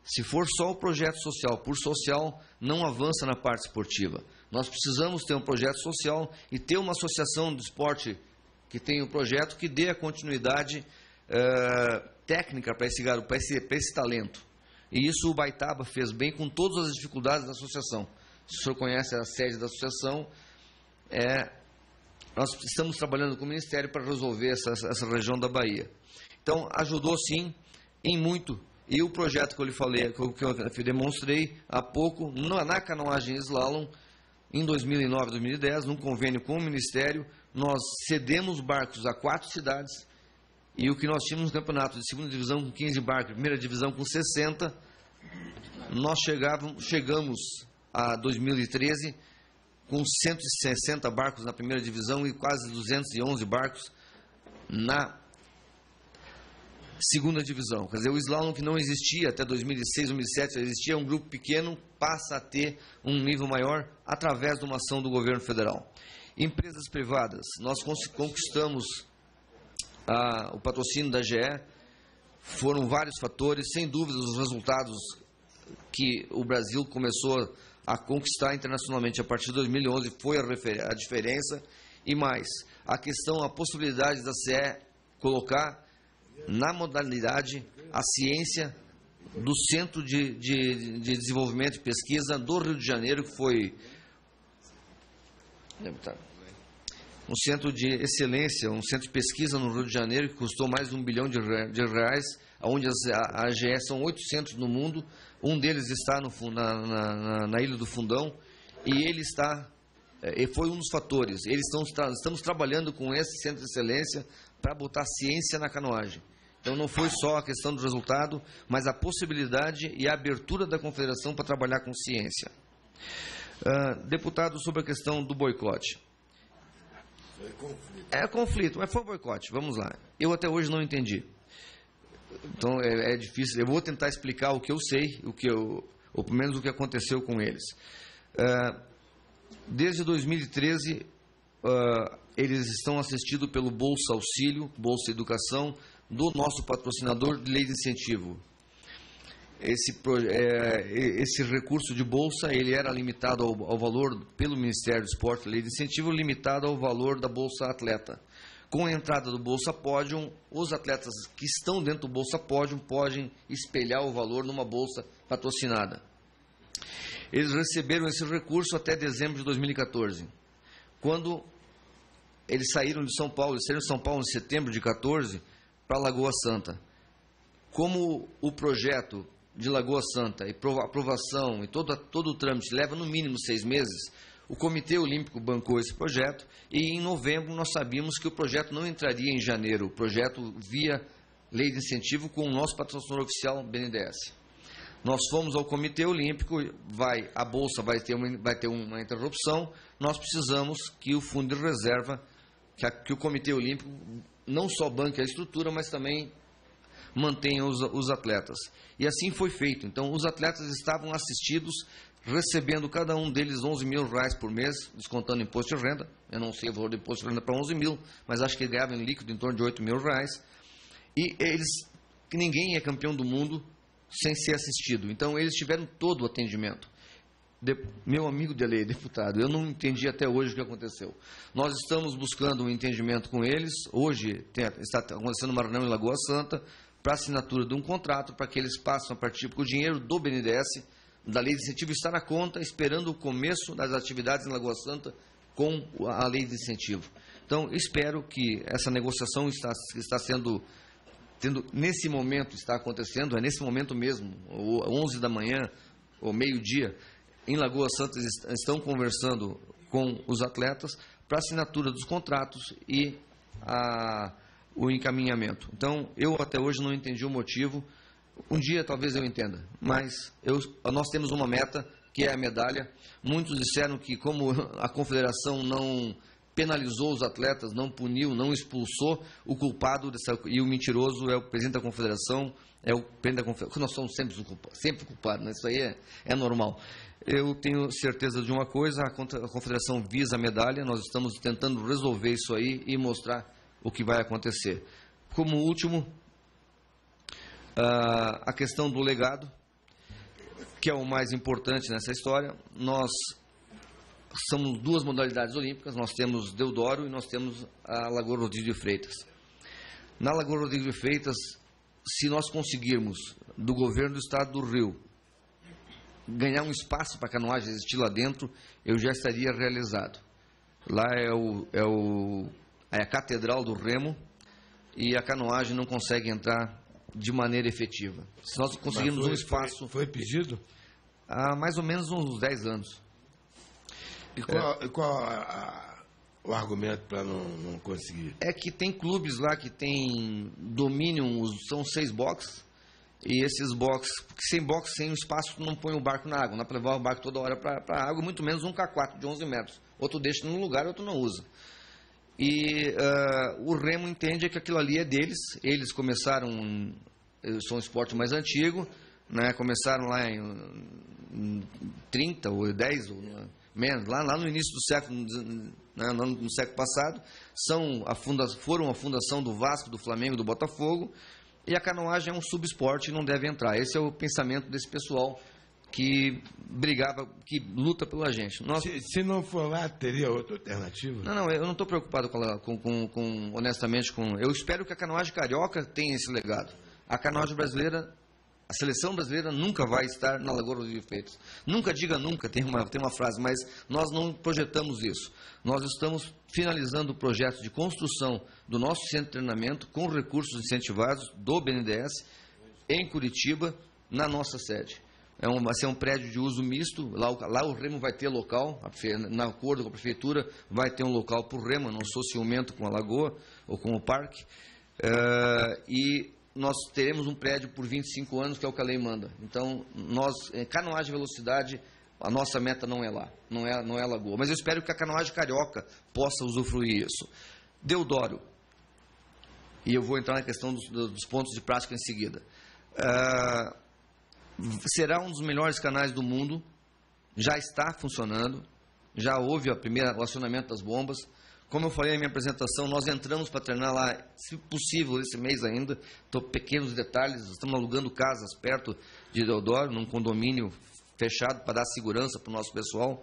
Se for só o projeto social por social, não avança na parte esportiva. Nós precisamos ter um projeto social e ter uma associação de esporte que tenha um projeto que dê a continuidade uh, técnica para esse garoto, para esse, para esse talento. E isso o Baitaba fez bem com todas as dificuldades da associação. Se o senhor conhece a sede da associação, é, nós estamos trabalhando com o Ministério para resolver essa, essa região da Bahia. Então, ajudou sim, em muito. E o projeto que eu lhe falei, que eu, que eu demonstrei há pouco, na, na canoagem slalom, em dois mil e nove, dois mil e dez, num convênio com o Ministério, nós cedemos barcos a quatro cidades, e o que nós tínhamos no campeonato de segunda divisão com quinze barcos, primeira divisão com sessenta, nós chegávamos, chegamos a dois mil e treze com cento e sessenta barcos na primeira divisão e quase duzentos e onze barcos na segunda divisão. Quer dizer, o slalom que não existia até dois mil e seis, dois mil e sete, existia um grupo pequeno, passa a ter um nível maior através de uma ação do governo federal. Empresas privadas, nós conquistamos a, o patrocínio da G E, foram vários fatores, sem dúvida os resultados que o Brasil começou a conquistar internacionalmente a partir de dois mil e onze foi a, a diferença, e mais, a questão, a possibilidade da C E colocar na modalidade a ciência do Centro de, de, de Desenvolvimento e Pesquisa do Rio de Janeiro, que foi um centro de excelência, um centro de pesquisa no Rio de Janeiro, que custou mais de um bilhão de reais, onde as, a, a G E são oitocentos no mundo, um deles está no, na, na, na Ilha do Fundão, e ele está, e foi um dos fatores, eles estão, estamos trabalhando com esse centro de excelência para botar ciência na canoagem. Então não foi só a questão do resultado, mas a possibilidade e a abertura da confederação para trabalhar com ciência. Uh, deputado, sobre a questão do boicote. É conflito. É conflito, mas foi boicote, vamos lá. Eu até hoje não entendi. Então é, é difícil, eu vou tentar explicar o que eu sei, o que eu, ou pelo menos o que aconteceu com eles. Uh, desde dois mil e treze, uh, eles estão assistidos pelo Bolsa Auxílio, Bolsa Educação, do nosso patrocinador de lei de incentivo. Esse, é, esse recurso de bolsa, ele era limitado ao, ao valor, pelo Ministério do Esporte, lei de incentivo, limitado ao valor da Bolsa Atleta. Com a entrada do Bolsa Pódium, os atletas que estão dentro do Bolsa Pódium podem espelhar o valor numa bolsa patrocinada. Eles receberam esse recurso até dezembro de dois mil e quatorze. Quando eles saíram de São Paulo, eles saíram de São Paulo em setembro de quatorze, para Lagoa Santa. Como o projeto de Lagoa Santa e aprovação e todo, todo o trâmite leva no mínimo seis meses, o Comitê Olímpico bancou esse projeto e em novembro nós sabíamos que o projeto não entraria em janeiro, o projeto via lei de incentivo com o nosso patrocinador oficial, B N D E S. Nós fomos ao Comitê Olímpico, vai, a Bolsa vai ter, uma, vai ter uma interrupção, nós precisamos que o Fundo de Reserva, que, a, que o Comitê Olímpico não só banque a estrutura, mas também mantenha os, os atletas. E assim foi feito. Então, os atletas estavam assistidos, recebendo cada um deles onze mil reais por mês, descontando imposto de renda. Eu não sei o valor do imposto de renda para onze mil, mas acho que ganhavam em líquido em torno de oito mil reais. E eles, que ninguém é campeão do mundo sem ser assistido. Então, eles tiveram todo o atendimento. De, meu amigo de lei, deputado, eu não entendi até hoje o que aconteceu. Nós estamos buscando um entendimento com eles. Hoje tem, está acontecendo uma reunião em Lagoa Santa para assinatura de um contrato para que eles passem a partir, porque o dinheiro do B N D E S, da lei de incentivo, está na conta, esperando o começo das atividades em Lagoa Santa com a lei de incentivo. Então, espero que essa negociação está, está sendo, tendo, nesse momento está acontecendo, é nesse momento mesmo, onze da manhã, ou meio-dia, em Lagoa Santa estão conversando com os atletas para a assinatura dos contratos e a, o encaminhamento. Então, eu até hoje não entendi o motivo. Um dia talvez eu entenda, mas eu, nós temos uma meta, que é a medalha. Muitos disseram que como a confederação não penalizou os atletas, não puniu, não expulsou, o culpado dessa, e o mentiroso é o presidente da confederação, é o presidente da confederação. Nós somos sempre culpados, sempre culpados, né? Isso aí é, é normal. Eu tenho certeza de uma coisa, a confederação visa a medalha, nós estamos tentando resolver isso aí e mostrar o que vai acontecer. Como último, a questão do legado. que é o mais importante nessa história, nós somos duas modalidades olímpicas, nós temos Deodoro e nós temos a Lagoa Rodrigo de Freitas. Na Lagoa Rodrigo de Freitas, se nós conseguirmos, do governo do estado do Rio, ganhar um espaço para a canoagem existir lá dentro, eu já estaria realizado. Lá é, o, é, o, é a Catedral do Remo e a canoagem não consegue entrar de maneira efetiva. Se nós conseguirmos foi, um espaço... Foi pedido? Há mais ou menos uns dez anos. E qual, é, qual a, a, o argumento para não, não conseguir? É que tem clubes lá que tem domínio, são seis boxes, e esses boxes, sem box, sem espaço, não põe o barco na água, não dá para levar o barco toda hora para a água, muito menos um K quatro de onze metros. Outro deixa num lugar, outro não usa. E uh, o Remo entende que aquilo ali é deles, eles começaram, são um esporte mais antigo, né, começaram lá em, em trinta ou dez, ou menos, lá, lá no início do século, né, no, no século passado, são a funda, foram a fundação do Vasco, do Flamengo, do Botafogo, e a canoagem é um subesporte e não deve entrar. Esse é o pensamento desse pessoal que brigava, que luta pela gente. Nós... Se, se não for lá, teria outra alternativa? Não, não, eu não estou preocupado com, com, com, com, honestamente, com... Eu espero que a canoagem carioca tenha esse legado. A canoagem brasileira, a seleção brasileira nunca vai estar na Lagoa Rodrigo de Freitas. Nunca diga nunca, tem uma, tem uma frase, mas nós não projetamos isso. Nós estamos finalizando o projeto de construção do nosso centro de treinamento com recursos incentivados do B N D E S em Curitiba, na nossa sede. É um, vai ser um prédio de uso misto, lá, lá o Remo vai ter local, na acordo com a prefeitura, vai ter um local para o Remo, não sou ciumento com a Lagoa ou com o parque, uh, e nós teremos um prédio por vinte e cinco anos, que é o que a lei manda. Então, nós, canoagem velocidade, a nossa meta não é lá, não é, não é a Lagoa, mas eu espero que a canoagem carioca possa usufruir isso. Deodoro, e eu vou entrar na questão dos, dos pontos de prática em seguida. Uh, será um dos melhores canais do mundo, já está funcionando, já houve o primeiro acionamento das bombas. Como eu falei na minha apresentação, nós entramos para treinar lá, se possível, esse mês ainda. Estou pequenos detalhes, estamos alugando casas perto de Deodoro, num condomínio fechado para dar segurança para o nosso pessoal.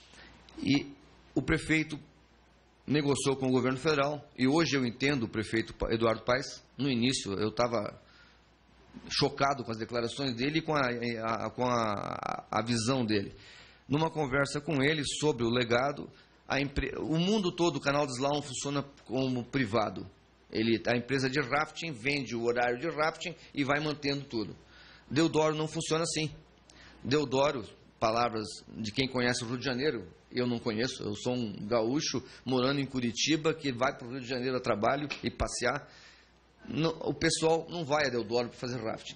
E o prefeito negociou com o governo federal, e hoje eu entendo o prefeito Eduardo Paes. No início eu estava chocado com as declarações dele e com a, a, com a, a visão dele. Numa conversa com ele sobre o legado, a empre... o mundo todo, o canal de slalom funciona como privado. Ele, a empresa de rafting vende o horário de rafting e vai mantendo tudo. Deodoro não funciona assim. Deodoro, palavras de quem conhece o Rio de Janeiro, eu não conheço, eu sou um gaúcho morando em Curitiba que vai para o Rio de Janeiro a trabalho e passear. Não, o pessoal não vai a Deodoro para fazer rafting.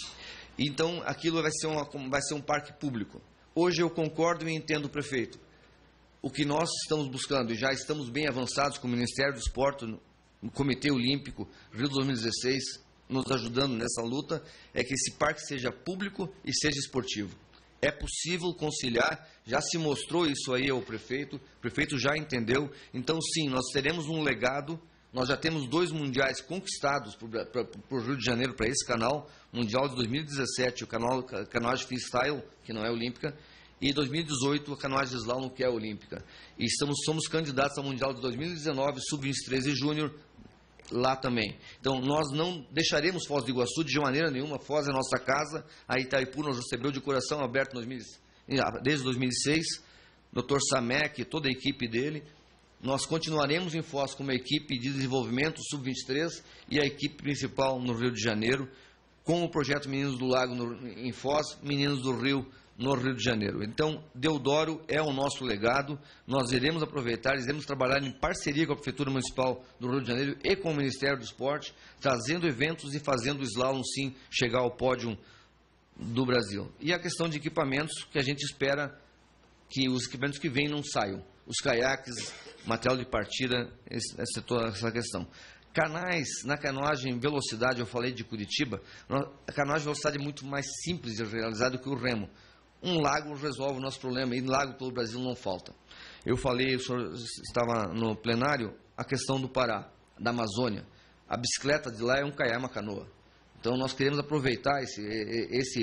Então, aquilo vai ser, uma, vai ser um parque público. Hoje eu concordo e entendo o prefeito. O que nós estamos buscando, e já estamos bem avançados com o Ministério do Esporte, o Comitê Olímpico, Rio dois mil e dezesseis, nos ajudando nessa luta, é que esse parque seja público e seja esportivo. É possível conciliar, já se mostrou isso aí ao prefeito, o prefeito já entendeu. Então, sim, nós teremos um legado. Nós já temos dois mundiais conquistados para o Rio de Janeiro, para esse canal. Mundial de dois mil e dezessete, o canal, canoagem freestyle, que não é olímpica, e dois mil e dezoito, a canoagem de slalom, que é olímpica. E estamos, somos candidatos ao Mundial de dois mil e dezenove, sub vinte e três e Júnior, lá também. Então, nós não deixaremos Foz do Iguaçu de maneira nenhuma. Foz é a nossa casa. A Itaipu nos recebeu de coração aberto desde dois mil e seis. doutor Samek, toda a equipe dele. Nós continuaremos em Foz com uma equipe de desenvolvimento sub vinte e três e a equipe principal no Rio de Janeiro, com o projeto Meninos do Lago no, em Foz, Meninos do Rio no Rio de Janeiro. Então, Deodoro é o nosso legado, nós iremos aproveitar, iremos trabalhar em parceria com a Prefeitura Municipal do Rio de Janeiro e com o Ministério do Esporte, trazendo eventos e fazendo o slalom, sim, chegar ao pódio do Brasil. E a questão de equipamentos, que a gente espera que os equipamentos que vêm não saiam. Os caiaques, material de partida, essa é toda essa questão. Canais, na canoagem velocidade, eu falei de Curitiba, a canoagem velocidade é muito mais simples de realizar do que o remo. Um lago resolve o nosso problema, e lago pelo Brasil não falta. Eu falei, o senhor estava no plenário, a questão do Pará, da Amazônia. A bicicleta de lá é um caiaque, uma canoa. Então, nós queremos aproveitar esse, esse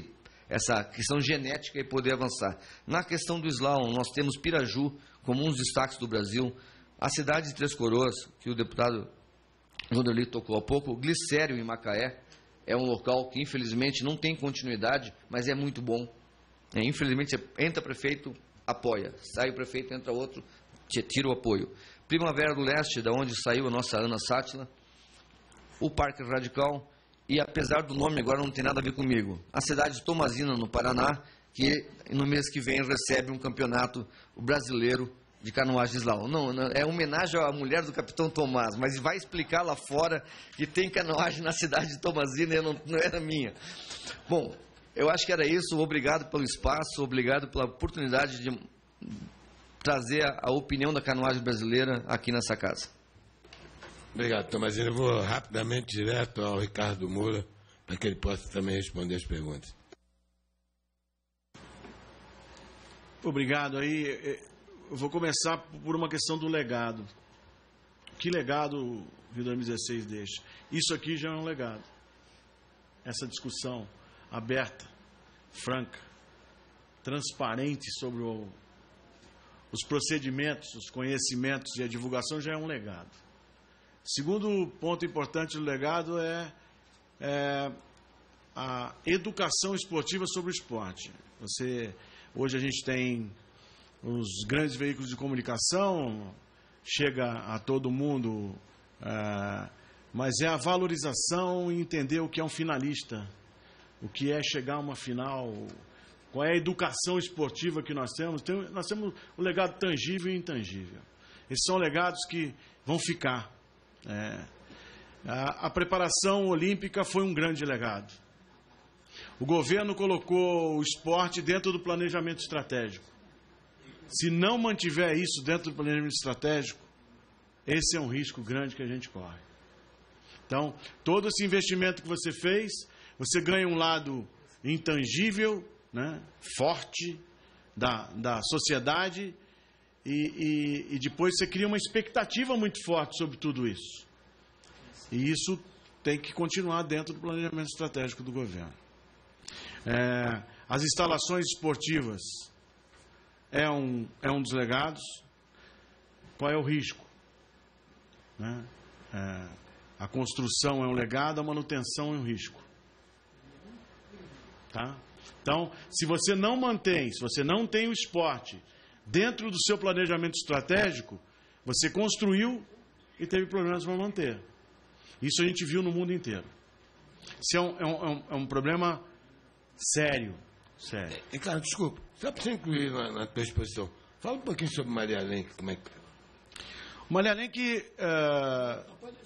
essa questão genética e poder avançar. Na questão do slalom, nós temos Piraju como um dos destaques do Brasil, a cidade de Três Coroas, que o deputado João Derli tocou há pouco, o Glicério em Macaé, é um local que infelizmente não tem continuidade, mas é muito bom. É, infelizmente, entra prefeito, apoia, sai o prefeito, entra outro, tira o apoio. Primavera do Leste, da onde saiu a nossa Ana Sátila, o Parque Radical, e apesar do nome agora não tem nada a ver comigo, a cidade de Tomazina, no Paraná, que no mês que vem recebe um campeonato brasileiro de canoagem de slalom. Não, não, é homenagem à mulher do capitão Tomás, mas vai explicar lá fora que tem canoagem na cidade de Tomazina e não, não era minha. Bom, eu acho que era isso. Obrigado pelo espaço, obrigado pela oportunidade de trazer a, a opinião da canoagem brasileira aqui nessa casa. Obrigado, Tomazina. Eu vou rapidamente direto ao Ricardo Moura, para que ele possa também responder as perguntas. Obrigado. Aí, eu vou começar por uma questão do legado. Que legado o Rio dois mil e dezesseis deixa? Isso aqui já é um legado. Essa discussão aberta, franca, transparente sobre o, os procedimentos, os conhecimentos e a divulgação já é um legado. Segundo ponto importante do legado é, é a educação esportiva sobre o esporte. Você, hoje a gente tem os grandes veículos de comunicação, chega a todo mundo, é, mas é a valorização e entender o que é um finalista, o que é chegar a uma final, qual é a educação esportiva que nós temos. Tem, nós temos o legado tangível e intangível. Esses são legados que vão ficar. É, a, a preparação olímpica foi um grande legado. O governo colocou o esporte dentro do planejamento estratégico. Se não mantiver isso dentro do planejamento estratégico, esse é um risco grande que a gente corre. Então, todo esse investimento que você fez, você ganha um lado intangível, né, forte da, da sociedade e, e, e depois você cria uma expectativa muito forte sobre tudo isso. E isso tem que continuar dentro do planejamento estratégico do governo. É, as instalações esportivas é um, é um dos legados. Qual é o risco? Né? É, a construção é um legado, a manutenção é um risco. Tá? Então, se você não mantém, se você não tem o esporte dentro do seu planejamento estratégico, você construiu e teve problemas para manter. Isso a gente viu no mundo inteiro. Isso é um, é um, é um problema sério. sério. E, cara, desculpa, só para você incluir na, na tua exposição, fala um pouquinho sobre Maria Lenk, como é que... Maria Lenk, uh,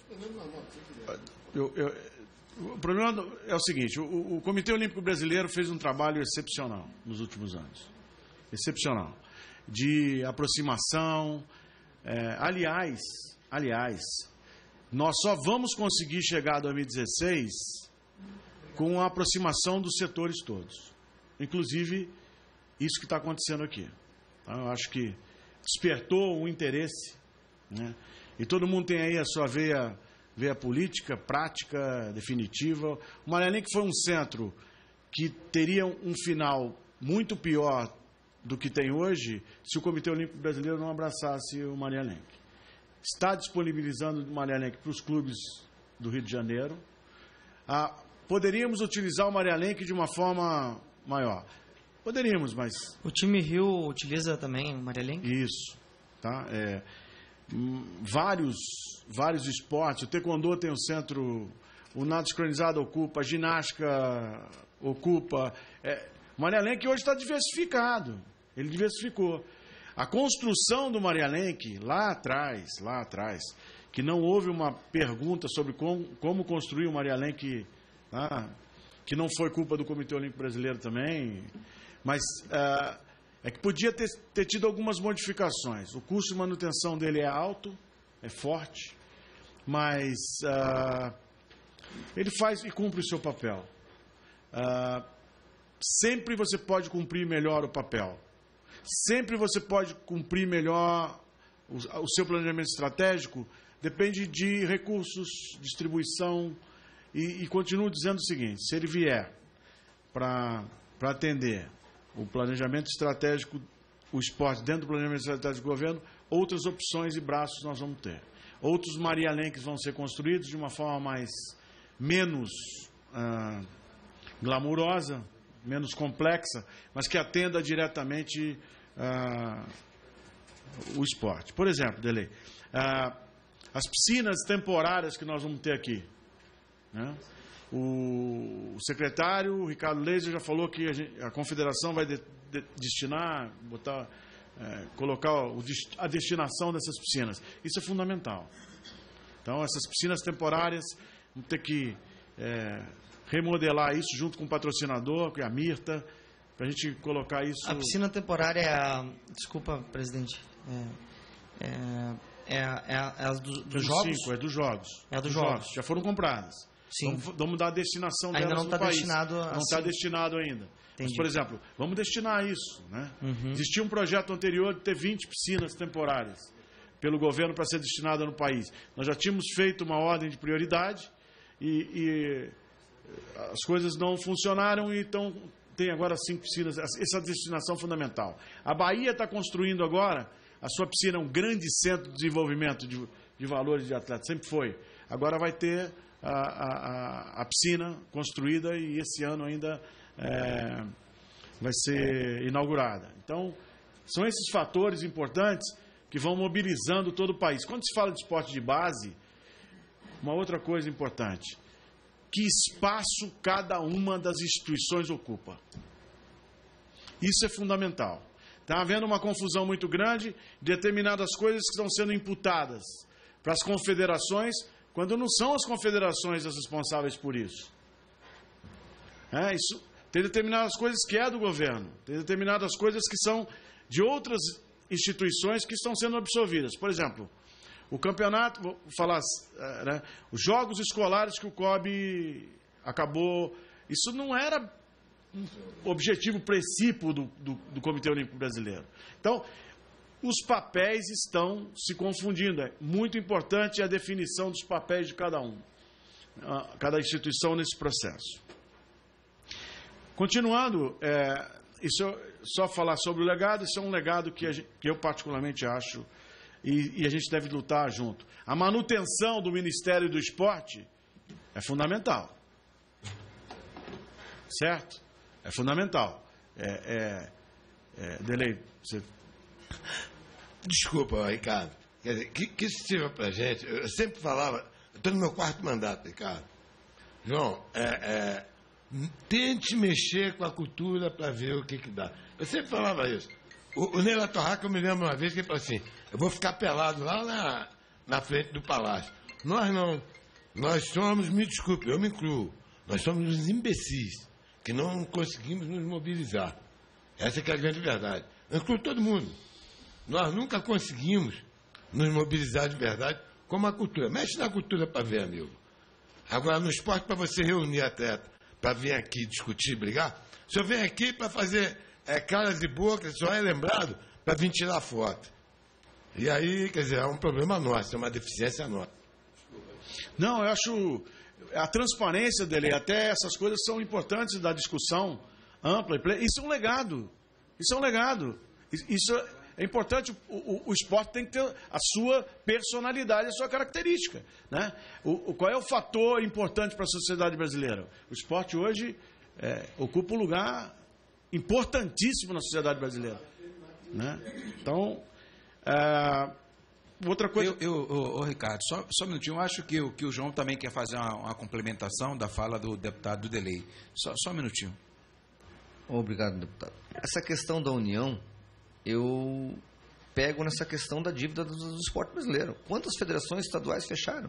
eu, eu, o problema é o seguinte, o, o Comitê Olímpico Brasileiro fez um trabalho excepcional nos últimos anos. Excepcional. De aproximação. É, aliás, aliás, nós só vamos conseguir chegar a dois mil e dezesseis com a aproximação dos setores todos. Inclusive, isso que está acontecendo aqui. Então, eu acho que despertou um interesse, né? E todo mundo tem aí a sua veia, veia política, prática, definitiva. O Maria Lenk foi um centro que teria um final muito pior do que tem hoje se o Comitê Olímpico Brasileiro não abraçasse o Maria Lenk. Está disponibilizando o Maria Lenk para os clubes do Rio de Janeiro. Ah, poderíamos utilizar o Maria Lenk de uma forma maior. Poderíamos, mas... O time Rio utiliza também o Maria Lenk? Isso. Tá? É, vários, vários esportes. O taekwondo tem um centro, o nado sincronizado ocupa, a ginástica ocupa. É, o Maria Lenk hoje está diversificado. Ele diversificou. A construção do Maria Lenk, lá atrás, lá atrás, que não houve uma pergunta sobre como, como construir o Maria Lenk, tá? Que não foi culpa do Comitê Olímpico Brasileiro também, mas uh, é que podia ter, ter tido algumas modificações. O custo de manutenção dele é alto, é forte, mas uh, ele faz e cumpre o seu papel. Uh, sempre você pode cumprir melhor o papel. Sempre você pode cumprir melhor o, o seu planejamento estratégico, depende de recursos, distribuição, e, e continuo dizendo o seguinte, se ele vier para para atender o planejamento estratégico, o esporte dentro do planejamento estratégico do governo, outras opções e braços nós vamos ter. Outros Maria-Lenques vão ser construídos de uma forma mais menos ah, glamurosa, menos complexa, mas que atenda diretamente ah, o esporte. Por exemplo, Delei, ah, as piscinas temporárias que nós vamos ter aqui, né? O secretário, o Ricardo Leiser, já falou que a, gente, a confederação vai de, de, destinar, botar, é, colocar o, a destinação dessas piscinas. Isso é fundamental. Então, essas piscinas temporárias, vamos ter que é, remodelar isso junto com o patrocinador, que é a Mirta, para a gente colocar isso... A piscina temporária é a... Desculpa, presidente. É, é, é, é, a, é a do, dos é jogos? Cinco, é dos jogos. É a dos dos jogos. jogos. Já foram compradas. Sim. Vamos, vamos dar a destinação ainda delas não no tá país. Destinado não está assim. destinado ainda. Mas, por exemplo, vamos destinar isso. Né? Uhum. Existia um projeto anterior de ter vinte piscinas temporárias pelo governo para ser destinada no país. Nós já tínhamos feito uma ordem de prioridade e, e as coisas não funcionaram, e então tem agora cinco piscinas. Essa destinação é fundamental. A Bahia está construindo agora a sua piscina, um grande centro de desenvolvimento de, de valores de atletas, sempre foi. Agora vai ter a, a, a piscina construída e esse ano ainda é, vai ser inaugurada. Então, são esses fatores importantes que vão mobilizando todo o país. Quando se fala de esporte de base, uma outra coisa importante, que espaço cada uma das instituições ocupa. Isso é fundamental. Está havendo uma confusão muito grande de determinadas coisas que estão sendo imputadas para as confederações, quando não são as confederações as responsáveis por isso. É, isso tem determinadas coisas que é do governo, tem determinadas coisas que são de outras instituições que estão sendo absorvidas. Por exemplo, o campeonato, vou falar, né, os jogos escolares que o C O B acabou, isso não era um objetivo precípio do, do, do Comitê Olímpico Brasileiro. Então, os papéis estão se confundindo. É muito importante a definição dos papéis de cada um, cada instituição nesse processo. Continuando, é, isso, só falar sobre o legado, isso é um legado que, a gente, que eu particularmente acho e, e a gente deve lutar junto. A manutenção do Ministério do Esporte é fundamental. Certo? É fundamental. É, é, é, Delei, você... Desculpa, Ricardo. Quer dizer, que, que isso sirva para a gente. Eu sempre falava, estou no meu quarto mandato, Ricardo. João, é, é, tente mexer com a cultura para ver o que, que dá. Eu sempre falava isso. O, o Neila Torraca, eu me lembro uma vez que ele falou assim, eu vou ficar pelado lá na, na frente do palácio. Nós não. Nós somos, me desculpe, eu me incluo, nós somos os imbecis, que não conseguimos nos mobilizar. Essa que é a grande verdade. Eu incluo todo mundo. Nós nunca conseguimos nos mobilizar de verdade como a cultura. Mexe na cultura para ver, amigo. Agora, no esporte, para você reunir atleta, para vir aqui discutir, brigar, o senhor vem aqui para fazer é, caras e bocas, só é lembrado para vir tirar foto. E aí, quer dizer, é um problema nosso, é uma deficiência nossa. Não, eu acho... A transparência dele, até essas coisas são importantes da discussão ampla. Isso é um legado. Isso é um legado. Isso é importante. O, o, o esporte tem que ter a sua personalidade, a sua característica. Né? O, o, qual é o fator importante para a sociedade brasileira? O esporte hoje é, ocupa um lugar importantíssimo na sociedade brasileira. Né? Então, é, outra coisa... Eu, eu, ô, ô, Ricardo, só, só um minutinho. Eu acho que, o, que o João também quer fazer uma, uma complementação da fala do deputado Delei. Só, só um minutinho. Obrigado, deputado. Essa questão da União, eu pego nessa questão da dívida do, do esporte brasileiro. Quantas federações estaduais fecharam?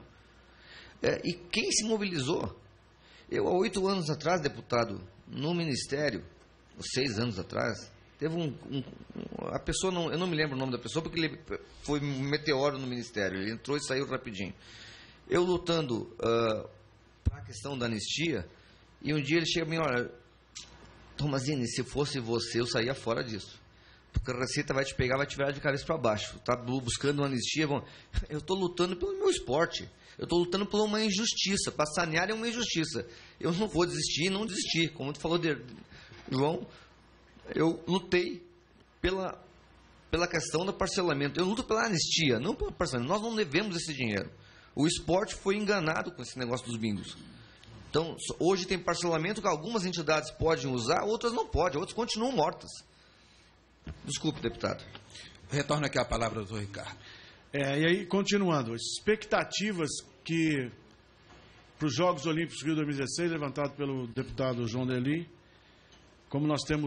É, e quem se mobilizou? Eu, há oito anos atrás, deputado, no Ministério, seis anos atrás, teve um, um, a pessoa, não, eu não me lembro o nome da pessoa, porque ele foi um meteoro no Ministério, ele entrou e saiu rapidinho. Eu lutando uh, para a questão da anistia, e um dia ele chega e me olha, Tomazini, se fosse você, eu saía fora disso. Porque a Receita vai te pegar, vai te virar de cabeça para baixo. Está buscando uma anistia. Bom, eu estou lutando pelo meu esporte. Eu estou lutando por uma injustiça. Para sanear é uma injustiça. Eu não vou desistir, não desistir. Como tu falou de, João, eu lutei pela, pela questão do parcelamento. Eu luto pela anistia, não pelo parcelamento. Nós não devemos esse dinheiro. O esporte foi enganado com esse negócio dos bingos. Então, hoje tem parcelamento que algumas entidades podem usar, outras não podem, outras continuam mortas. Desculpe, deputado. Retorno aqui a palavra ao doutor Ricardo. É, e aí, continuando, as expectativas que para os Jogos Olímpicos Rio dois mil e dezesseis, levantado pelo deputado João Deli, como nós temos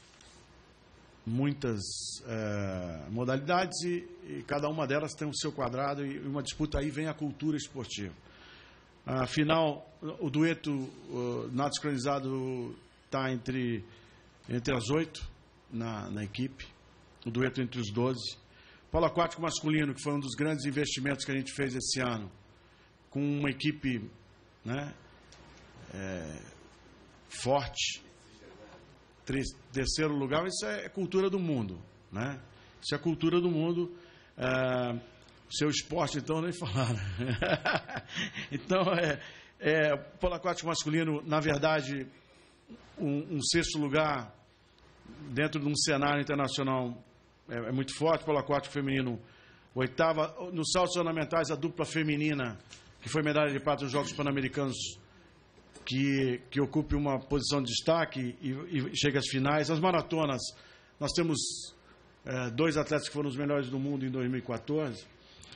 muitas é, modalidades e, e cada uma delas tem o seu quadrado e uma disputa aí vem a cultura esportiva. Afinal, o dueto uh, nado sincronizado está entre, entre as oito na, na equipe, o dueto entre os doze. Polo aquático masculino, que foi um dos grandes investimentos que a gente fez esse ano, com uma equipe, né, é, forte. Terceiro lugar, isso é cultura do mundo, né? Isso é cultura do mundo. É, seu esporte, então, nem falar. Né? Então, é, é, polo aquático masculino, na verdade, um, um sexto lugar dentro de um cenário internacional é, é muito forte. Polo aquático feminino, oitava. Nos saltos ornamentais, a dupla feminina, que foi medalha de prata nos Jogos Pan-Americanos, que, que ocupe uma posição de destaque e, e chega às finais. As maratonas, nós temos é, dois atletas que foram os melhores do mundo em dois mil e quatorze.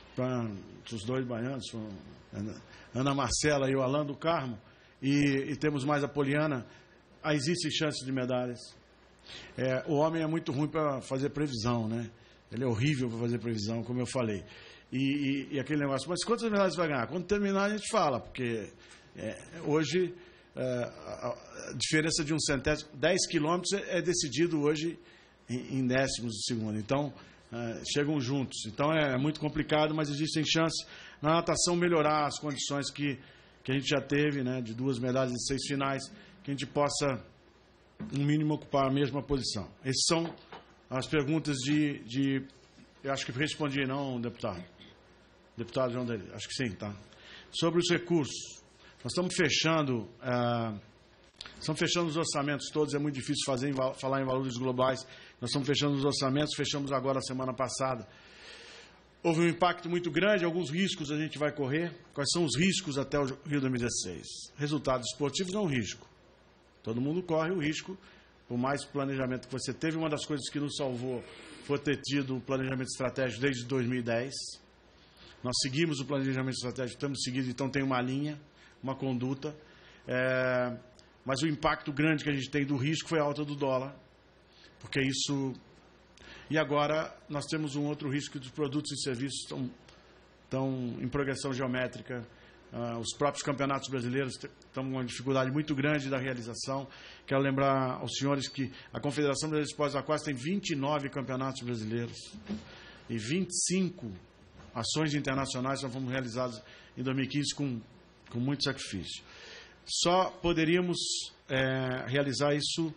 Os dois baianos, foram Ana Marcela e o Alan do Carmo, e, e temos mais a Poliana. Ah, existem chances de medalhas. É, o homem é muito ruim para fazer previsão, né? Ele é horrível para fazer previsão, como eu falei. E, e, e aquele negócio, mas quantas medalhas vai ganhar? Quando terminar a gente fala, porque é, hoje é, a, a diferença de um centésimo, dez quilômetros é, é decidido hoje em, em décimos de segundo. Então, Uh, chegam juntos, então é, é muito complicado, mas existem chances na natação melhorar as condições que, que a gente já teve, né, de duas medalhas e seis finais, que a gente possa, no mínimo, ocupar a mesma posição. Essas são as perguntas de, de eu acho que respondi, não, deputado? Deputado João Deli, acho que sim, tá? Sobre os recursos, nós estamos fechando, uh, estamos fechando os orçamentos todos, é muito difícil fazer, falar em valores globais. Nós estamos fechando os orçamentos, fechamos agora a semana passada. Houve um impacto muito grande, alguns riscos a gente vai correr. Quais são os riscos até o Rio dois mil e dezesseis? Resultados esportivos é um risco. Todo mundo corre o risco, por mais planejamento que você teve. Uma das coisas que nos salvou foi ter tido o planejamento estratégico desde dois mil e dez. Nós seguimos o planejamento estratégico, estamos seguindo, então tem uma linha, uma conduta. É, mas o impacto grande que a gente tem do risco foi a alta do dólar. Porque isso... E agora nós temos um outro risco dos produtos e serviços estão, estão em progressão geométrica. Uh, os próprios campeonatos brasileiros estão com uma dificuldade muito grande da realização. Quero lembrar aos senhores que a Confederação Brasileira de Esportes Aquáticos tem vinte e nove campeonatos brasileiros e vinte e cinco ações internacionais que fomos realizadas em dois mil e quinze com, com muito sacrifício. Só poderíamos é, realizar isso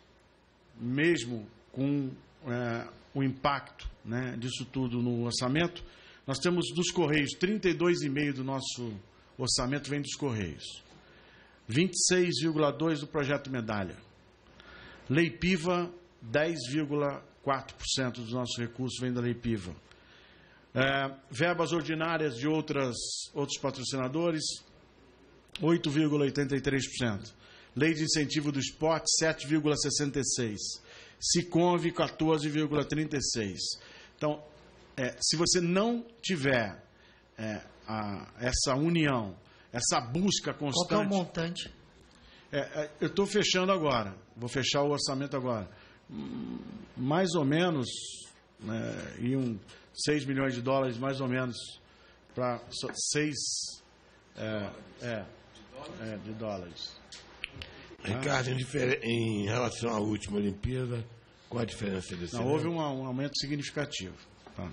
mesmo com é, o impacto, né, disso tudo no orçamento. Nós temos dos Correios, trinta e dois vírgula cinco por cento do nosso orçamento vem dos Correios. vinte e seis vírgula dois por cento do projeto Medalha. Lei Piva, dez vírgula quatro por cento dos nossos recursos vem da Lei Piva. É, verbas ordinárias de outras, outros patrocinadores, oito vírgula oitenta e três por cento. Lei de Incentivo do Esporte, sete vírgula sessenta e seis por cento. Siconv, quatorze vírgula trinta e seis por cento. Então, é, se você não tiver é, a, essa união, essa busca constante... Qual que é o montante? É, é, eu estou fechando agora, vou fechar o orçamento agora. Mais ou menos, né, iam seis milhões de dólares, mais ou menos, para seis é, é, é, de dólares. Ricardo, em, em relação à última Olimpíada, qual a diferença desse? Não, houve um, um aumento significativo. Tá?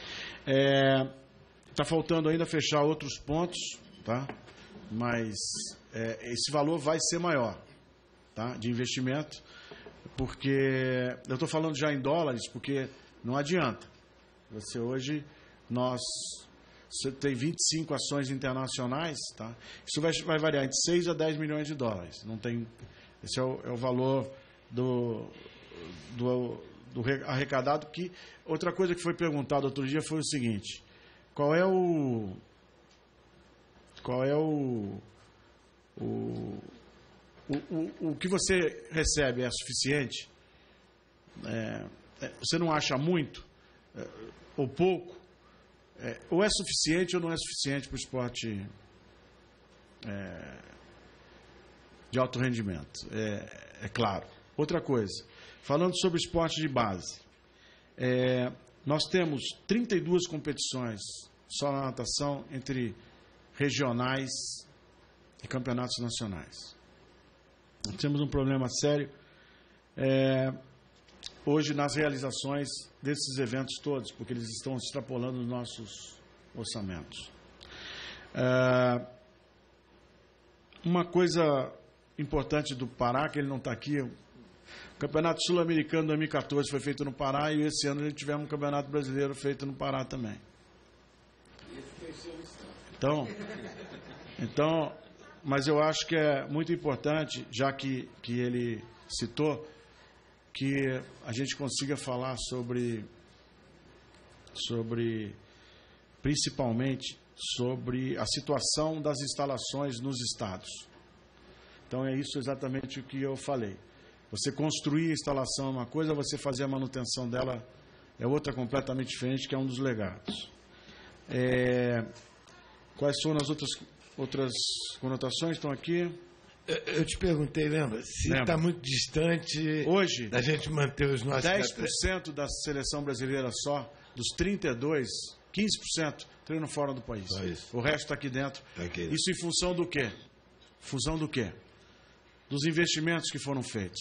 É, tá faltando ainda fechar outros pontos, tá? Mas é, esse valor vai ser maior, tá? De investimento, porque eu estou falando já em dólares, porque não adianta. Você hoje, nós você tem vinte e cinco ações internacionais, tá? Isso vai, vai variar entre seis a dez milhões de dólares. Não tem, esse é o, é o valor do, do, do arrecadado. Que, outra coisa que foi perguntada outro dia foi o seguinte: qual é o qual é o o, o, o, o que você recebe é suficiente? É, você não acha muito é, ou pouco? É, ou é suficiente ou não é suficiente para o esporte é, de alto rendimento? É, é claro. Outra coisa, falando sobre esporte de base, é, nós temos trinta e duas competições só na natação, entre regionais e campeonatos nacionais. Nós temos um problema sério é, hoje nas realizações desses eventos todos, porque eles estão extrapolando os nossos orçamentos. É, uma coisa importante do Pará, que ele não está aqui, o Campeonato Sul-Americano de dois mil e quatorze foi feito no Pará, e esse ano a gente tivemos um Campeonato Brasileiro feito no Pará também. Então, então, mas eu acho que é muito importante, já que, que ele citou, que a gente consiga falar sobre, sobre, principalmente, sobre a situação das instalações nos estados. Então é isso exatamente o que eu falei. Você construir a instalação é uma coisa, você fazer a manutenção dela é outra completamente diferente, que é um dos legados. É, quais são as outras, outras conotações? Estão aqui? Eu, eu te perguntei, lembra? Se está muito distante hoje da gente manter os nossos... dez por cento da seleção brasileira só, dos trinta e dois, quinze por cento treinam fora do país. O resto está aqui dentro. Tá aqui. Isso em função do quê? Função do quê? Dos investimentos que foram feitos,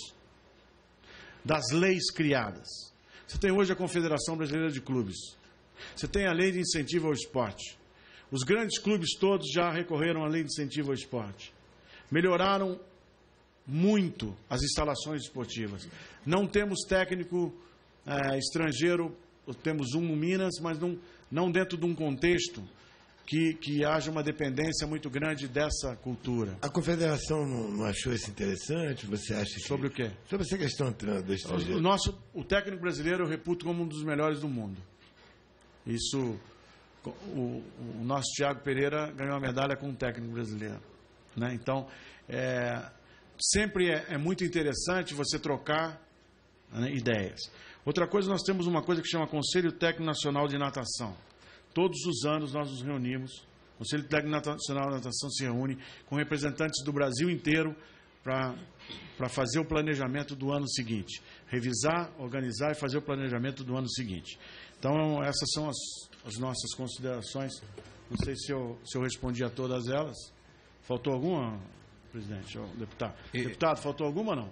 das leis criadas. Você tem hoje a Confederação Brasileira de Clubes, você tem a Lei de Incentivo ao Esporte. Os grandes clubes todos já recorreram à Lei de Incentivo ao Esporte. Melhoraram muito as instalações esportivas. Não temos técnico é, estrangeiro, temos um no Minas, mas não, não dentro de um contexto Que, que haja uma dependência muito grande dessa cultura. A Confederação não, não achou isso interessante? Você acha que... Sobre o quê? Sobre essa questão do estrangeiro. O, nosso, o técnico brasileiro eu reputo como um dos melhores do mundo. Isso, o, o nosso Thiago Pereira ganhou a medalha com um técnico brasileiro. Né? Então, é, sempre é, é muito interessante você trocar, né, ideias. Outra coisa, nós temos uma coisa que chama Conselho Técnico Nacional de Natação. Todos os anos nós nos reunimos, o Conselho Técnico Nacional de Natação se reúne com representantes do Brasil inteiro para fazer o planejamento do ano seguinte. Revisar, organizar e fazer o planejamento do ano seguinte. Então, essas são as, as nossas considerações. Não sei se eu, se eu respondi a todas elas. Faltou alguma, presidente, ou deputado? E... Deputado, faltou alguma ou não?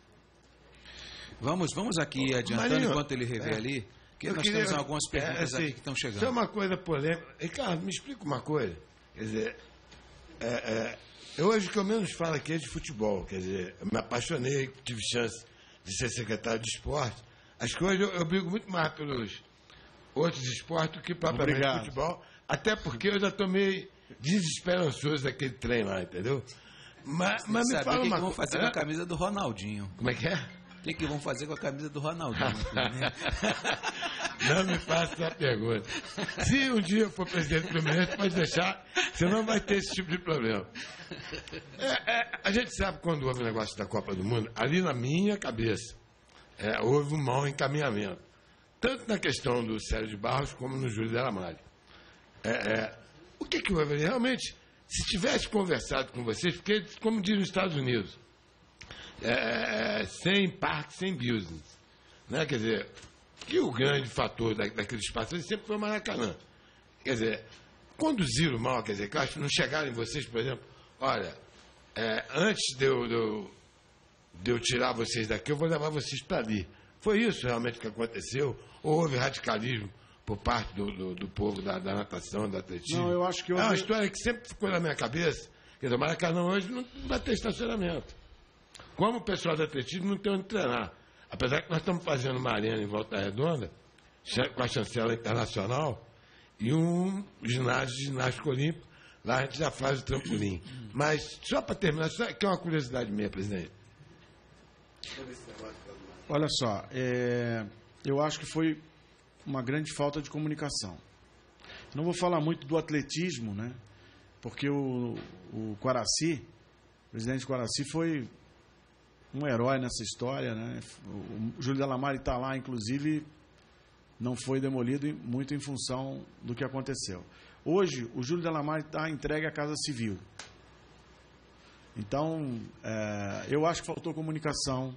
Vamos, vamos aqui adiantando Marinho, enquanto ele revê é. ali. Porque nós queria, temos algumas perguntas é, assim, aqui que estão chegando. Isso é uma coisa polêmica. Ricardo, me explica uma coisa. Quer dizer, é, é, eu hoje o que eu menos falo aqui é de futebol. Quer dizer, eu me apaixonei, tive chance de ser secretário de esporte. Acho que hoje eu, eu brigo muito mais pelos outros esportes do que propriamente Obrigado. futebol. Até porque eu já estou meio desesperançoso daquele trem lá, entendeu? Mas, mas me sabe fala que uma coisa. Vão fazer é? com a camisa do Ronaldinho. Como é que é? O que, que vão fazer com a camisa do Ronaldinho? Não me faça essa pergunta. Se um dia eu for presidente do Fluminense, pode deixar, senão vai ter esse tipo de problema. É, é, a gente sabe quando houve o negócio da Copa do Mundo, ali na minha cabeça, é, houve um mau encaminhamento. Tanto na questão do Célio de Barros, como no Júlio de Ramalho. É, é, o que, que houve ali? Realmente, se tivesse conversado com vocês, porque, como diz nos Estados Unidos, É, sem parque, sem business. Né? Quer dizer, que o grande fator da, daquele espaço sempre foi o Maracanã. Quer dizer, conduziram mal, quer dizer, que acho que não chegaram em vocês, por exemplo, olha, é, antes de eu, de, eu, de eu tirar vocês daqui, eu vou levar vocês para ali. Foi isso realmente que aconteceu? Ou houve radicalismo por parte do, do, do povo da, da natação, do atletismo? Não, eu acho que houve... É uma história que sempre ficou na minha cabeça. Quer dizer, o Maracanã hoje não vai ter estacionamento. Como o pessoal do atletismo não tem onde treinar. Apesar que nós estamos fazendo uma arena em Volta Redonda, com a chancela internacional, e um ginásio de ginástica olímpico, lá a gente já faz o trampolim. Mas, só para terminar, só que é uma curiosidade minha, presidente. Olha só, é, eu acho que foi uma grande falta de comunicação. Não vou falar muito do atletismo, né? Porque o, o Guaraci, o presidente Guaraci foi um herói nessa história, né? O Júlio Delamare está lá, inclusive, não foi demolido muito em função do que aconteceu. Hoje, o Júlio Delamare está entregue à Casa Civil. Então, é, eu acho que faltou comunicação,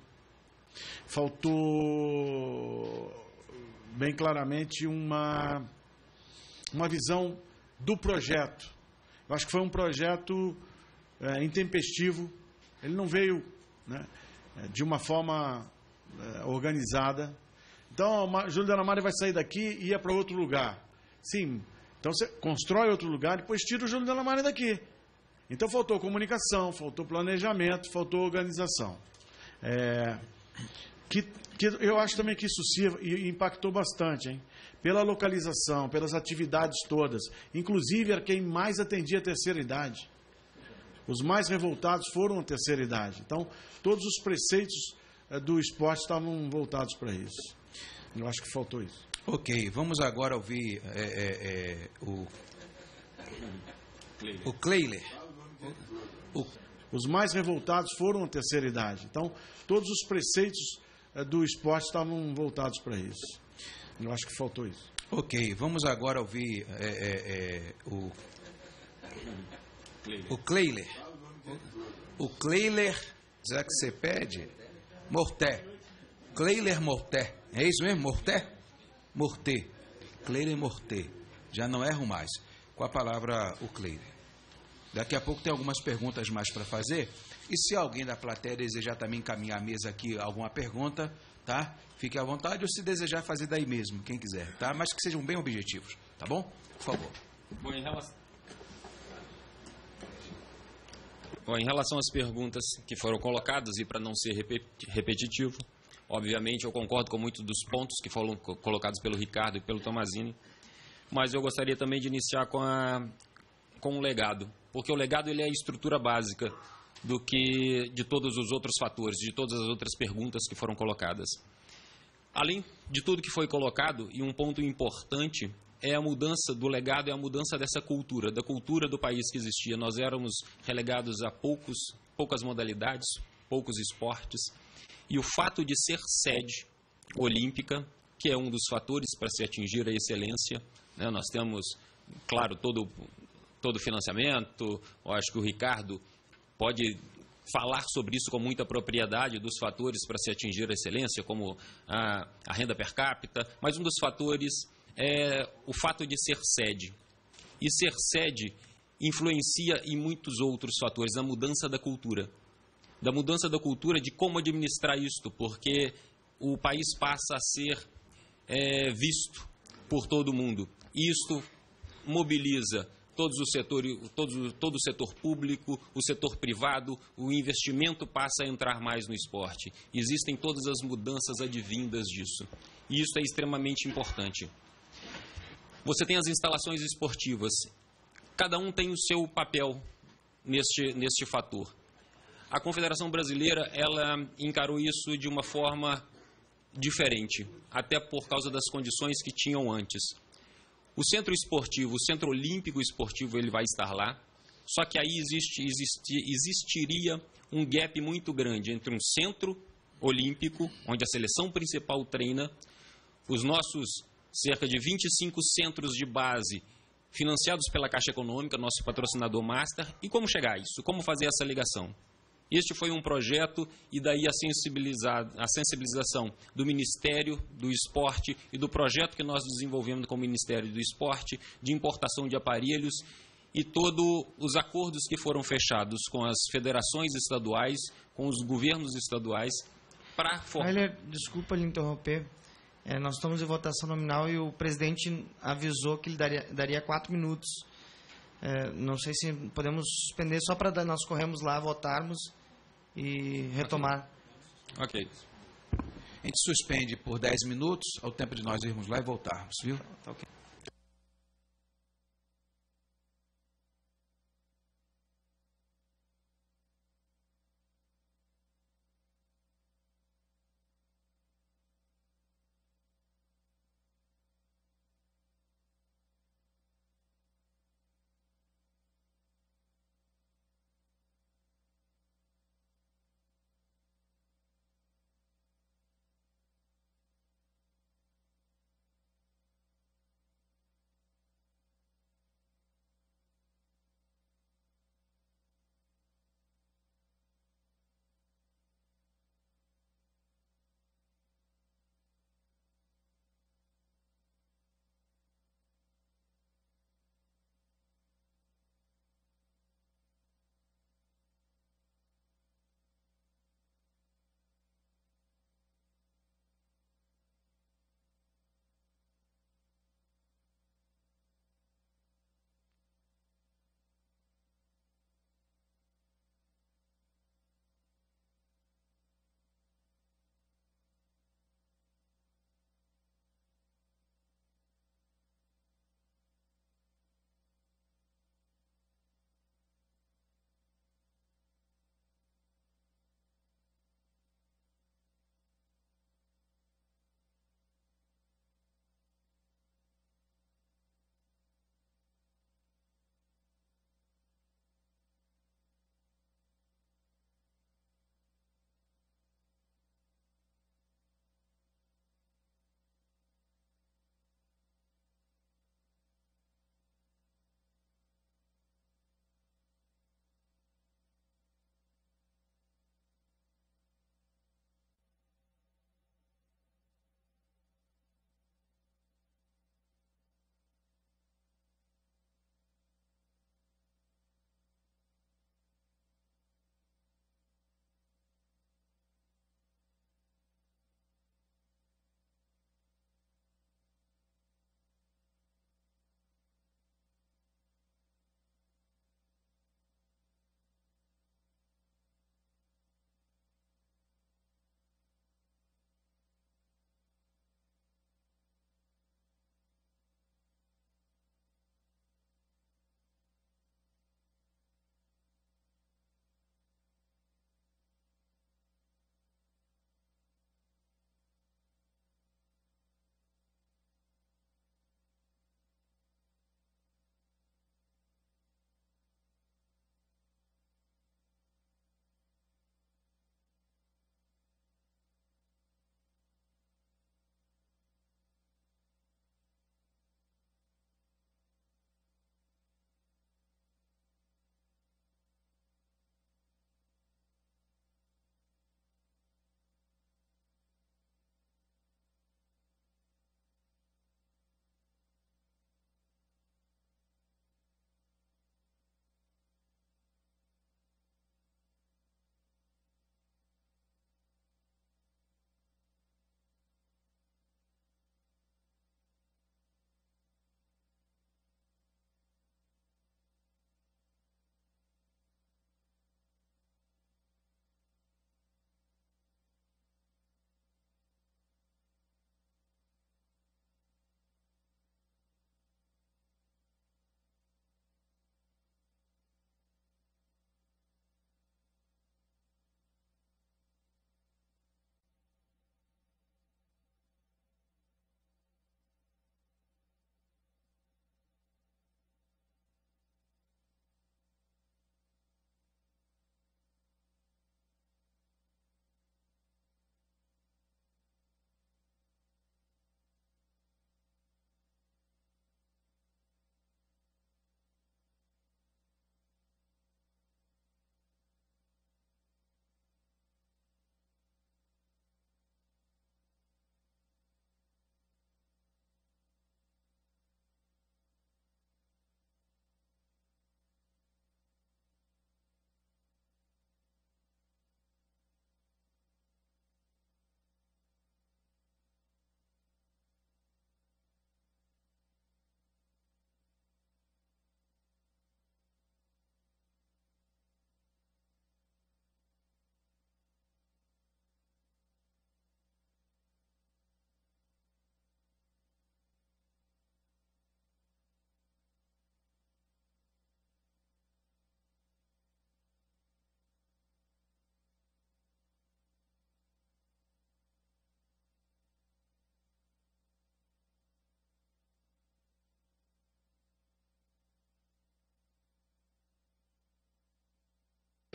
faltou bem claramente uma, uma visão do projeto. Eu acho que foi um projeto é, intempestivo, ele não veio, né, de uma forma é, organizada. Então, o Júlio Delamare vai sair daqui e ir para outro lugar. Sim, então você constrói outro lugar, depois tira o Júlio Delamare daqui. Então faltou comunicação, faltou planejamento, faltou organização. É, que, que eu acho também que isso se impactou bastante, hein? Pela localização, pelas atividades todas. Inclusive era quem mais atendia a terceira idade. Os mais revoltados foram a terceira idade. Então, todos os preceitos é, do esporte estavam voltados para isso. Eu acho que faltou isso. Ok, vamos agora ouvir é, é, é, o, o Kleiler. O... Os mais revoltados foram a terceira idade. Então, todos os preceitos é, do esporte estavam voltados para isso. Eu acho que faltou isso. Ok, vamos agora ouvir é, é, é, o, o Kleiler. O Kleiler, já que você pede, Morté. Kleiler Morté. É isso mesmo? Morté? Morté. Kleiler Morté. Já não erro mais. Com a palavra o Kleiler. Daqui a pouco tem algumas perguntas mais para fazer. E se alguém da plateia desejar também encaminhar a mesa aqui alguma pergunta, tá? Fique à vontade, ou se desejar fazer daí mesmo, quem quiser, tá? Mas que sejam bem objetivos, tá bom? Por favor. Bom, em relação... Bom, em relação às perguntas que foram colocadas, e para não ser repetitivo, obviamente eu concordo com muitos dos pontos que foram colocados pelo Ricardo e pelo Tomazini, mas eu gostaria também de iniciar com, a, com um legado, porque o legado ele é a estrutura básica do que de todos os outros fatores, de todas as outras perguntas que foram colocadas. Além de tudo que foi colocado, e um ponto importante é a mudança do legado, é a mudança dessa cultura, da cultura do país que existia. Nós éramos relegados a poucos, poucas modalidades, poucos esportes, e o fato de ser sede olímpica, que é um dos fatores para se atingir a excelência, né? Nós temos, claro, todo todo o financiamento, eu acho que o Ricardo pode falar sobre isso com muita propriedade, dos fatores para se atingir a excelência, como a, a renda per capita, mas um dos fatores é o fato de ser sede. E ser sede influencia em muitos outros fatores, na mudança da cultura. Da mudança da cultura de como administrar isto, porque o país passa a ser é, visto por todo mundo. E isto mobiliza todos os setores, todo, todo o setor público, o setor privado, o investimento passa a entrar mais no esporte. Existem todas as mudanças advindas disso. E isso é extremamente importante. Você tem as instalações esportivas. Cada um tem o seu papel neste, neste fator. A Confederação Brasileira, ela encarou isso de uma forma diferente, até por causa das condições que tinham antes. O centro esportivo, o centro olímpico esportivo, ele vai estar lá, só que aí existe, existe, existiria um gap muito grande entre um centro olímpico, onde a seleção principal treina, os nossos cerca de vinte e cinco centros de base financiados pela Caixa Econômica, nosso patrocinador master, e como chegar a isso, como fazer essa ligação. Este foi um projeto e daí a, sensibilizar, a sensibilização do Ministério do Esporte e do projeto que nós desenvolvemos com o Ministério do Esporte de importação de aparelhos e todos os acordos que foram fechados com as federações estaduais, com os governos estaduais para formar... Desculpa lhe interromper. É, nós estamos em votação nominal e o presidente avisou que ele daria, daria quatro minutos. É, não sei se podemos suspender só para nós corrermos lá, votarmos e retomar. Ok. A gente suspende por dez minutos, ao tempo de nós irmos lá e voltarmos, viu? Tá ok.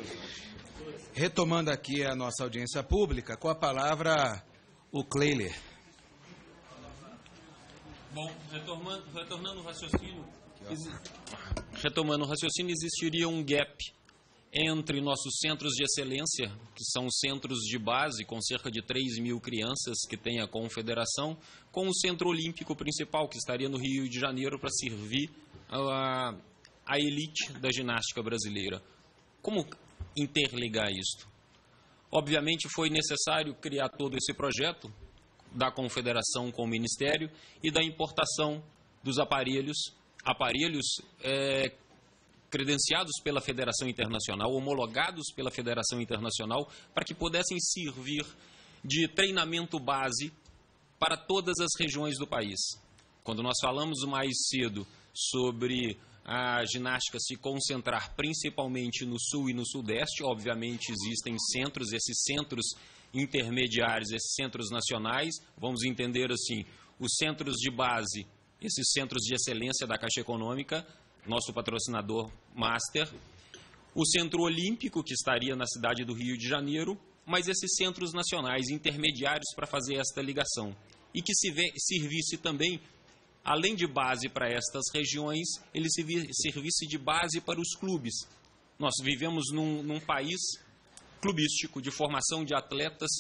Retomando aqui a nossa audiência pública, com a palavra o Kleiler. Bom, retornando, retornando o raciocínio, exi... retomando o raciocínio, existiria um gap entre nossos centros de excelência, que são centros de base, com cerca de três mil crianças que tem a confederação, com o centro olímpico principal, que estaria no Rio de Janeiro para servir a, a elite da ginástica brasileira. Como interligar isto? Obviamente foi necessário criar todo esse projeto da confederação com o Ministério e da importação dos aparelhos, aparelhos é, credenciados pela Federação Internacional, homologados pela Federação Internacional, para que pudessem servir de treinamento base para todas as regiões do país. Quando nós falamos mais cedo sobre a ginástica se concentrar principalmente no Sul e no Sudeste, obviamente existem centros, esses centros intermediários, esses centros nacionais, vamos entender assim, os centros de base, esses centros de excelência da Caixa Econômica, nosso patrocinador master, o Centro Olímpico, que estaria na cidade do Rio de Janeiro, mas esses centros nacionais intermediários para fazer esta ligação. E que se vê, servisse também, além de base para estas regiões, ele servisse de base para os clubes. Nós vivemos num, num país clubístico, de formação de atletas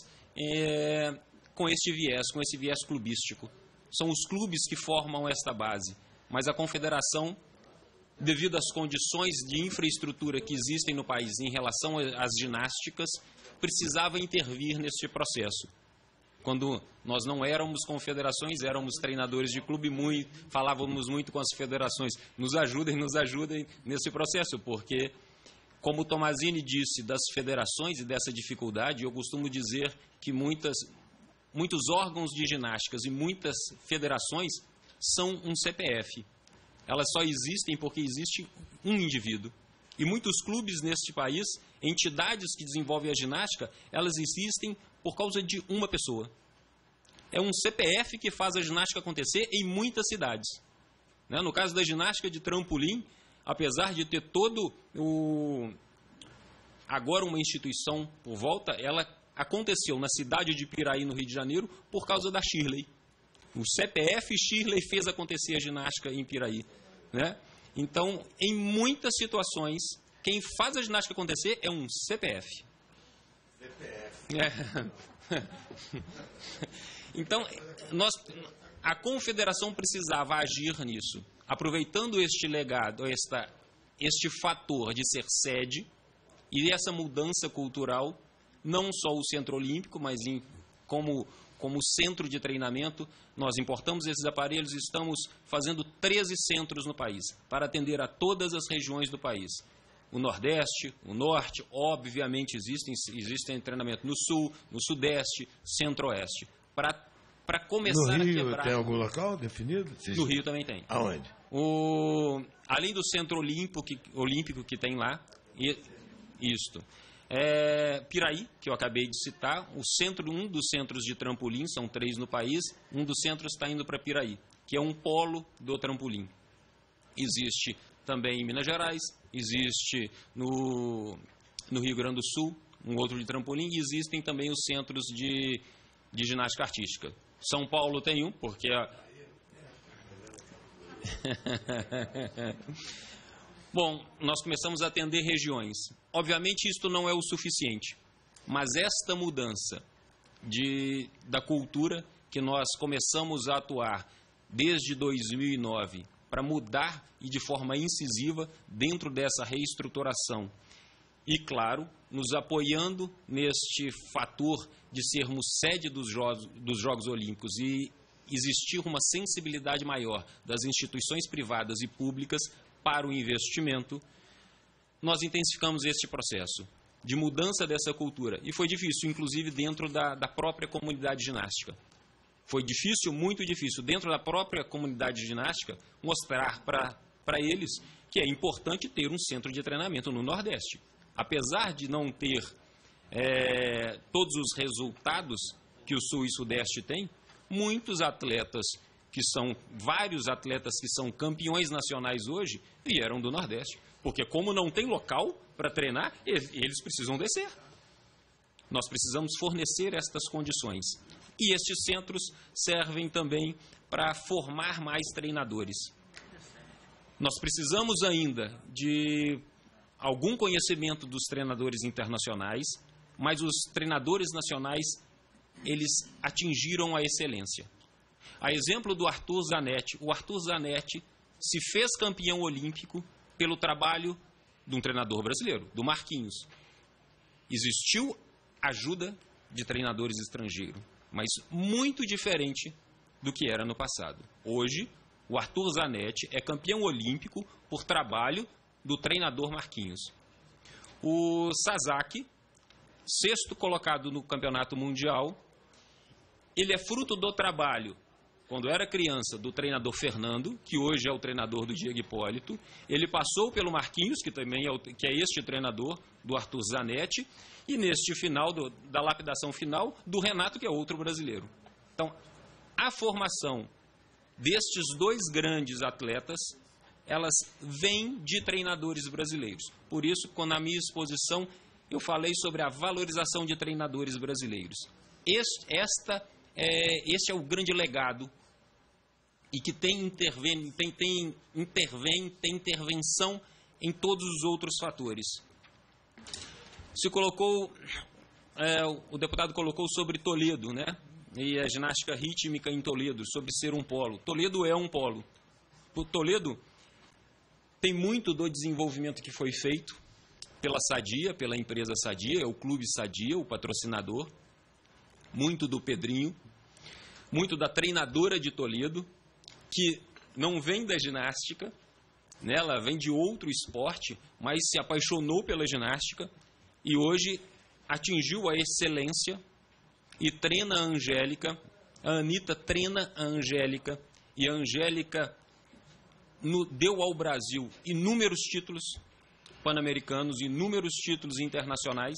é, com este viés, com esse viés clubístico. São os clubes que formam esta base, mas a confederação, devido às condições de infraestrutura que existem no país em relação às ginásticas, precisava intervir neste processo. Quando nós não éramos confederações, éramos treinadores de clube, muito, falávamos muito com as federações, nos ajudem, nos ajudem nesse processo, porque, como o Tomazini disse das federações e dessa dificuldade, eu costumo dizer que muitas, muitos órgãos de ginásticas e muitas federações são um C P F. Elas só existem porque existe um indivíduo. E muitos clubes neste país, entidades que desenvolvem a ginástica, elas existem por causa de uma pessoa. É um C P F que faz a ginástica acontecer em muitas cidades. Né? No caso da ginástica de trampolim, apesar de ter todo o... agora uma instituição por volta, ela aconteceu na cidade de Piraí, no Rio de Janeiro, por causa da Shirley. O C P F Shirley fez acontecer a ginástica em Piraí. Né? Então, em muitas situações, quem faz a ginástica acontecer é um C P F. C P F. É. Então, nós, a confederação precisava agir nisso, aproveitando este legado, esta, este fator de ser sede e essa mudança cultural, não só o Centro Olímpico, mas em, como, como centro de treinamento, nós importamos esses aparelhos e estamos fazendo treze centros no país, para atender a todas as regiões do país. O Nordeste, o Norte, obviamente existem, existem treinamento no Sul, no Sudeste, Centro-Oeste. Para começar no Rio, a quebrar... tem algum local definido? No Rio também tem. Aonde? O, além do Centro Olímpico que, Olímpico que tem lá, e, isto. É, Piraí, que eu acabei de citar, o centro, um dos centros de trampolim, são três no país, um dos centros está indo para Piraí, que é um polo do trampolim. Existe também em Minas Gerais, existe no, no Rio Grande do Sul, um outro de trampolim, e existem também os centros de, de ginástica artística. São Paulo tem um, porque... A... Bom, nós começamos a atender regiões. Obviamente, isto não é o suficiente, mas esta mudança de, da cultura que nós começamos a atuar desde dois mil e nove para mudar e de forma incisiva dentro dessa reestruturação. E, claro, nos apoiando neste fator de sermos sede dos Jogos, dos Jogos Olímpicos e existir uma sensibilidade maior das instituições privadas e públicas para o investimento, nós intensificamos este processo de mudança dessa cultura. E foi difícil, inclusive, dentro da, da própria comunidade ginástica. Foi difícil, muito difícil, dentro da própria comunidade ginástica, mostrar para eles que é importante ter um centro de treinamento no Nordeste. Apesar de não ter é, todos os resultados que o Sul e Sudeste têm, muitos atletas que são vários atletas que são campeões nacionais hoje, vieram do Nordeste. Porque como não tem local para treinar, eles precisam descer. Nós precisamos fornecer estas condições. E estes centros servem também para formar mais treinadores. Nós precisamos ainda de algum conhecimento dos treinadores internacionais, mas os treinadores nacionais, eles atingiram a excelência. A exemplo do Arthur Zanetti, o Arthur Zanetti se fez campeão olímpico pelo trabalho de um treinador brasileiro, do Marquinhos. Existiu ajuda de treinadores estrangeiros, mas muito diferente do que era no passado. Hoje, o Arthur Zanetti é campeão olímpico por trabalho do treinador Marquinhos. O Sasaki, sexto colocado no campeonato mundial, ele é fruto do trabalho, quando era criança, do treinador Fernando, que hoje é o treinador do Diego Hipólito. Ele passou pelo Marquinhos, que também é, o, que é este treinador do Arthur Zanetti, e neste final, do, da lapidação final, do Renato, que é outro brasileiro. Então, a formação destes dois grandes atletas, elas vêm de treinadores brasileiros. Por isso, quando na minha exposição, eu falei sobre a valorização de treinadores brasileiros. Este, esta, é, este é o grande legado e que tem, intervém, tem, tem, intervém, tem intervenção em todos os outros fatores. Se colocou, é, o deputado colocou sobre Toledo, né? E a ginástica rítmica em Toledo, sobre ser um polo. Toledo é um polo. O Toledo tem muito do desenvolvimento que foi feito pela Sadia, pela empresa Sadia, é o Clube Sadia, o patrocinador, muito do Pedrinho, muito da treinadora de Toledo, que não vem da ginástica, né? Ela vem de outro esporte, mas se apaixonou pela ginástica e hoje atingiu a excelência e treina a Angélica. A Anitta treina a Angélica e a Angélica no, deu ao Brasil inúmeros títulos pan-americanos, inúmeros títulos internacionais.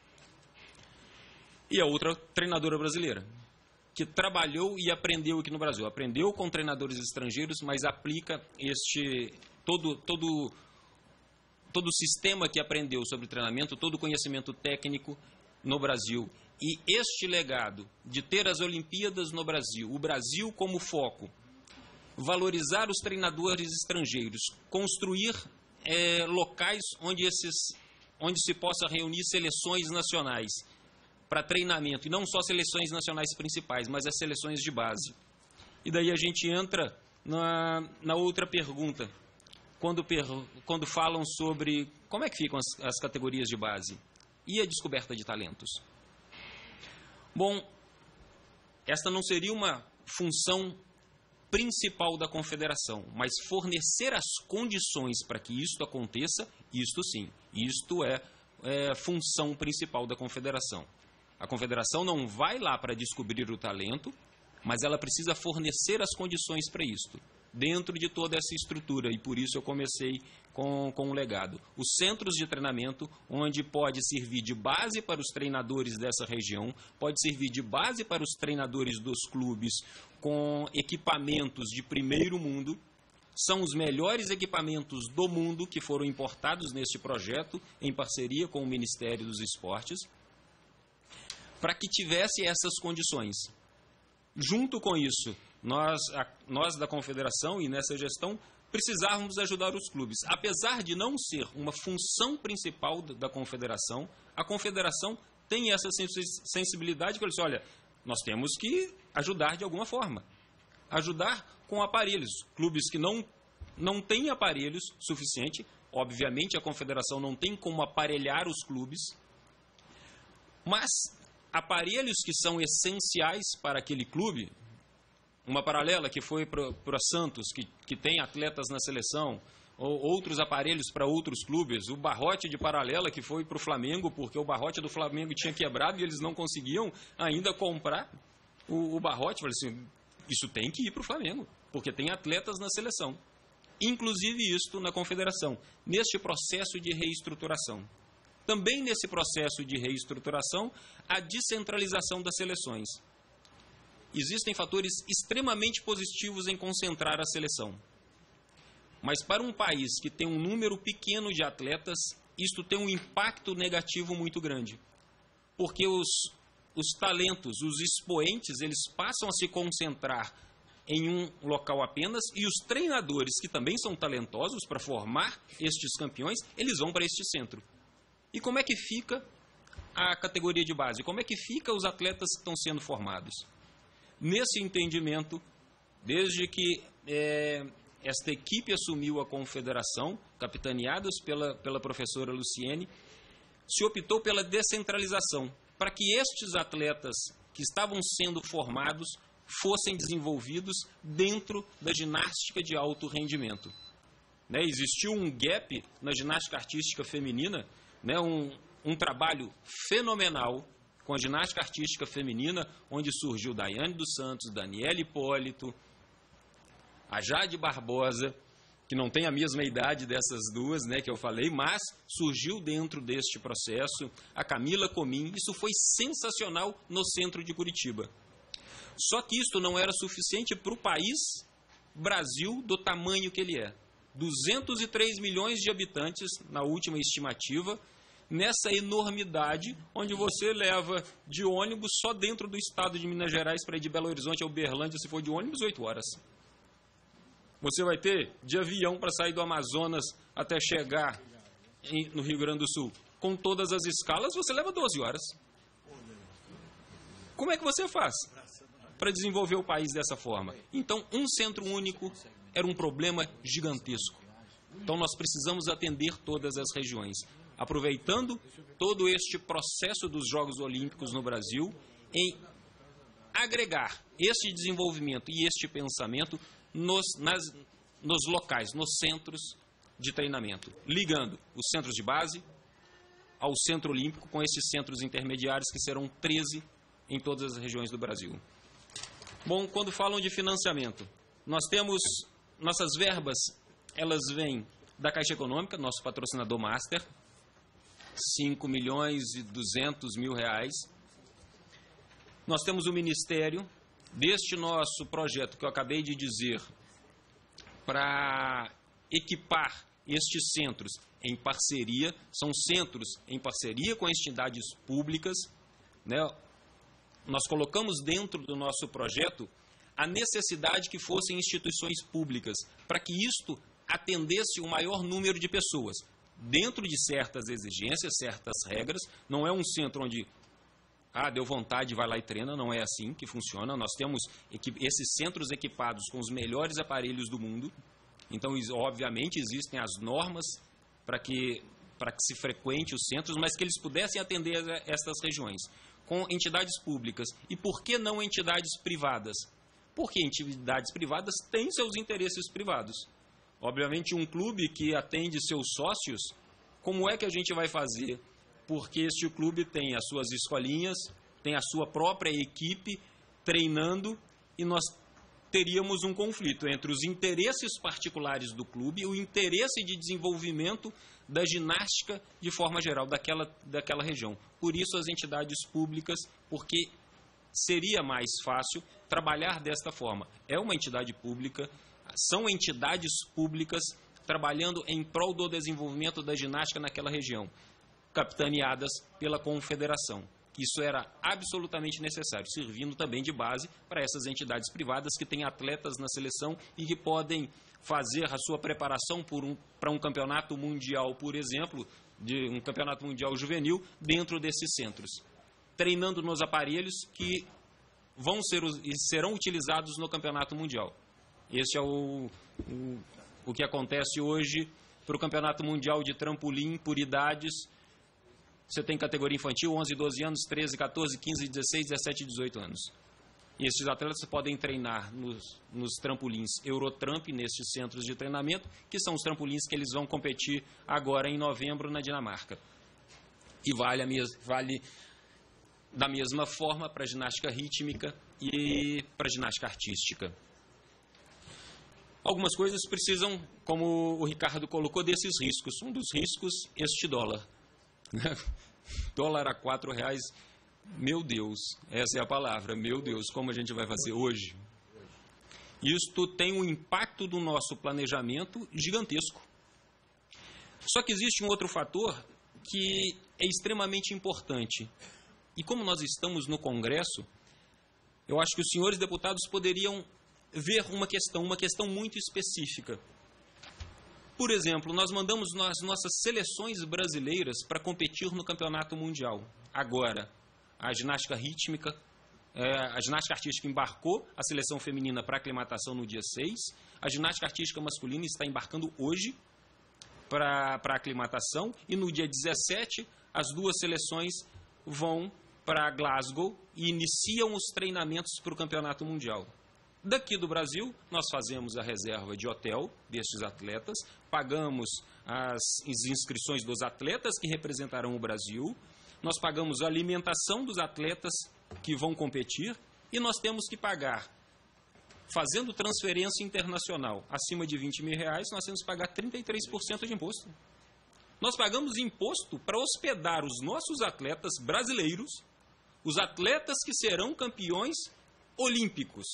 E a outra treinadora brasileira, que trabalhou e aprendeu aqui no Brasil. Aprendeu com treinadores estrangeiros, mas aplica este todo todo todo o sistema que aprendeu sobre treinamento, todo o conhecimento técnico no Brasil. E este legado de ter as Olimpíadas no Brasil, o Brasil como foco, valorizar os treinadores estrangeiros, construir é, locais onde, esses, onde se possa reunir seleções nacionais para treinamento, e não só seleções nacionais principais, mas as seleções de base. E daí a gente entra na, na outra pergunta, quando, per, quando falam sobre como é que ficam as, as categorias de base e a descoberta de talentos. Bom, esta não seria uma função principal da confederação, mas fornecer as condições para que isto aconteça, isto sim, isto é, é função principal da confederação. A confederação não vai lá para descobrir o talento, mas ela precisa fornecer as condições para isto, dentro de toda essa estrutura, e por isso eu comecei com, com um legado. Os centros de treinamento, onde pode servir de base para os treinadores dessa região, pode servir de base para os treinadores dos clubes, com equipamentos de primeiro mundo. São os melhores equipamentos do mundo que foram importados neste projeto, em parceria com o Ministério dos Esportes, para que tivesse essas condições. Junto com isso, nós, a, nós da Confederação e nessa gestão precisávamos ajudar os clubes. Apesar de não ser uma função principal da, da Confederação, a Confederação tem essa sensibilidade que ela diz, olha, nós temos que ajudar de alguma forma. Ajudar com aparelhos. Clubes que não, não têm aparelhos suficiente, obviamente a Confederação não tem como aparelhar os clubes, mas aparelhos que são essenciais para aquele clube, uma paralela que foi para Santos, que, que tem atletas na seleção, ou outros aparelhos para outros clubes, o barrote de paralela que foi para o Flamengo, porque o barrote do Flamengo tinha quebrado e eles não conseguiam ainda comprar o, o barrote. Falei assim, isso tem que ir para o Flamengo, porque tem atletas na seleção. Inclusive isto na confederação, neste processo de reestruturação. Também nesse processo de reestruturação, a descentralização das seleções. existem fatores extremamente positivos em concentrar a seleção. Mas para um país que tem um número pequeno de atletas, isto tem um impacto negativo muito grande. Porque os, os talentos, os expoentes, eles passam a se concentrar em um local apenas, e os treinadores, que também são talentosos para formar estes campeões, eles vão para este centro. E como é que fica a categoria de base? Como é que fica os atletas que estão sendo formados? Nesse entendimento, desde que é, esta equipe assumiu a confederação, capitaneados pela, pela professora Luciene, se optou pela descentralização, para que estes atletas que estavam sendo formados fossem desenvolvidos dentro da ginástica de alto rendimento. Né, existiu um gap na ginástica artística feminina, né, um, um trabalho fenomenal com a ginástica artística feminina, onde surgiu Daiane dos Santos, Daniela Hipólito, a Jade Barbosa, que não tem a mesma idade dessas duas, né, que eu falei, mas surgiu dentro deste processo, a Camila Comim. Isso foi sensacional no centro de Curitiba. Só que isso não era suficiente para o país Brasil do tamanho que ele é. duzentos e três milhões de habitantes, na última estimativa, nessa enormidade, onde você leva de ônibus só dentro do estado de Minas Gerais para ir de Belo Horizonte a Uberlândia, se for de ônibus, oito horas. Você vai ter de avião para sair do Amazonas até chegar em, no Rio Grande do Sul. Com todas as escalas, você leva doze horas. Como é que você faz para desenvolver o país dessa forma? Então, um centro único era um problema gigantesco. Então, nós precisamos atender todas as regiões, aproveitando todo este processo dos Jogos Olímpicos no Brasil, em agregar este desenvolvimento e este pensamento nos, nas, nos locais, nos centros de treinamento, ligando os centros de base ao Centro Olímpico com esses centros intermediários, que serão treze em todas as regiões do Brasil. Bom, quando falam de financiamento, nós temos nossas verbas, elas vêm da Caixa Econômica, nosso patrocinador master, cinco milhões e duzentos mil reais. Nós temos o Ministério, deste nosso projeto que eu acabei de dizer, para equipar estes centros em parceria, são centros em parceria com entidades públicas, né? Nós colocamos dentro do nosso projeto a necessidade que fossem instituições públicas, para que isto atendesse o maior número de pessoas, dentro de certas exigências, certas regras. Não é um centro onde, ah, deu vontade, vai lá e treina, não é assim que funciona. Nós temos esses centros equipados com os melhores aparelhos do mundo, então, obviamente, existem as normas para que, para que se frequente os centros, mas que eles pudessem atender essas regiões, com entidades públicas. E por que não entidades privadas? Porque entidades privadas têm seus interesses privados. Obviamente, um clube que atende seus sócios, como é que a gente vai fazer? Porque este clube tem as suas escolinhas, tem a sua própria equipe treinando, e nós teríamos um conflito entre os interesses particulares do clube e o interesse de desenvolvimento da ginástica de forma geral, daquela, daquela região. Por isso, as entidades públicas, porque seria mais fácil trabalhar desta forma. É uma entidade pública, são entidades públicas trabalhando em prol do desenvolvimento da ginástica naquela região, capitaneadas pela confederação. Isso era absolutamente necessário, servindo também de base para essas entidades privadas que têm atletas na seleção e que podem fazer a sua preparação por um, para um campeonato mundial, por exemplo, de um campeonato mundial juvenil, dentro desses centros, treinando nos aparelhos que vão ser e serão utilizados no campeonato mundial. Esse é o, o, o que acontece hoje para o campeonato mundial de trampolim por idades. Você tem categoria infantil, onze, doze anos, treze, catorze, quinze, dezesseis, dezessete e dezoito anos. E esses atletas podem treinar nos, nos trampolins Eurotramp, nesses centros de treinamento, que são os trampolins que eles vão competir agora em novembro na Dinamarca. E vale, a mes, vale da mesma forma para a ginástica rítmica e para a ginástica artística. Algumas coisas precisam, como o Ricardo colocou, desses riscos. Um dos riscos, este dólar. Dólar a quatro reais, Meu Deus, essa é a palavra, meu Deus, como a gente vai fazer hoje? Isto tem um impacto do nosso planejamento gigantesco. Só que existe um outro fator que é extremamente importante. E como nós estamos no Congresso, eu acho que os senhores deputados poderiam ver uma questão, uma questão muito específica. Por exemplo, nós mandamos as nossas seleções brasileiras para competir no Campeonato Mundial. Agora, a ginástica rítmica, a ginástica artística embarcou a seleção feminina para aclimatação no dia seis, a ginástica artística masculina está embarcando hoje para a aclimatação, e no dia dezessete as duas seleções vão para Glasgow e iniciam os treinamentos para o Campeonato Mundial. Daqui do Brasil, nós fazemos a reserva de hotel destes atletas, pagamos as inscrições dos atletas que representarão o Brasil, nós pagamos a alimentação dos atletas que vão competir e nós temos que pagar, fazendo transferência internacional acima de vinte mil reais, nós temos que pagar trinta e três por cento de imposto. Nós pagamos imposto para hospedar os nossos atletas brasileiros, os atletas que serão campeões olímpicos.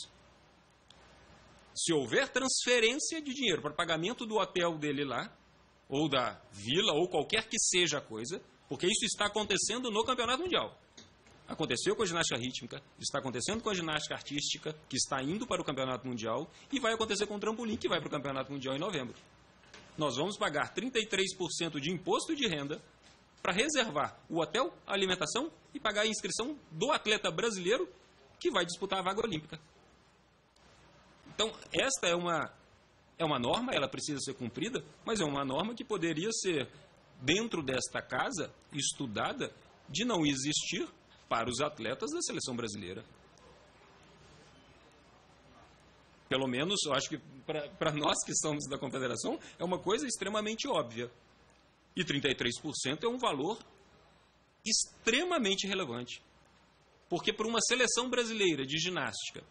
Se houver transferência de dinheiro para pagamento do hotel dele lá, ou da vila, ou qualquer que seja a coisa, porque isso está acontecendo no Campeonato Mundial. Aconteceu com a ginástica rítmica, está acontecendo com a ginástica artística, que está indo para o Campeonato Mundial, e vai acontecer com o trampolim, que vai para o Campeonato Mundial em novembro. Nós vamos pagar trinta e três por cento de imposto de renda para reservar o hotel, a alimentação e pagar a inscrição do atleta brasileiro que vai disputar a vaga olímpica. Então, esta é uma, é uma norma, ela precisa ser cumprida, mas é uma norma que poderia ser, dentro desta casa, estudada de não existir para os atletas da seleção brasileira. Pelo menos, eu acho que para nós que somos da Confederação, é uma coisa extremamente óbvia. E trinta e três por cento é um valor extremamente relevante. Porque para uma seleção brasileira de ginástica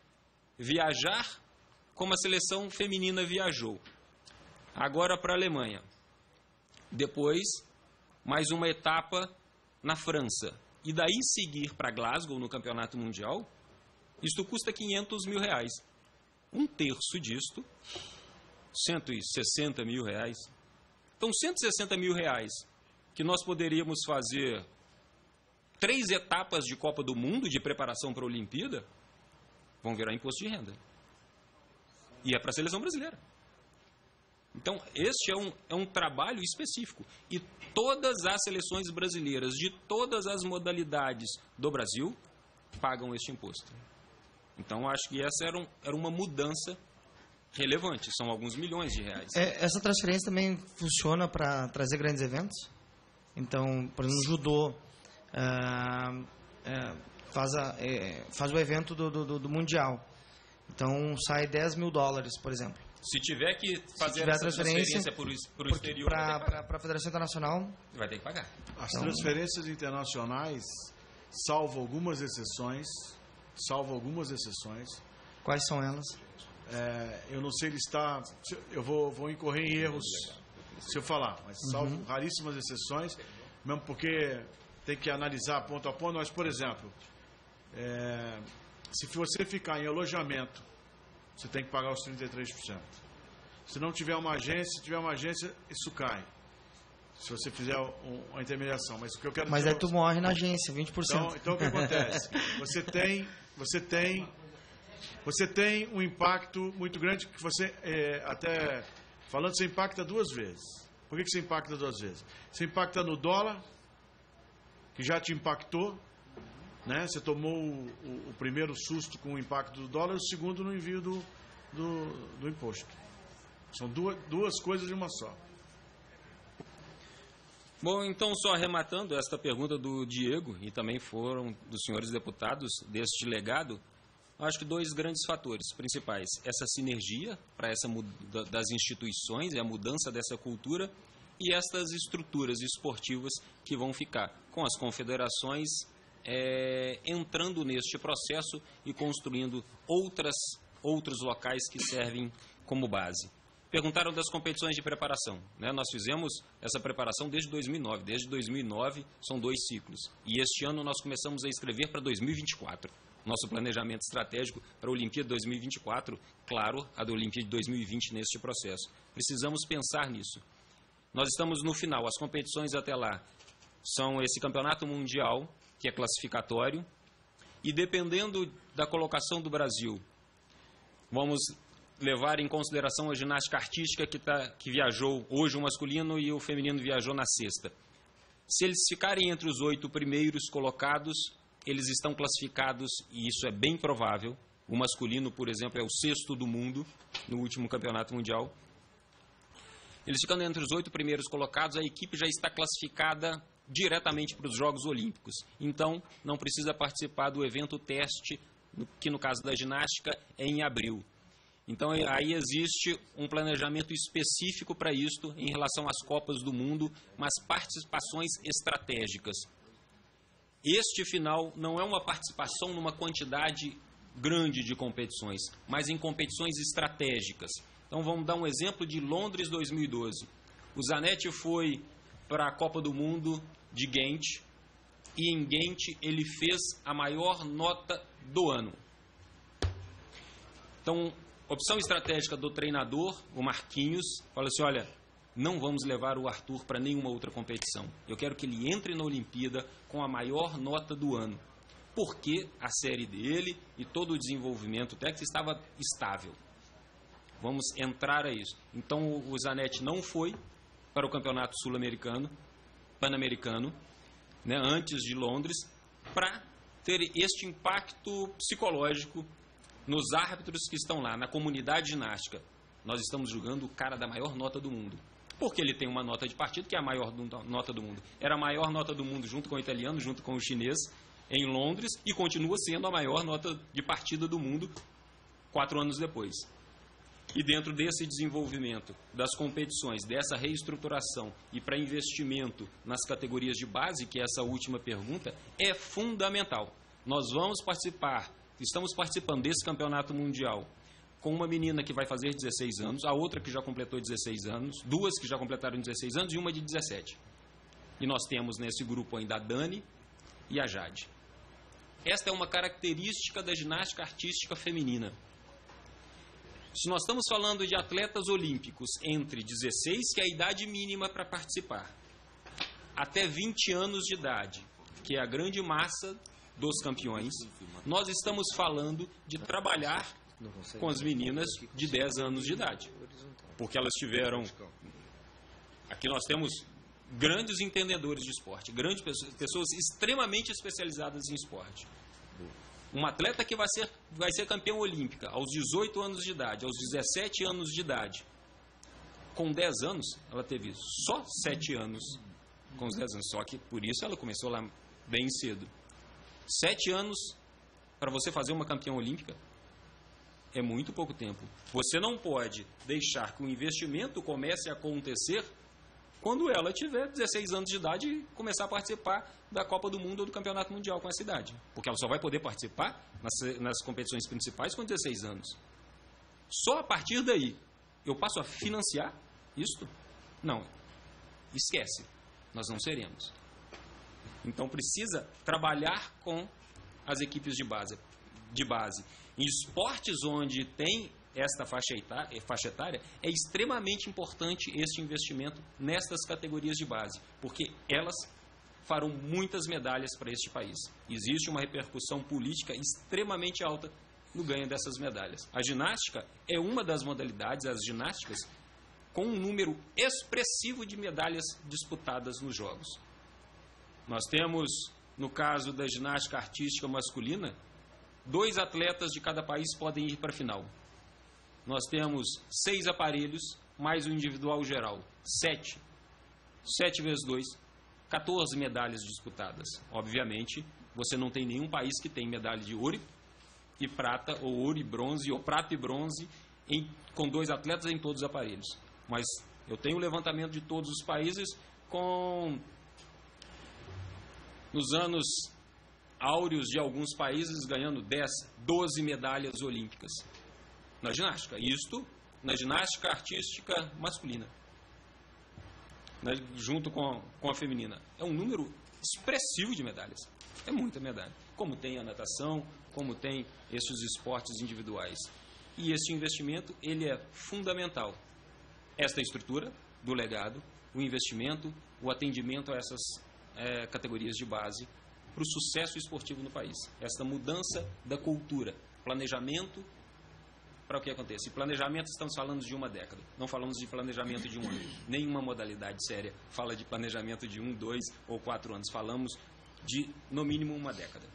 viajar como a seleção feminina viajou, agora para a Alemanha, depois mais uma etapa na França, e daí seguir para Glasgow no Campeonato Mundial, isto custa quinhentos mil reais. Um terço disto, cento e sessenta mil reais. Então, cento e sessenta mil reais que nós poderíamos fazer três etapas de Copa do Mundo de preparação para a Olimpíada, vão virar imposto de renda. E é para a seleção brasileira. Então, este é um, é um trabalho específico. E todas as seleções brasileiras, de todas as modalidades do Brasil, pagam este imposto. Então, acho que essa era, um, era uma mudança relevante. São alguns milhões de reais. É, essa transferência também funciona para trazer grandes eventos? Então, por exemplo, o judô é, é, faz, a, é, faz o evento do, do, do Mundial. Então, sai dez mil dólares, por exemplo. Se tiver que fazer tiver essa transferência, transferência para o exterior, para a Federação Internacional, vai ter que pagar. As então, transferências internacionais, salvo algumas exceções, salvo algumas exceções. Quais são elas? É, eu não sei listar, eu vou, vou incorrer em erros se eu falar, mas salvo uhum. raríssimas exceções, mesmo porque tem que analisar ponto a ponto. Mas, por exemplo, é, se você ficar em alojamento, você tem que pagar os trinta e três por cento. Se não tiver uma agência, se tiver uma agência, isso cai. Se você fizer uma intermediação. Mas o que eu quero Mas dizer, aí tu morre na agência, vinte por cento. Então, então o que acontece? Você tem, você tem, você tem um impacto muito grande que você é, até falando, você impacta duas vezes. Por que, que você impacta duas vezes? Você impacta no dólar, que já te impactou. Né? Você tomou o, o, o primeiro susto com o impacto do dólar, e o segundo no envio do, do, do imposto. São duas, duas coisas de uma só. Bom, então, só arrematando esta pergunta do Diego, e também foram dos senhores deputados deste legado, acho que dois grandes fatores principais. Essa sinergia para essa muda, das instituições e a mudança dessa cultura, e estas estruturas esportivas que vão ficar com as confederações É, entrando neste processo e construindo outras, outros locais que servem como base. Perguntaram das competições de preparação, né? Nós fizemos essa preparação desde dois mil e nove. Desde dois mil e nove são dois ciclos. E este ano nós começamos a escrever para dois mil e vinte e quatro. Nosso planejamento estratégico para a Olimpíada de dois mil e vinte e quatro, claro, a da Olimpíada de dois mil e vinte neste processo. Precisamos pensar nisso. Nós estamos no final. As competições até lá são esse campeonato mundial, que é classificatório, e dependendo da colocação do Brasil, vamos levar em consideração a ginástica artística que, tá, que viajou hoje o masculino e o feminino viajou na sexta. Se eles ficarem entre os oito primeiros colocados, eles estão classificados, e isso é bem provável. O masculino, por exemplo, é o sexto do mundo no último campeonato mundial. Eles ficando entre os oito primeiros colocados, a equipe já está classificada diretamente para os Jogos Olímpicos. Então, não precisa participar do evento teste, que no caso da ginástica é em abril. Então, aí existe um planejamento específico para isto em relação às Copas do Mundo, mas participações estratégicas. Este final não é uma participação numa quantidade grande de competições, mas em competições estratégicas. Então, vamos dar um exemplo de Londres dois mil e doze. O Zanetti foi para a Copa do Mundo de Ghent, e em Ghent ele fez a maior nota do ano. Então, opção estratégica do treinador, o Marquinhos, fala assim, olha, não vamos levar o Arthur para nenhuma outra competição. Eu quero que ele entre na Olimpíada com a maior nota do ano. Porque a série dele e todo o desenvolvimento técnico estava estável. Vamos entrar a isso. Então, o Zanetti não foi para o Campeonato Sul-Americano, Pan-Americano, né, antes de Londres, para ter este impacto psicológico nos árbitros que estão lá, na comunidade ginástica. Nós estamos julgando o cara da maior nota do mundo. Porque ele tem uma nota de partido que é a maior do, nota do mundo. Era a maior nota do mundo junto com o italiano, junto com o chinês, em Londres, e continua sendo a maior nota de partida do mundo quatro anos depois. E dentro desse desenvolvimento das competições, dessa reestruturação e para investimento nas categorias de base, que é essa última pergunta, é fundamental. Nós vamos participar, estamos participando desse campeonato mundial com uma menina que vai fazer dezesseis anos, a outra que já completou dezesseis anos, duas que já completaram dezesseis anos e uma de dezessete. E nós temos nesse grupo ainda a Dani e a Jade. Esta é uma característica da ginástica artística feminina. Se nós estamos falando de atletas olímpicos entre dezesseis, que é a idade mínima para participar, até vinte anos de idade, que é a grande massa dos campeões, nós estamos falando de trabalhar com as meninas de dez anos de idade. Porque elas tiveram... Aqui nós temos grandes entendedores de esporte, grandes pessoas extremamente especializadas em esporte. Uma atleta que vai ser, vai ser campeã olímpica aos dezoito anos de idade, aos dezessete anos de idade. Com dez anos, ela teve só sete anos com os dez anos. Só que por isso ela começou lá bem cedo. sete anos para você fazer uma campeã olímpica é muito pouco tempo. Você não pode deixar que o investimento comece a acontecer quando ela tiver dezesseis anos de idade e começar a participar da Copa do Mundo ou do Campeonato Mundial com essa idade. Porque ela só vai poder participar nas, nas competições principais com dezesseis anos. Só a partir daí eu passo a financiar isto? Não. Esquece. Nós não seremos. Então precisa trabalhar com as equipes de base. De base. Em esportes onde tem esta faixa etária, faixa etária, é extremamente importante este investimento nestas categorias de base, porque elas farão muitas medalhas para este país. Existe uma repercussão política extremamente alta no ganho dessas medalhas. A ginástica é uma das modalidades, as ginásticas, com um número expressivo de medalhas disputadas nos Jogos. Nós temos, no caso da ginástica artística masculina, dois atletas de cada país podem ir para a final. Nós temos seis aparelhos, mais o individual geral. Sete. Sete vezes dois. quatorze medalhas disputadas. Obviamente, você não tem nenhum país que tem medalha de ouro e prata, ou ouro e bronze, ou prata e bronze, em, com dois atletas em todos os aparelhos. Mas eu tenho o levantamento de todos os países com... Nos anos áureos de alguns países ganhando dez, doze medalhas olímpicas na ginástica. Isto na ginástica artística masculina, né, junto com, com a feminina. É um número expressivo de medalhas. É muita medalha. Como tem a natação, como tem esses esportes individuais. E esse investimento, ele é fundamental. Esta estrutura do legado, o investimento, o atendimento a essas é, categorias de base para o sucesso esportivo no país. Esta mudança da cultura, planejamento para o que acontece. E planejamento, estamos falando de uma década, não falamos de planejamento de um ano. Nenhuma modalidade séria fala de planejamento de um, dois ou quatro anos. Falamos de, no mínimo, uma década.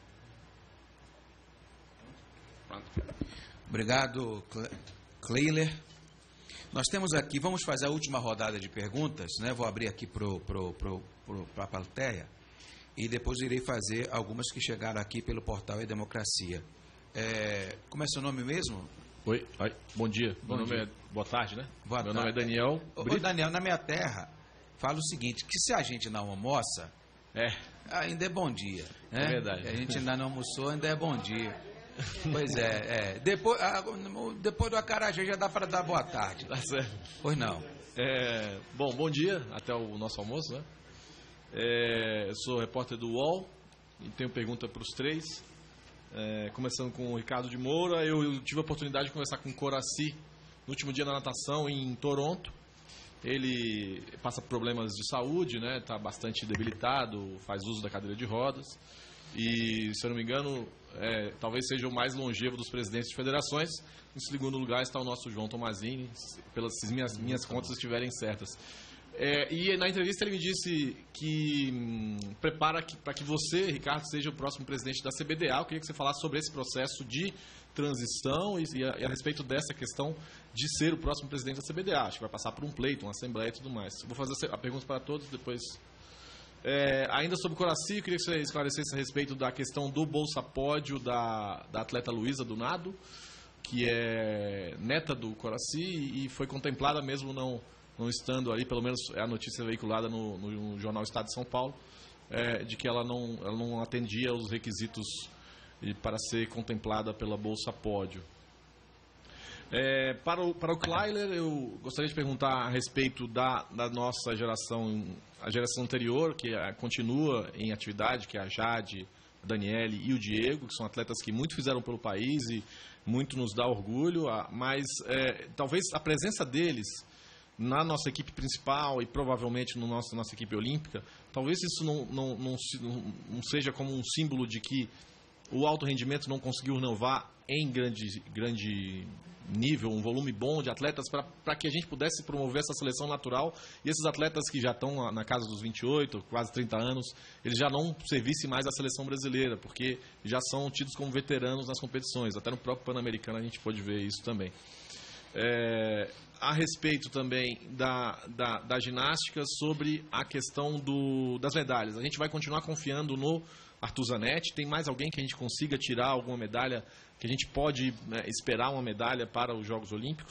Pronto. Obrigado, Cleiler. Nós temos aqui, vamos fazer a última rodada de perguntas, né? Vou abrir aqui para pro, pro, pro, a plateia e depois irei fazer algumas que chegaram aqui pelo portal E-Democracia. É, como é seu nome mesmo? Oi, oi, bom dia. Bom Meu dia. nome é, boa tarde, né? Boa Meu tarde. nome é Daniel. Ô, ô, Daniel, na minha terra, fala o seguinte, que se a gente não almoça, é. ainda é bom dia. Né? É verdade. A gente ainda não almoçou, ainda é bom dia. Pois é, é. Depois, ah, depois do acarajé já dá para dar boa tarde. Tá certo. Pois não. É, bom, bom dia, até o nosso almoço, né? É, eu sou repórter do U O L e tenho pergunta para os três. É, começando com o Ricardo de Moura, eu, eu tive a oportunidade de conversar com o Coraci no último dia da natação em Toronto. Ele passa por problemas de saúde, né? Está bastante debilitado, faz uso da cadeira de rodas. E, se eu não me engano, é, talvez seja o mais longevo dos presidentes de federações. Em segundo lugar está o nosso João Tomazini, pelas minhas, minhas contas estiverem certas. É, e na entrevista ele me disse que hum, prepara para que você, Ricardo, seja o próximo presidente da C B D A. Eu queria que você falasse sobre esse processo de transição e, e, a, e a respeito dessa questão de ser o próximo presidente da C B D A. Acho que vai passar por um pleito, uma assembleia e tudo mais. Vou fazer a pergunta para todos, depois... É, ainda sobre o Coraci, eu queria que você esclarecesse a respeito da questão do Bolsa Pódio da, da atleta Luísa do Nado, que é neta do Coraci e foi contemplada mesmo não, não estando ali, pelo menos é a notícia veiculada no, no jornal Estado de São Paulo, é, de que ela não, ela não atendia aos requisitos para ser contemplada pela Bolsa Pódio. É, para o, para o Cleiler, eu gostaria de perguntar a respeito da, da nossa geração, a geração anterior, que a, continua em atividade, que é a Jade, a Daniele e o Diego, que são atletas que muito fizeram pelo país e muito nos dá orgulho, mas é, talvez a presença deles na nossa equipe principal e provavelmente na no nossa, nossa equipe olímpica, talvez isso não, não, não, não seja como um símbolo de que o alto rendimento não conseguiu renovar em grande, grande nível, um volume bom de atletas para que a gente pudesse promover essa seleção natural e esses atletas que já estão na casa dos vinte e oito, quase trinta anos, eles já não servissem mais à seleção brasileira, porque já são tidos como veteranos nas competições. Até no próprio Pan-Americano a gente pode ver isso também. É, a respeito também da, da, da ginástica, sobre a questão do, das medalhas. A gente vai continuar confiando no Arthur Zanetti. Tem mais alguém que a gente consiga tirar alguma medalha, que a gente pode, né, esperar uma medalha para os Jogos Olímpicos?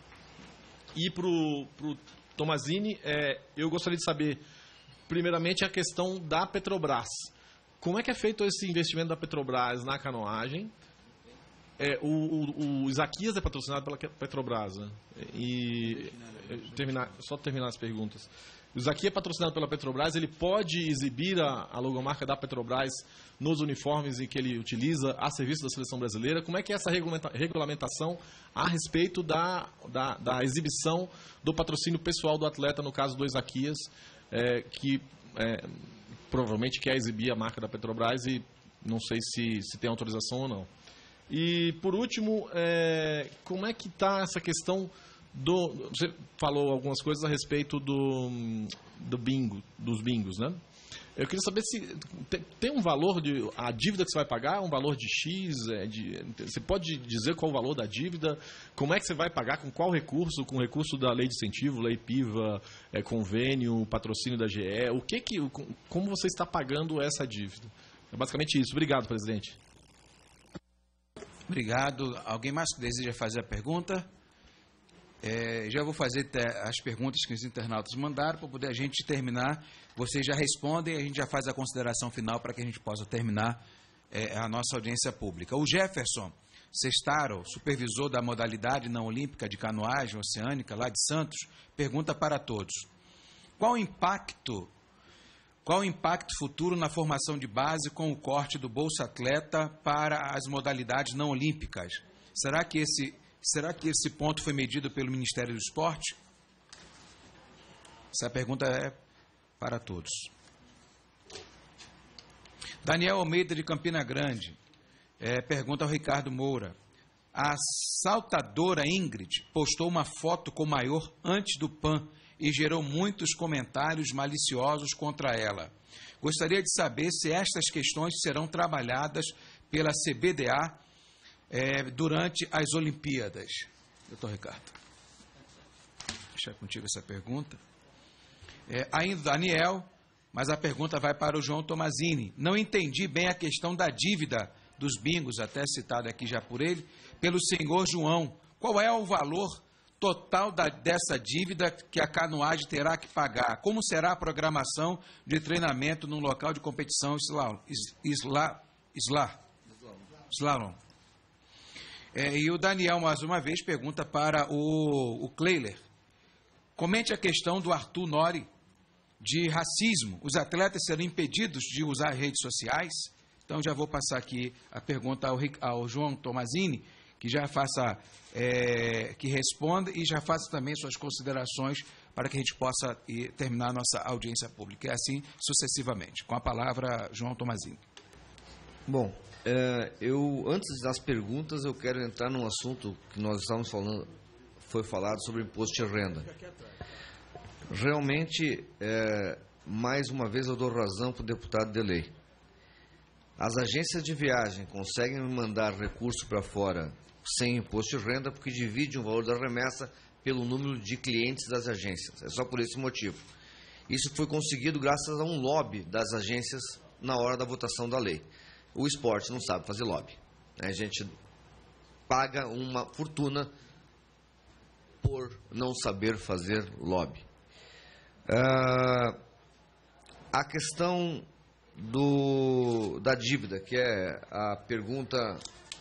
E para o Tomazini, é, eu gostaria de saber, primeiramente, a questão da Petrobras. Como é que é feito esse investimento da Petrobras na canoagem? É, o, o, o Isaquias é patrocinado pela Petrobras, né? E terminar, só terminar as perguntas. O Isaquias é patrocinado pela Petrobras, ele pode exibir a, a logomarca da Petrobras nos uniformes em que ele utiliza a serviço da seleção brasileira. Como é que é essa regulamenta, regulamentação a respeito da, da, da exibição do patrocínio pessoal do atleta, no caso do Isaquias, é, que é, provavelmente quer exibir a marca da Petrobras e não sei se, se tem autorização ou não. E, por último, é, como é que está essa questão do... Você falou algumas coisas a respeito do, do bingo, dos bingos, né? Eu queria saber se tem, tem um valor de... A dívida que você vai pagar é um valor de X? É de, você pode dizer qual o valor da dívida? Como é que você vai pagar? Com qual recurso? Com recurso da lei de incentivo, lei PIVA, é, convênio, patrocínio da G E? O que que, como você está pagando essa dívida? É basicamente isso. Obrigado, presidente. Obrigado. Alguém mais que deseja fazer a pergunta? É, já vou fazer as perguntas que os internautas mandaram para poder a gente terminar. Vocês já respondem e a gente já faz a consideração final para que a gente possa terminar é, a nossa audiência pública. O Jefferson, Sestaro, supervisor da modalidade não olímpica de canoagem oceânica, lá de Santos, pergunta para todos: qual o impacto, qual o impacto futuro na formação de base com o corte do Bolsa Atleta para as modalidades não olímpicas? Será que esse, será que esse ponto foi medido pelo Ministério do Esporte? Essa pergunta é para todos. Daniel Almeida, de Campina Grande, é, pergunta ao Ricardo Moura: a saltadora Ingrid postou uma foto com o maior antes do P A N e gerou muitos comentários maliciosos contra ela. Gostaria de saber se estas questões serão trabalhadas pela C B D A é, durante as Olimpíadas. Doutor Ricardo, vou deixar contigo essa pergunta. É, ainda Daniel, mas a pergunta vai para o João Tomazini. Não entendi bem a questão da dívida dos bingos, até citada aqui já por ele, pelo senhor João. Qual é o valor total da, dessa dívida que a canoagem terá que pagar? Como será a programação de treinamento no local de competição slalom? Isla, isla, slalom. É, e o Daniel, mais uma vez, pergunta para o, o Kleiler. Comente a questão do Arthur Nori, de racismo. Os atletas serão impedidos de usar redes sociais? Então, já vou passar aqui a pergunta ao, ao João Tomazini, que já faça, é, que responda e já faça também suas considerações para que a gente possa ir, terminar a nossa audiência pública. E assim sucessivamente. Com a palavra, João Tomazini. Bom, é, eu, antes das perguntas, eu quero entrar num assunto que nós estávamos falando, foi falado sobre imposto de renda. Realmente, é, mais uma vez, eu dou razão para o deputado Delei. As agências de viagem conseguem mandar recurso para fora sem imposto de renda porque dividem o valor da remessa pelo número de clientes das agências. É só por esse motivo. Isso foi conseguido graças a um lobby das agências na hora da votação da lei. O esporte não sabe fazer lobby. A gente paga uma fortuna por não saber fazer lobby. Uh, a questão do, da dívida, que é a pergunta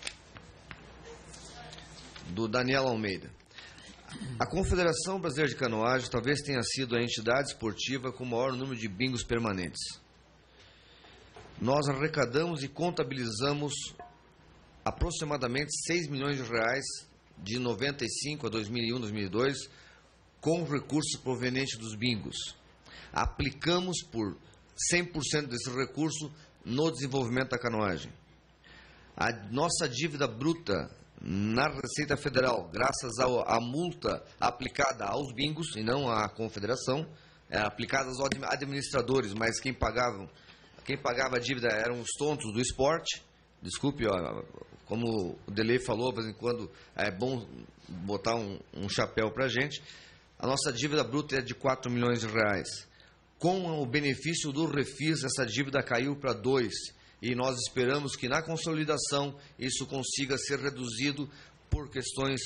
do Daniel Almeida. A Confederação Brasileira de Canoagem talvez tenha sido a entidade esportiva com o maior número de bingos permanentes. Nós arrecadamos e contabilizamos aproximadamente seis milhões de reais de noventa e cinco a dois mil e um, dois mil e dois, com recursos provenientes dos bingos. Aplicamos por cem por cento desse recurso no desenvolvimento da canoagem. A nossa dívida bruta na Receita Federal, graças à multa aplicada aos bingos e não à Confederação, é, aplicada aos administradores, mas quem pagava, quem pagava a dívida eram os tontos do esporte. Desculpe, ó, como o Delei falou, de vez em quando é bom botar um, um chapéu para a gente. A nossa dívida bruta é de quatro milhões de reais. Com o benefício do refis, essa dívida caiu para dois. E nós esperamos que na consolidação isso consiga ser reduzido por questões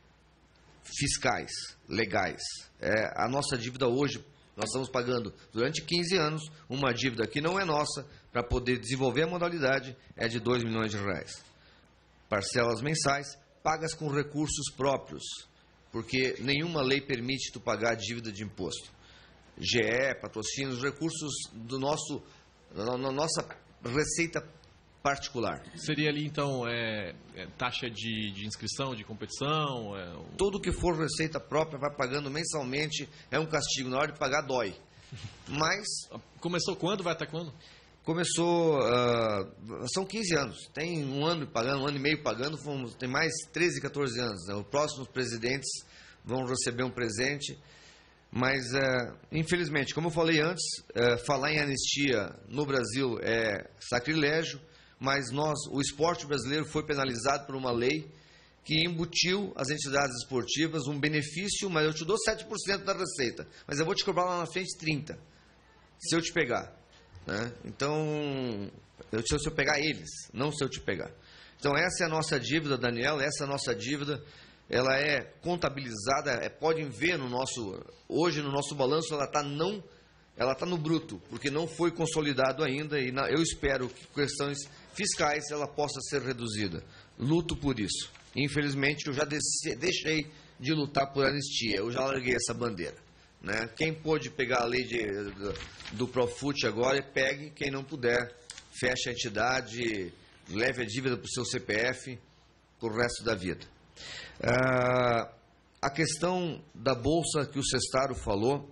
fiscais, legais. É, a nossa dívida hoje, nós estamos pagando durante quinze anos uma dívida que não é nossa, para poder desenvolver a modalidade, é de dois milhões de reais. Parcelas mensais, pagas com recursos próprios, porque nenhuma lei permite tu pagar a dívida de imposto. G E, patrocínios, recursos do nosso, da nossa receita particular. Seria ali, então, é, é, taxa de, de inscrição, de competição? É, o... Tudo que for receita própria vai pagando mensalmente, é um castigo. Na hora de pagar, dói. Mas... Começou quando? Vai até quando? Começou, uh, são quinze anos, tem um ano pagando, um ano e meio pagando, fomos, tem mais treze, quatorze anos. Né? Os próximos presidentes vão receber um presente, mas, uh, infelizmente, como eu falei antes, uh, falar em anistia no Brasil é sacrilégio, mas nós, o esporte brasileiro foi penalizado por uma lei que embutiu as entidades esportivas um benefício, mas eu te dou sete por cento da receita, mas eu vou te cobrar lá na frente trinta por cento, se eu te pegar. Né? Então, eu, se eu pegar eles, não se eu te pegar. Então, essa é a nossa dívida, Daniel, essa é a nossa dívida, ela é contabilizada, é, podem ver no nosso, hoje no nosso balanço, ela está não, ela está no bruto, porque não foi consolidado ainda e na, eu espero que questões fiscais ela possa ser reduzida. luto por isso. Infelizmente, eu já deixei de lutar por anistia, eu já larguei essa bandeira. Né? Quem pôde pegar a lei de, do, do Profut agora, pegue. Quem não puder, feche a entidade, leve a dívida para o seu C P F para o resto da vida. Ah, a questão da Bolsa que o Sestaro falou,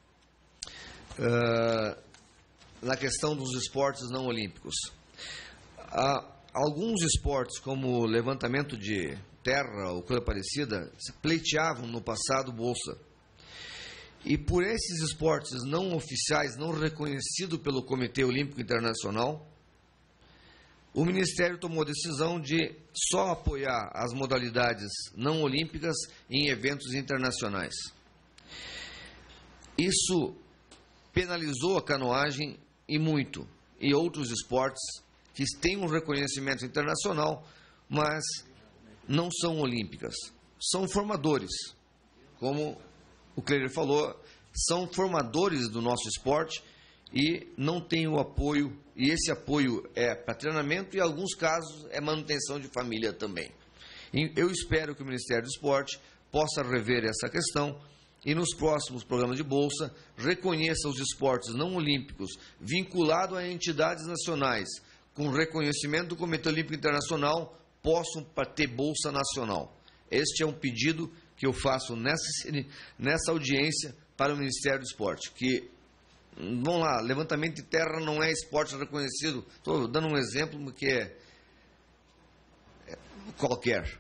ah, na questão dos esportes não olímpicos. Ah, alguns esportes, como levantamento de terra ou coisa parecida, pleiteavam no passado Bolsa. E por esses esportes não oficiais, não reconhecidos pelo Comitê Olímpico Internacional, o Ministério tomou a decisão de só apoiar as modalidades não olímpicas em eventos internacionais. Isso penalizou a canoagem e muito, e outros esportes que têm um reconhecimento internacional, mas não são olímpicas. São formadores, como o Cleber falou, são formadores do nosso esporte e não têm o apoio, e esse apoio é para treinamento e, em alguns casos, é manutenção de família também. E eu espero que o Ministério do Esporte possa rever essa questão e, nos próximos programas de bolsa, reconheça os esportes não olímpicos vinculados a entidades nacionais com reconhecimento do Comitê Olímpico Internacional, possam ter bolsa nacional. Este é um pedido que eu faço nessa, nessa audiência para o Ministério do Esporte, que, vamos lá, levantamento de terra não é esporte reconhecido, estou dando um exemplo que é, é qualquer.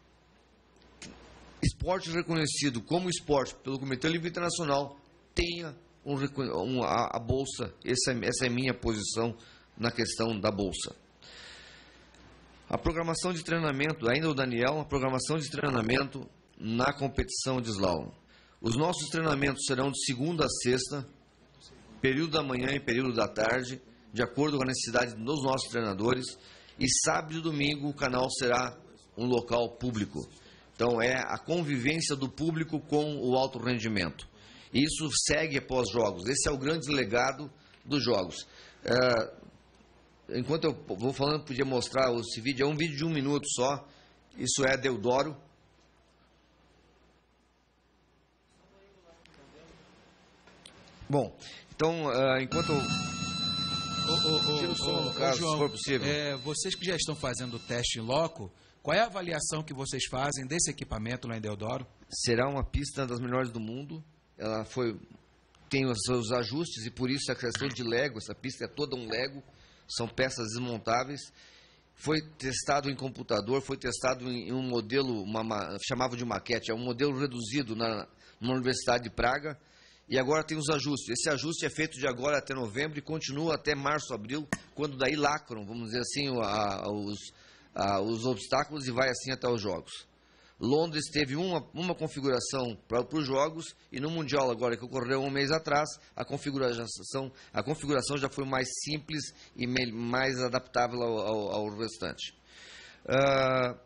Esporte reconhecido como esporte pelo Comitê Olímpico Internacional tenha um, um, a, a bolsa, essa, essa é a minha posição na questão da bolsa. A programação de treinamento, ainda o Daniel, a programação de treinamento na competição de slalom. Os nossos treinamentos serão de segunda a sexta, período da manhã e período da tarde, de acordo com a necessidade dos nossos treinadores, e sábado e domingo o canal será um local público. Então é a convivência do público com o alto rendimento. Isso segue após jogos, esse é o grande legado dos jogos. É, enquanto eu vou falando, podia mostrar esse vídeo, é um vídeo de um minuto só, isso é Deodoro. Bom, então, uh, enquanto eu... Ô, ô, tiro o som, ô, no caso, ô, João, se for possível. É, vocês que já estão fazendo o teste em loco, qual é a avaliação que vocês fazem desse equipamento lá em Deodoro? Será uma pista das melhores do mundo. Ela foi, tem os seus ajustes e por isso a questão de Lego, essa pista é toda um Lego, são peças desmontáveis. Foi testado em computador, foi testado em um modelo, uma, uma, chamava de maquete, é um modelo reduzido na, na Universidade de Praga. E agora tem os ajustes. Esse ajuste é feito de agora até novembro e continua até março, abril, quando daí lacram, vamos dizer assim, a, a, os, a, os obstáculos e vai assim até os jogos. Londres teve uma, uma configuração para os jogos e no Mundial agora que ocorreu um mês atrás, a configuração, a configuração já foi mais simples e me, mais adaptável ao, ao, ao restante. Uh,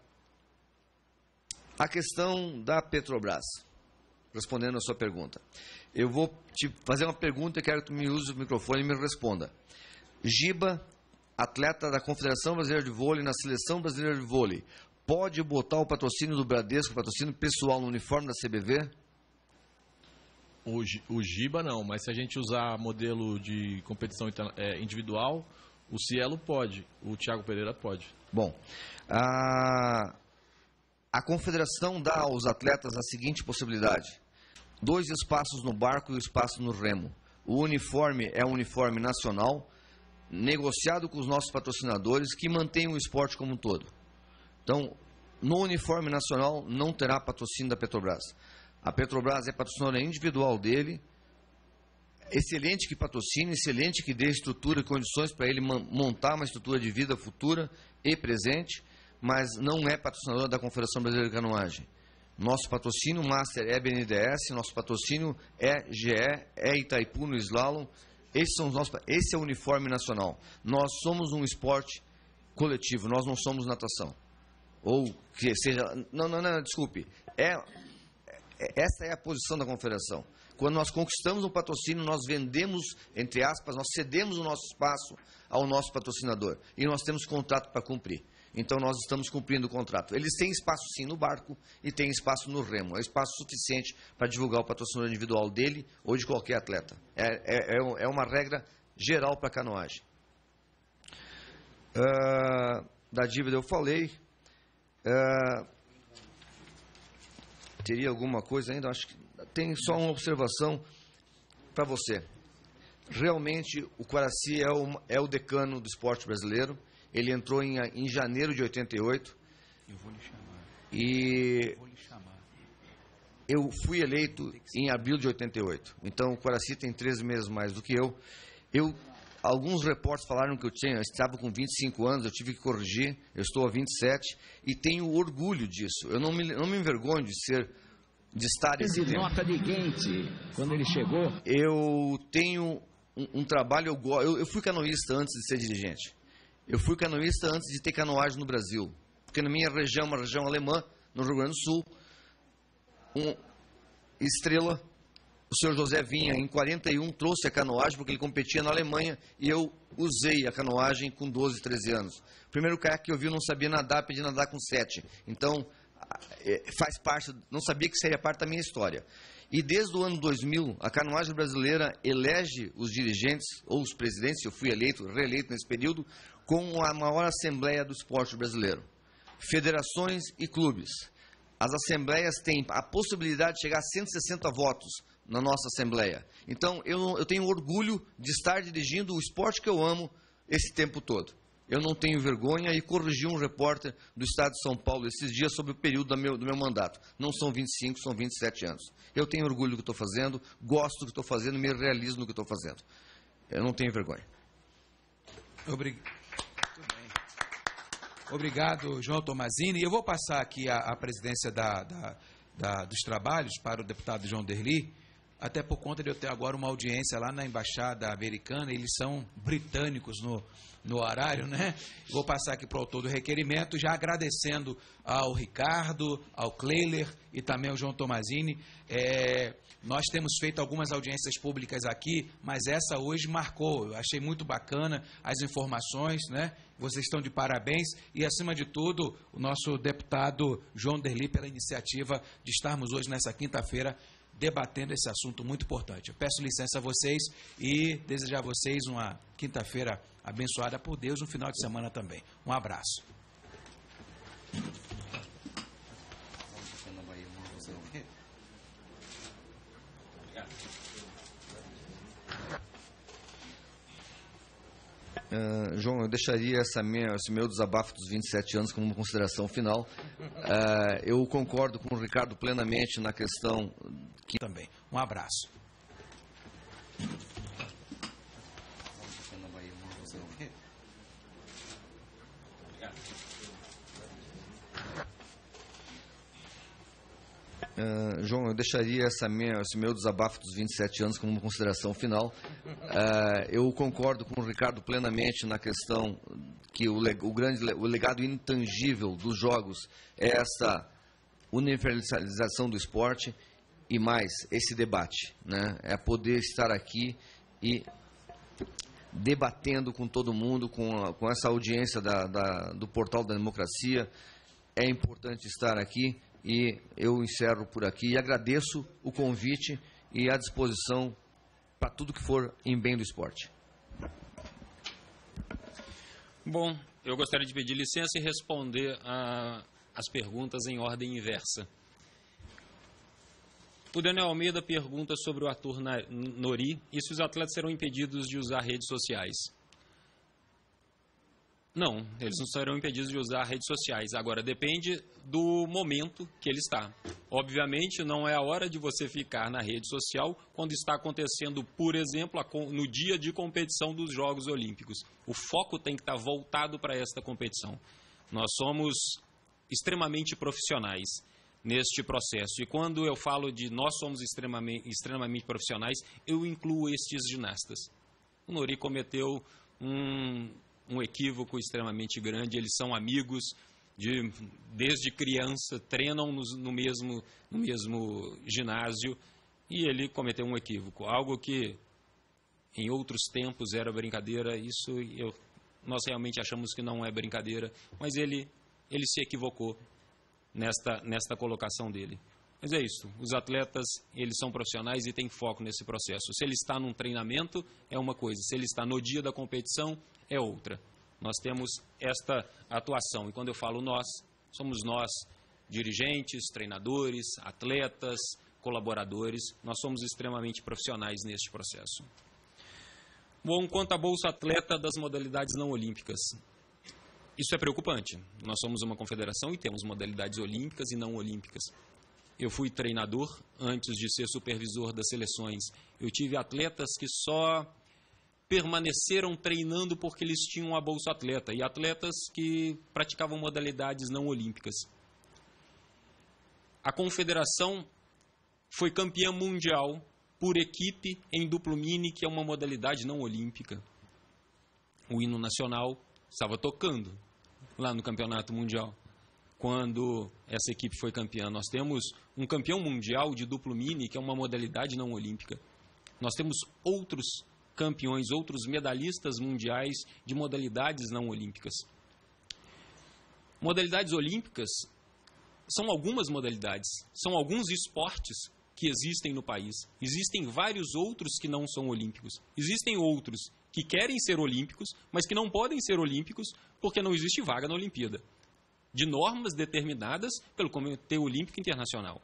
a questão da Petrobras, respondendo a sua pergunta. Eu vou te fazer uma pergunta e quero que tu me use o microfone e me responda. Giba, atleta da Confederação Brasileira de Vôlei, na Seleção Brasileira de Vôlei, pode botar o patrocínio do Bradesco, o patrocínio pessoal no uniforme da C B V? O, o Giba não, mas se a gente usar modelo de competição é, individual, o Cielo pode, o Thiago Pereira pode. Bom, a, a Confederação dá aos atletas a seguinte possibilidade. Dois espaços no barco e um espaço no remo. O uniforme é um uniforme nacional, negociado com os nossos patrocinadores, que mantém o esporte como um todo. Então, no uniforme nacional não terá patrocínio da Petrobras. A Petrobras é patrocinadora individual dele, excelente que patrocine, excelente que dê estrutura e condições para ele montar uma estrutura de vida futura e presente, mas não é patrocinadora da Confederação Brasileira de Canoagem. Nosso patrocínio Master é B N D E S, nosso patrocínio é G E, é Itaipu no slalom. Esses são os nossos, esse é o uniforme nacional. Nós somos um esporte coletivo, nós não somos natação. Ou que seja... Não, não, não, desculpe. É, essa é a posição da confederação. Quando nós conquistamos um patrocínio, nós vendemos, entre aspas, nós cedemos o nosso espaço ao nosso patrocinador. E nós temos contrato para cumprir. Então, nós estamos cumprindo o contrato. Eles têm espaço, sim, no barco e têm espaço no remo. É espaço suficiente para divulgar o patrocinador individual dele ou de qualquer atleta. É, é, é uma regra geral para a canoagem. Uh, da dívida eu falei. Uh, teria alguma coisa ainda? Acho que tem só uma observação para você. Realmente, o Quaraci é o, é o decano do esporte brasileiro. Ele entrou em, em janeiro de oitenta e oito. Eu vou lhe chamar. E Eu vou lhe chamar. eu fui eleito em abril de oitenta e oito. Então, o Quaraci tem treze meses mais do que eu. Eu alguns repórteres falaram que eu, tinha, eu estava com vinte e cinco anos, eu tive que corrigir. Eu estou a vinte e sete e tenho orgulho disso. Eu não me, não me envergonho de ser... de estar esse tempo. Nota de quente, quando ele chegou. Eu tenho um, um trabalho, eu, eu, eu fui canoísta antes de ser dirigente. Eu fui canoísta antes de ter canoagem no Brasil. Porque na minha região, uma região alemã, no Rio Grande do Sul, um estrela, o senhor José Vinha, em quarenta e um, trouxe a canoagem porque ele competia na Alemanha e eu usei a canoagem com doze, treze anos. O primeiro caiaque que eu vi, eu não sabia nadar, pedi nadar com sete. Então, faz parte, não sabia que seria parte da minha história. E desde o ano dois mil, a canoagem brasileira elege os dirigentes, ou os presidentes, eu fui eleito, reeleito nesse período, com a maior assembleia do esporte brasileiro. Federações e clubes. As assembleias têm a possibilidade de chegar a cento e sessenta votos na nossa assembleia. Então, eu, eu tenho orgulho de estar dirigindo o esporte que eu amo esse tempo todo. Eu não tenho vergonha e corrigi um repórter do Estado de São Paulo esses dias sobre o período do meu, do meu mandato. Não são vinte e cinco, são vinte e sete anos. Eu tenho orgulho do que estou fazendo, gosto do que estou fazendo, me realizo no que estou fazendo. Eu não tenho vergonha. Obrigado. Obrigado, João Tomazini. Eu vou passar aqui a, a presidência da, da, da, dos trabalhos para o deputado João Derli, até por conta de eu ter agora uma audiência lá na Embaixada Americana. Eles são britânicos no, no horário, né? Vou passar aqui para o autor do requerimento, já agradecendo ao Ricardo, ao Kleiler e também ao João Tomazini. É, nós temos feito algumas audiências públicas aqui, mas essa hoje marcou. Eu achei muito bacana as informações, né? Vocês estão de parabéns e, acima de tudo, o nosso deputado João Derli pela iniciativa de estarmos hoje, nessa quinta-feira, debatendo esse assunto muito importante. Eu peço licença a vocês e desejar a vocês uma quinta-feira abençoada por Deus, um final de semana também. Um abraço. Uh, João, eu deixaria essa minha, esse meu desabafo dos vinte e sete anos como uma consideração final. Uh, eu concordo com o Ricardo plenamente na questão que... Também. Um abraço. Uh, João, eu deixaria essa minha, esse meu desabafo dos vinte e sete anos como uma consideração final. Uh, eu concordo com o Ricardo plenamente na questão que o, o, grande, o legado intangível dos jogos é essa universalização do esporte e mais esse debate, né? É poder estar aqui e debatendo com todo mundo, com, a, com essa audiência da, da, do Portal da Democracia. É importante estar aqui. E eu encerro por aqui e agradeço o convite e a disposição para tudo que for em bem do esporte. Bom, eu gostaria de pedir licença e responder a, as perguntas em ordem inversa. O Daniel Almeida pergunta sobre o Arthur Nori e se os atletas serão impedidos de usar redes sociais. Não, eles não serão impedidos de usar redes sociais. Agora, depende do momento que ele está. Obviamente, não é a hora de você ficar na rede social quando está acontecendo, por exemplo, no dia de competição dos Jogos Olímpicos. O foco tem que estar voltado para esta competição. Nós somos extremamente profissionais neste processo. E quando eu falo de nós somos extremamente, extremamente profissionais, eu incluo estes ginastas. O Nori cometeu um... um equívoco extremamente grande. Eles são amigos de, desde criança, treinam no, no, mesmo, no mesmo ginásio e ele cometeu um equívoco. Algo que em outros tempos era brincadeira, isso eu nós realmente achamos que não é brincadeira, mas ele, ele se equivocou nesta, nesta colocação dele. Mas é isso, os atletas, eles são profissionais e têm foco nesse processo. Se ele está num treinamento, é uma coisa, se ele está no dia da competição, é outra. Nós temos esta atuação, e quando eu falo nós, somos nós, dirigentes, treinadores, atletas, colaboradores, nós somos extremamente profissionais neste processo. Bom, quanto à Bolsa Atleta das modalidades não olímpicas, isso é preocupante. Nós somos uma confederação e temos modalidades olímpicas e não olímpicas. Eu fui treinador antes de ser supervisor das seleções. Eu tive atletas que só permaneceram treinando porque eles tinham a Bolsa Atleta e atletas que praticavam modalidades não olímpicas. A confederação foi campeã mundial por equipe em duplo mini, que é uma modalidade não olímpica. O hino nacional estava tocando lá no campeonato mundial. Quando essa equipe foi campeã, nós temos um campeão mundial de duplo mini, que é uma modalidade não olímpica. Nós temos outros campeões, outros medalhistas mundiais de modalidades não olímpicas. Modalidades olímpicas são algumas modalidades, são alguns esportes que existem no país. Existem vários outros que não são olímpicos. Existem outros que querem ser olímpicos, mas que não podem ser olímpicos porque não existe vaga na Olimpíada, de normas determinadas pelo Comitê Olímpico Internacional.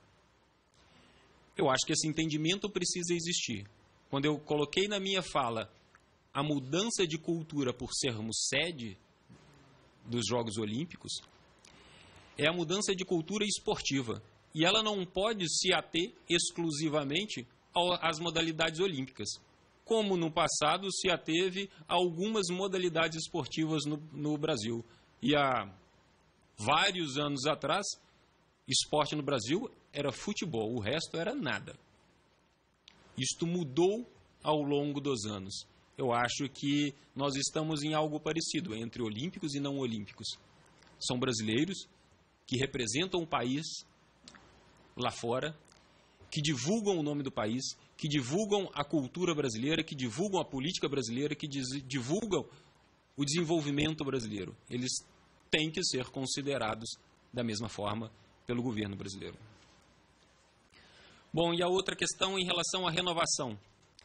Eu acho que esse entendimento precisa existir. Quando eu coloquei na minha fala a mudança de cultura por sermos sede dos Jogos Olímpicos, é a mudança de cultura esportiva. E ela não pode se ater exclusivamente às modalidades olímpicas, como no passado se ateve a algumas modalidades esportivas no, no Brasil. E há vários anos atrás, esporte no Brasil era futebol, o resto era nada. Isto mudou ao longo dos anos. Eu acho que nós estamos em algo parecido entre olímpicos e não olímpicos. São brasileiros que representam o país lá fora, que divulgam o nome do país, que divulgam a cultura brasileira, que divulgam a política brasileira, que divulgam o desenvolvimento brasileiro. Eles têm que ser considerados da mesma forma pelo governo brasileiro. Bom, e a outra questão em relação à renovação.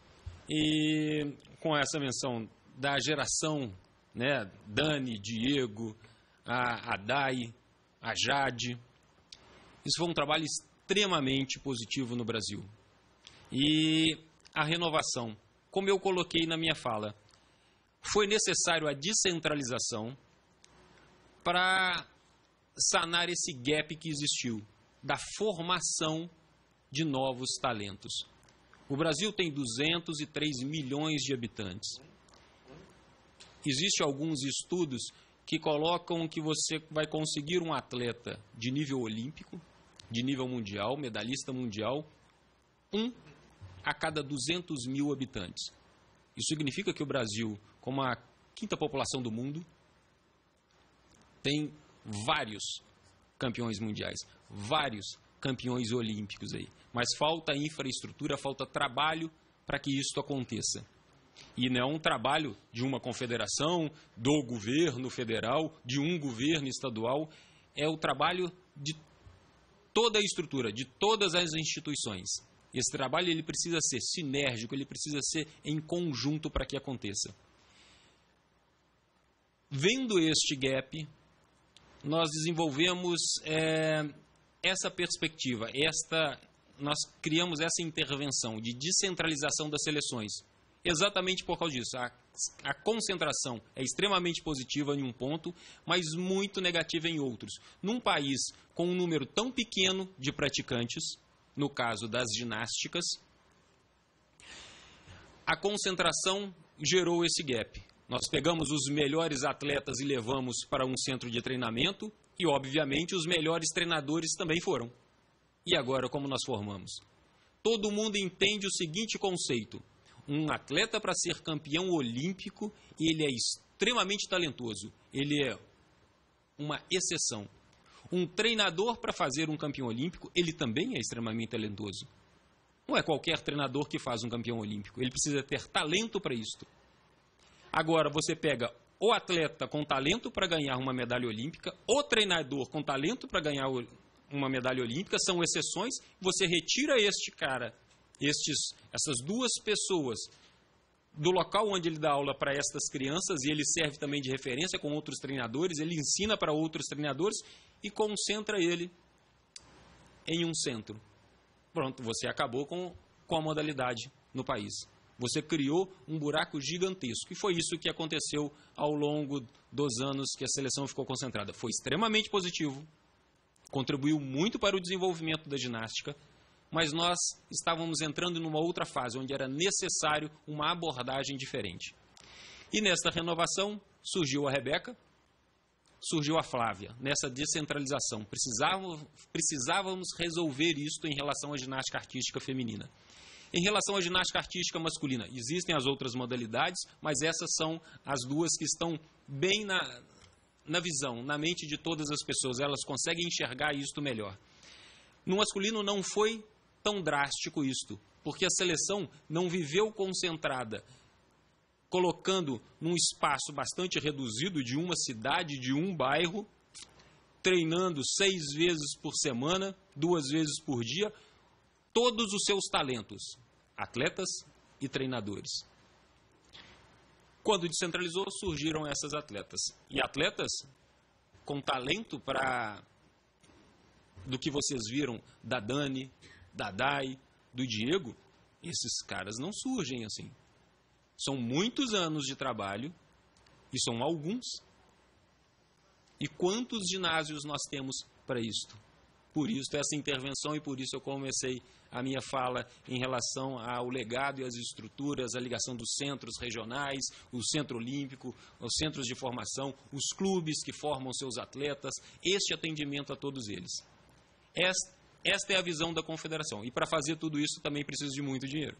E com essa menção da geração, né, Dani, Diego, a, a Dai, a Jade, isso foi um trabalho extremamente positivo no Brasil. E a renovação, como eu coloquei na minha fala, foi necessário a descentralização para sanar esse gap que existiu, da formação de novos talentos. O Brasil tem duzentos e três milhões de habitantes. Existem alguns estudos que colocam que você vai conseguir um atleta de nível olímpico, de nível mundial, medalhista mundial, um a cada duzentos mil habitantes. Isso significa que o Brasil, como a quinta população do mundo, tem vários campeões mundiais, vários campeões olímpicos aí. Mas falta infraestrutura, falta trabalho para que isso aconteça. E não é um trabalho de uma confederação, do governo federal, de um governo estadual, é o trabalho de toda a estrutura, de todas as instituições. Esse trabalho ele precisa ser sinérgico, ele precisa ser em conjunto para que aconteça. Vendo este gap, nós desenvolvemos é, essa perspectiva, esta, nós criamos essa intervenção de descentralização das seleções. Exatamente por causa disso. A, a concentração é extremamente positiva em um ponto, mas muito negativa em outros. Num país com um número tão pequeno de praticantes, no caso das ginásticas, a concentração gerou esse gap. Nós pegamos os melhores atletas e levamos para um centro de treinamento e, obviamente, os melhores treinadores também foram. E agora, como nós formamos? Todo mundo entende o seguinte conceito. Um atleta, para ser campeão olímpico, ele é extremamente talentoso. Ele é uma exceção. Um treinador, para fazer um campeão olímpico, ele também é extremamente talentoso. Não é qualquer treinador que faz um campeão olímpico. Ele precisa ter talento para isto. Agora, você pega o atleta com talento para ganhar uma medalha olímpica, o treinador com talento para ganhar uma medalha olímpica, são exceções. Você retira este cara, estes, essas duas pessoas do local onde ele dá aula para estas crianças, e ele serve também de referência com outros treinadores, ele ensina para outros treinadores e concentra ele em um centro. Pronto, você acabou com, com a modalidade no país. Você criou um buraco gigantesco. E foi isso que aconteceu ao longo dos anos que a seleção ficou concentrada. Foi extremamente positivo, contribuiu muito para o desenvolvimento da ginástica, mas nós estávamos entrando numa outra fase, onde era necessário uma abordagem diferente. E nesta renovação surgiu a Rebeca, surgiu a Flávia, nessa descentralização. Precisávamos, precisávamos resolver isto em relação à ginástica artística feminina. Em relação à ginástica artística masculina, existem as outras modalidades, mas essas são as duas que estão bem na, na visão, na mente de todas as pessoas. Elas conseguem enxergar isto melhor. No masculino não foi tão drástico isto, porque a seleção não viveu concentrada, colocando num espaço bastante reduzido de uma cidade, de um bairro, treinando seis vezes por semana, duas vezes por dia, todos os seus talentos, atletas e treinadores. Quando descentralizou, surgiram essas atletas. E atletas com talento para, do que vocês viram da Dani, da Dai, do Diego, esses caras não surgem assim. São muitos anos de trabalho, e são alguns. E quantos ginásios nós temos para isto? Por isso essa intervenção, e por isso eu comecei a minha fala em relação ao legado e às estruturas, a ligação dos centros regionais, o Centro Olímpico, os centros de formação, os clubes que formam seus atletas, este atendimento a todos eles. Esta, esta é a visão da confederação. E para fazer tudo isso também precisa de muito dinheiro.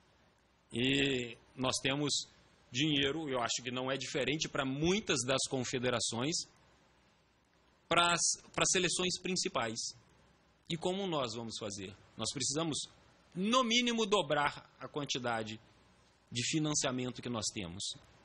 E nós temos dinheiro, eu acho que não é diferente para muitas das confederações, para as, para as seleções principais. E como nós vamos fazer? Nós precisamos, no mínimo, dobrar a quantidade de financiamento que nós temos.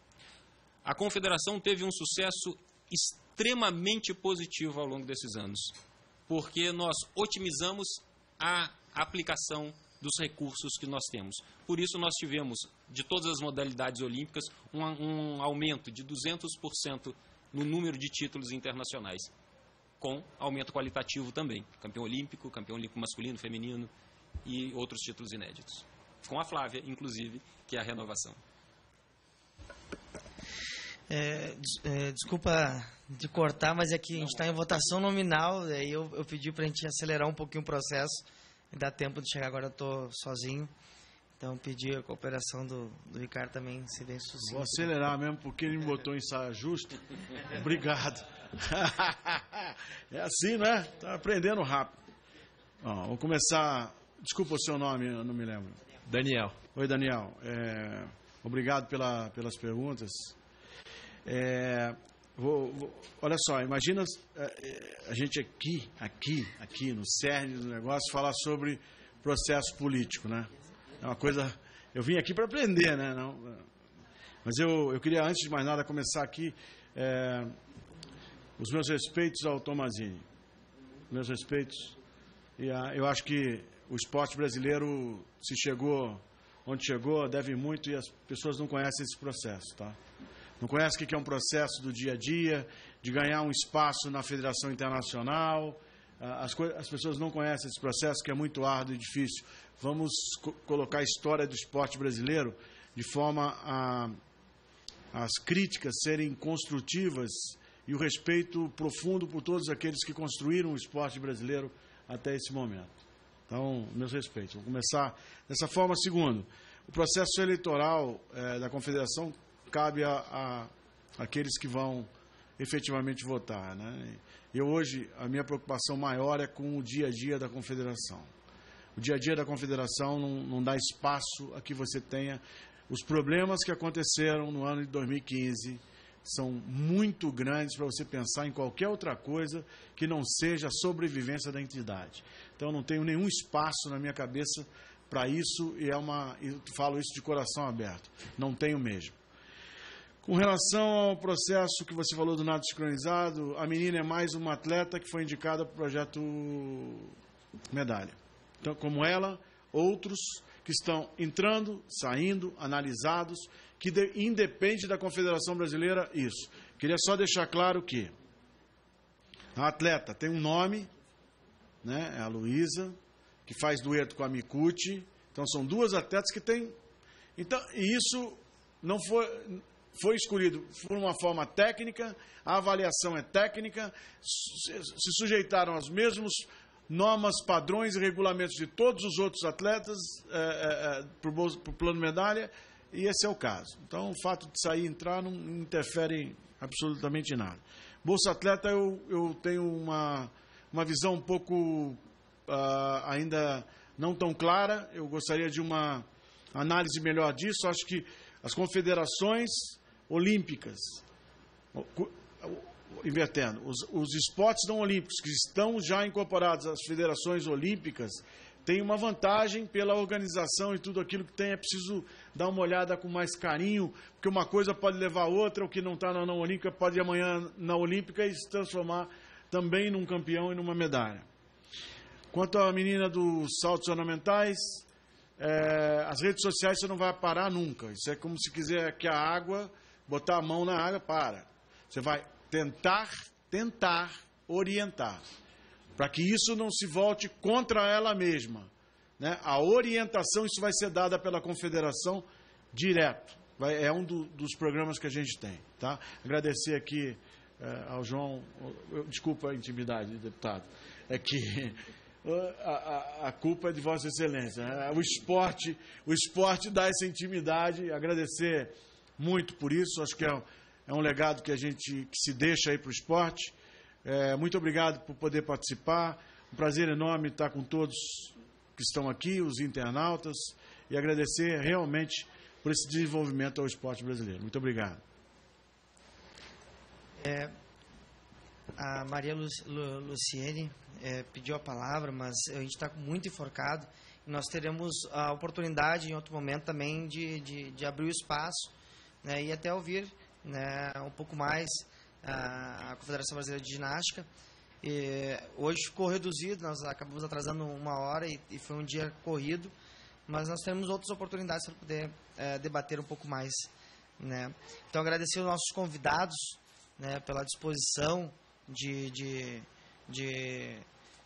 A confederação teve um sucesso extremamente positivo ao longo desses anos, porque nós otimizamos a aplicação dos recursos que nós temos. Por isso, nós tivemos, de todas as modalidades olímpicas, um, um aumento de duzentos por cento no número de títulos internacionais, com aumento qualitativo também. Campeão olímpico, campeão olímpico masculino, feminino e outros títulos inéditos. Com a Flávia, inclusive, que é a renovação. É, é, desculpa de cortar, mas é que a gente está em votação nominal, e eu, eu pedi para a gente acelerar um pouquinho o processo, e dá tempo de chegar. Agora eu estou sozinho, então pedi a cooperação do, do Ricardo também, ser bem sucinto. Vou acelerar mesmo, porque ele me botou em saia justa. Obrigado. É assim, né? Tá aprendendo rápido. Ó, vou começar. Desculpa o seu nome, eu não me lembro. Daniel. Oi, Daniel. É, obrigado pela, pelas perguntas. É, vou, vou, olha só, imagina é, a gente aqui, aqui, aqui no cerne do negócio, falar sobre processo político, né? É uma coisa. Eu vim aqui para aprender, né? Não, mas eu, eu queria, antes de mais nada, começar aqui. É, os meus respeitos ao Tomazini. Meus respeitos. E a, eu acho que o esporte brasileiro, se chegou onde chegou, deve muito, e as pessoas não conhecem esse processo, tá? Não conhecem o que é um processo do dia a dia, de ganhar um espaço na Federação Internacional. As, as pessoas não conhecem esse processo, que é muito árduo e difícil. Vamos co colocar a história do esporte brasileiro de forma a as críticas serem construtivas e o respeito profundo por todos aqueles que construíram o esporte brasileiro até esse momento. Então, meus respeitos. Vou começar dessa forma. Segundo, o processo eleitoral é, da Confederação cabe a, a aqueles que vão efetivamente votar, né? Eu hoje, a minha preocupação maior é com o dia a dia da Confederação. O dia a dia da Confederação não, não dá espaço a que você tenha os problemas que aconteceram no ano de dois mil e quinze. São muito grandes para você pensar em qualquer outra coisa que não seja a sobrevivência da entidade. Então, eu não tenho nenhum espaço na minha cabeça para isso, e é uma, eu falo isso de coração aberto. Não tenho mesmo. Com relação ao processo que você falou do nado sincronizado, a menina é mais uma atleta que foi indicada para o projeto medalha. Então, como ela, outros que estão entrando, saindo, analisados, que de, independe da Confederação Brasileira, isso. Queria só deixar claro que a atleta tem um nome, né, é a Luísa, que faz dueto com a Micucci. Então, são duas atletas que têm... Então, isso não foi... Foi escolhido por uma forma técnica, a avaliação é técnica, se sujeitaram aos mesmos normas, padrões e regulamentos de todos os outros atletas é, é, para o plano medalha, e esse é o caso. Então, o fato de sair e entrar não interfere em absolutamente nada. Bolsa Atleta, eu, eu tenho uma, uma visão um pouco uh, ainda não tão clara, eu gostaria de uma análise melhor disso. Acho que as confederações olímpicas, invertendo, os, os esportes não olímpicos que estão já incorporados às federações olímpicas têm uma vantagem pela organização e tudo aquilo que tem. É preciso dar uma olhada com mais carinho, porque uma coisa pode levar a outra, o que não está na não olímpica pode ir amanhã na olímpica e se transformar também num campeão e numa medalha. Quanto à menina dos saltos ornamentais, é, as redes sociais você não vai parar nunca. Isso é como se quiser que a água... botar a mão na água, para. Você vai tentar, tentar orientar, para que isso não se volte contra ela mesma. Né? A orientação, isso vai ser dada pela confederação direto. Vai, é um do, dos programas que a gente tem. Tá? Agradecer aqui eh, ao João, eu, desculpa a intimidade, deputado, é que a, a, a culpa é de Vossa Excelência. Né? O esporte, o esporte dá essa intimidade. Agradecer muito por isso, acho que é, é um legado que a gente que se deixa aí para o esporte. É, muito obrigado por poder participar, um prazer enorme estar com todos que estão aqui, os internautas, e agradecer realmente por esse desenvolvimento ao esporte brasileiro. Muito obrigado. É, a Maria Lu, Lu, Luciene é, pediu a palavra, mas a gente está muito enforcado, e nós teremos a oportunidade em outro momento também de, de, de abrir o espaço, né, e até ouvir, né, um pouco mais a, a Confederação Brasileira de Ginástica. E hoje ficou reduzido, nós acabamos atrasando uma hora e, e foi um dia corrido, mas nós temos outras oportunidades para poder é, debater um pouco mais. Né. Então, agradecer aos nossos convidados, né, pela disposição de, de, de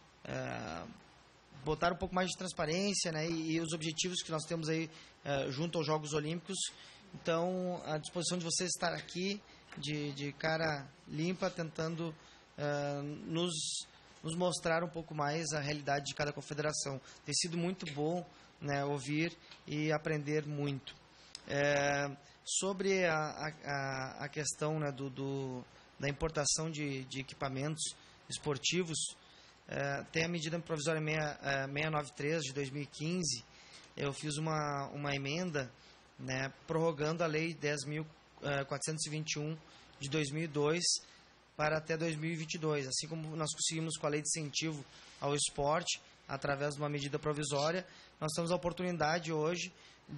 é, botar um pouco mais de transparência, né, e, e os objetivos que nós temos aí é, junto aos Jogos Olímpicos. Então, a disposição de vocês estar aqui, de, de cara limpa, tentando uh, nos, nos mostrar um pouco mais a realidade de cada confederação. Tem sido muito bom, né, ouvir e aprender muito. É, sobre a, a, a questão, né, do, do, da importação de, de equipamentos esportivos, é, tem a medida provisória seiscentos e noventa e três de dois mil e quinze. Eu fiz uma, uma emenda, né, prorrogando a Lei dez mil quatrocentos e vinte e um de dois mil e dois para até dois mil e vinte e dois. Assim como nós conseguimos com a Lei de Incentivo ao Esporte, através de uma medida provisória, nós temos a oportunidade hoje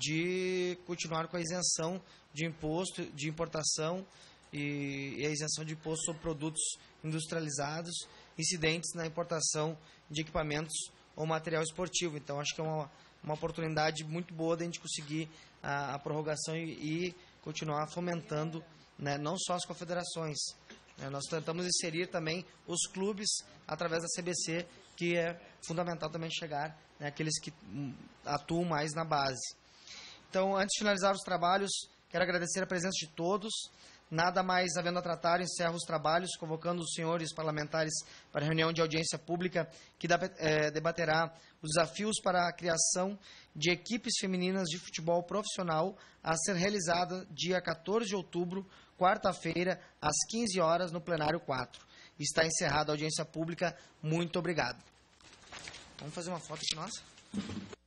de continuar com a isenção de imposto de importação e, e a isenção de imposto sobre produtos industrializados incidentes na importação de equipamentos ou material esportivo. Então, acho que é uma, uma oportunidade muito boa de a gente conseguir a, a prorrogação e, e continuar fomentando, né, não só as confederações. Né, nós tentamos inserir também os clubes através da C B C, que é fundamental também chegar, né, aqueles que hum, atuam mais na base. Então, antes de finalizar os trabalhos, quero agradecer a presença de todos. Nada mais havendo a tratar, encerro os trabalhos, convocando os senhores parlamentares para a reunião de audiência pública que debaterá os desafios para a criação de equipes femininas de futebol profissional a ser realizada dia quatorze de outubro, quarta-feira, às quinze horas, no plenário quatro. Está encerrada a audiência pública. Muito obrigado. Vamos fazer uma foto aqui, nossa?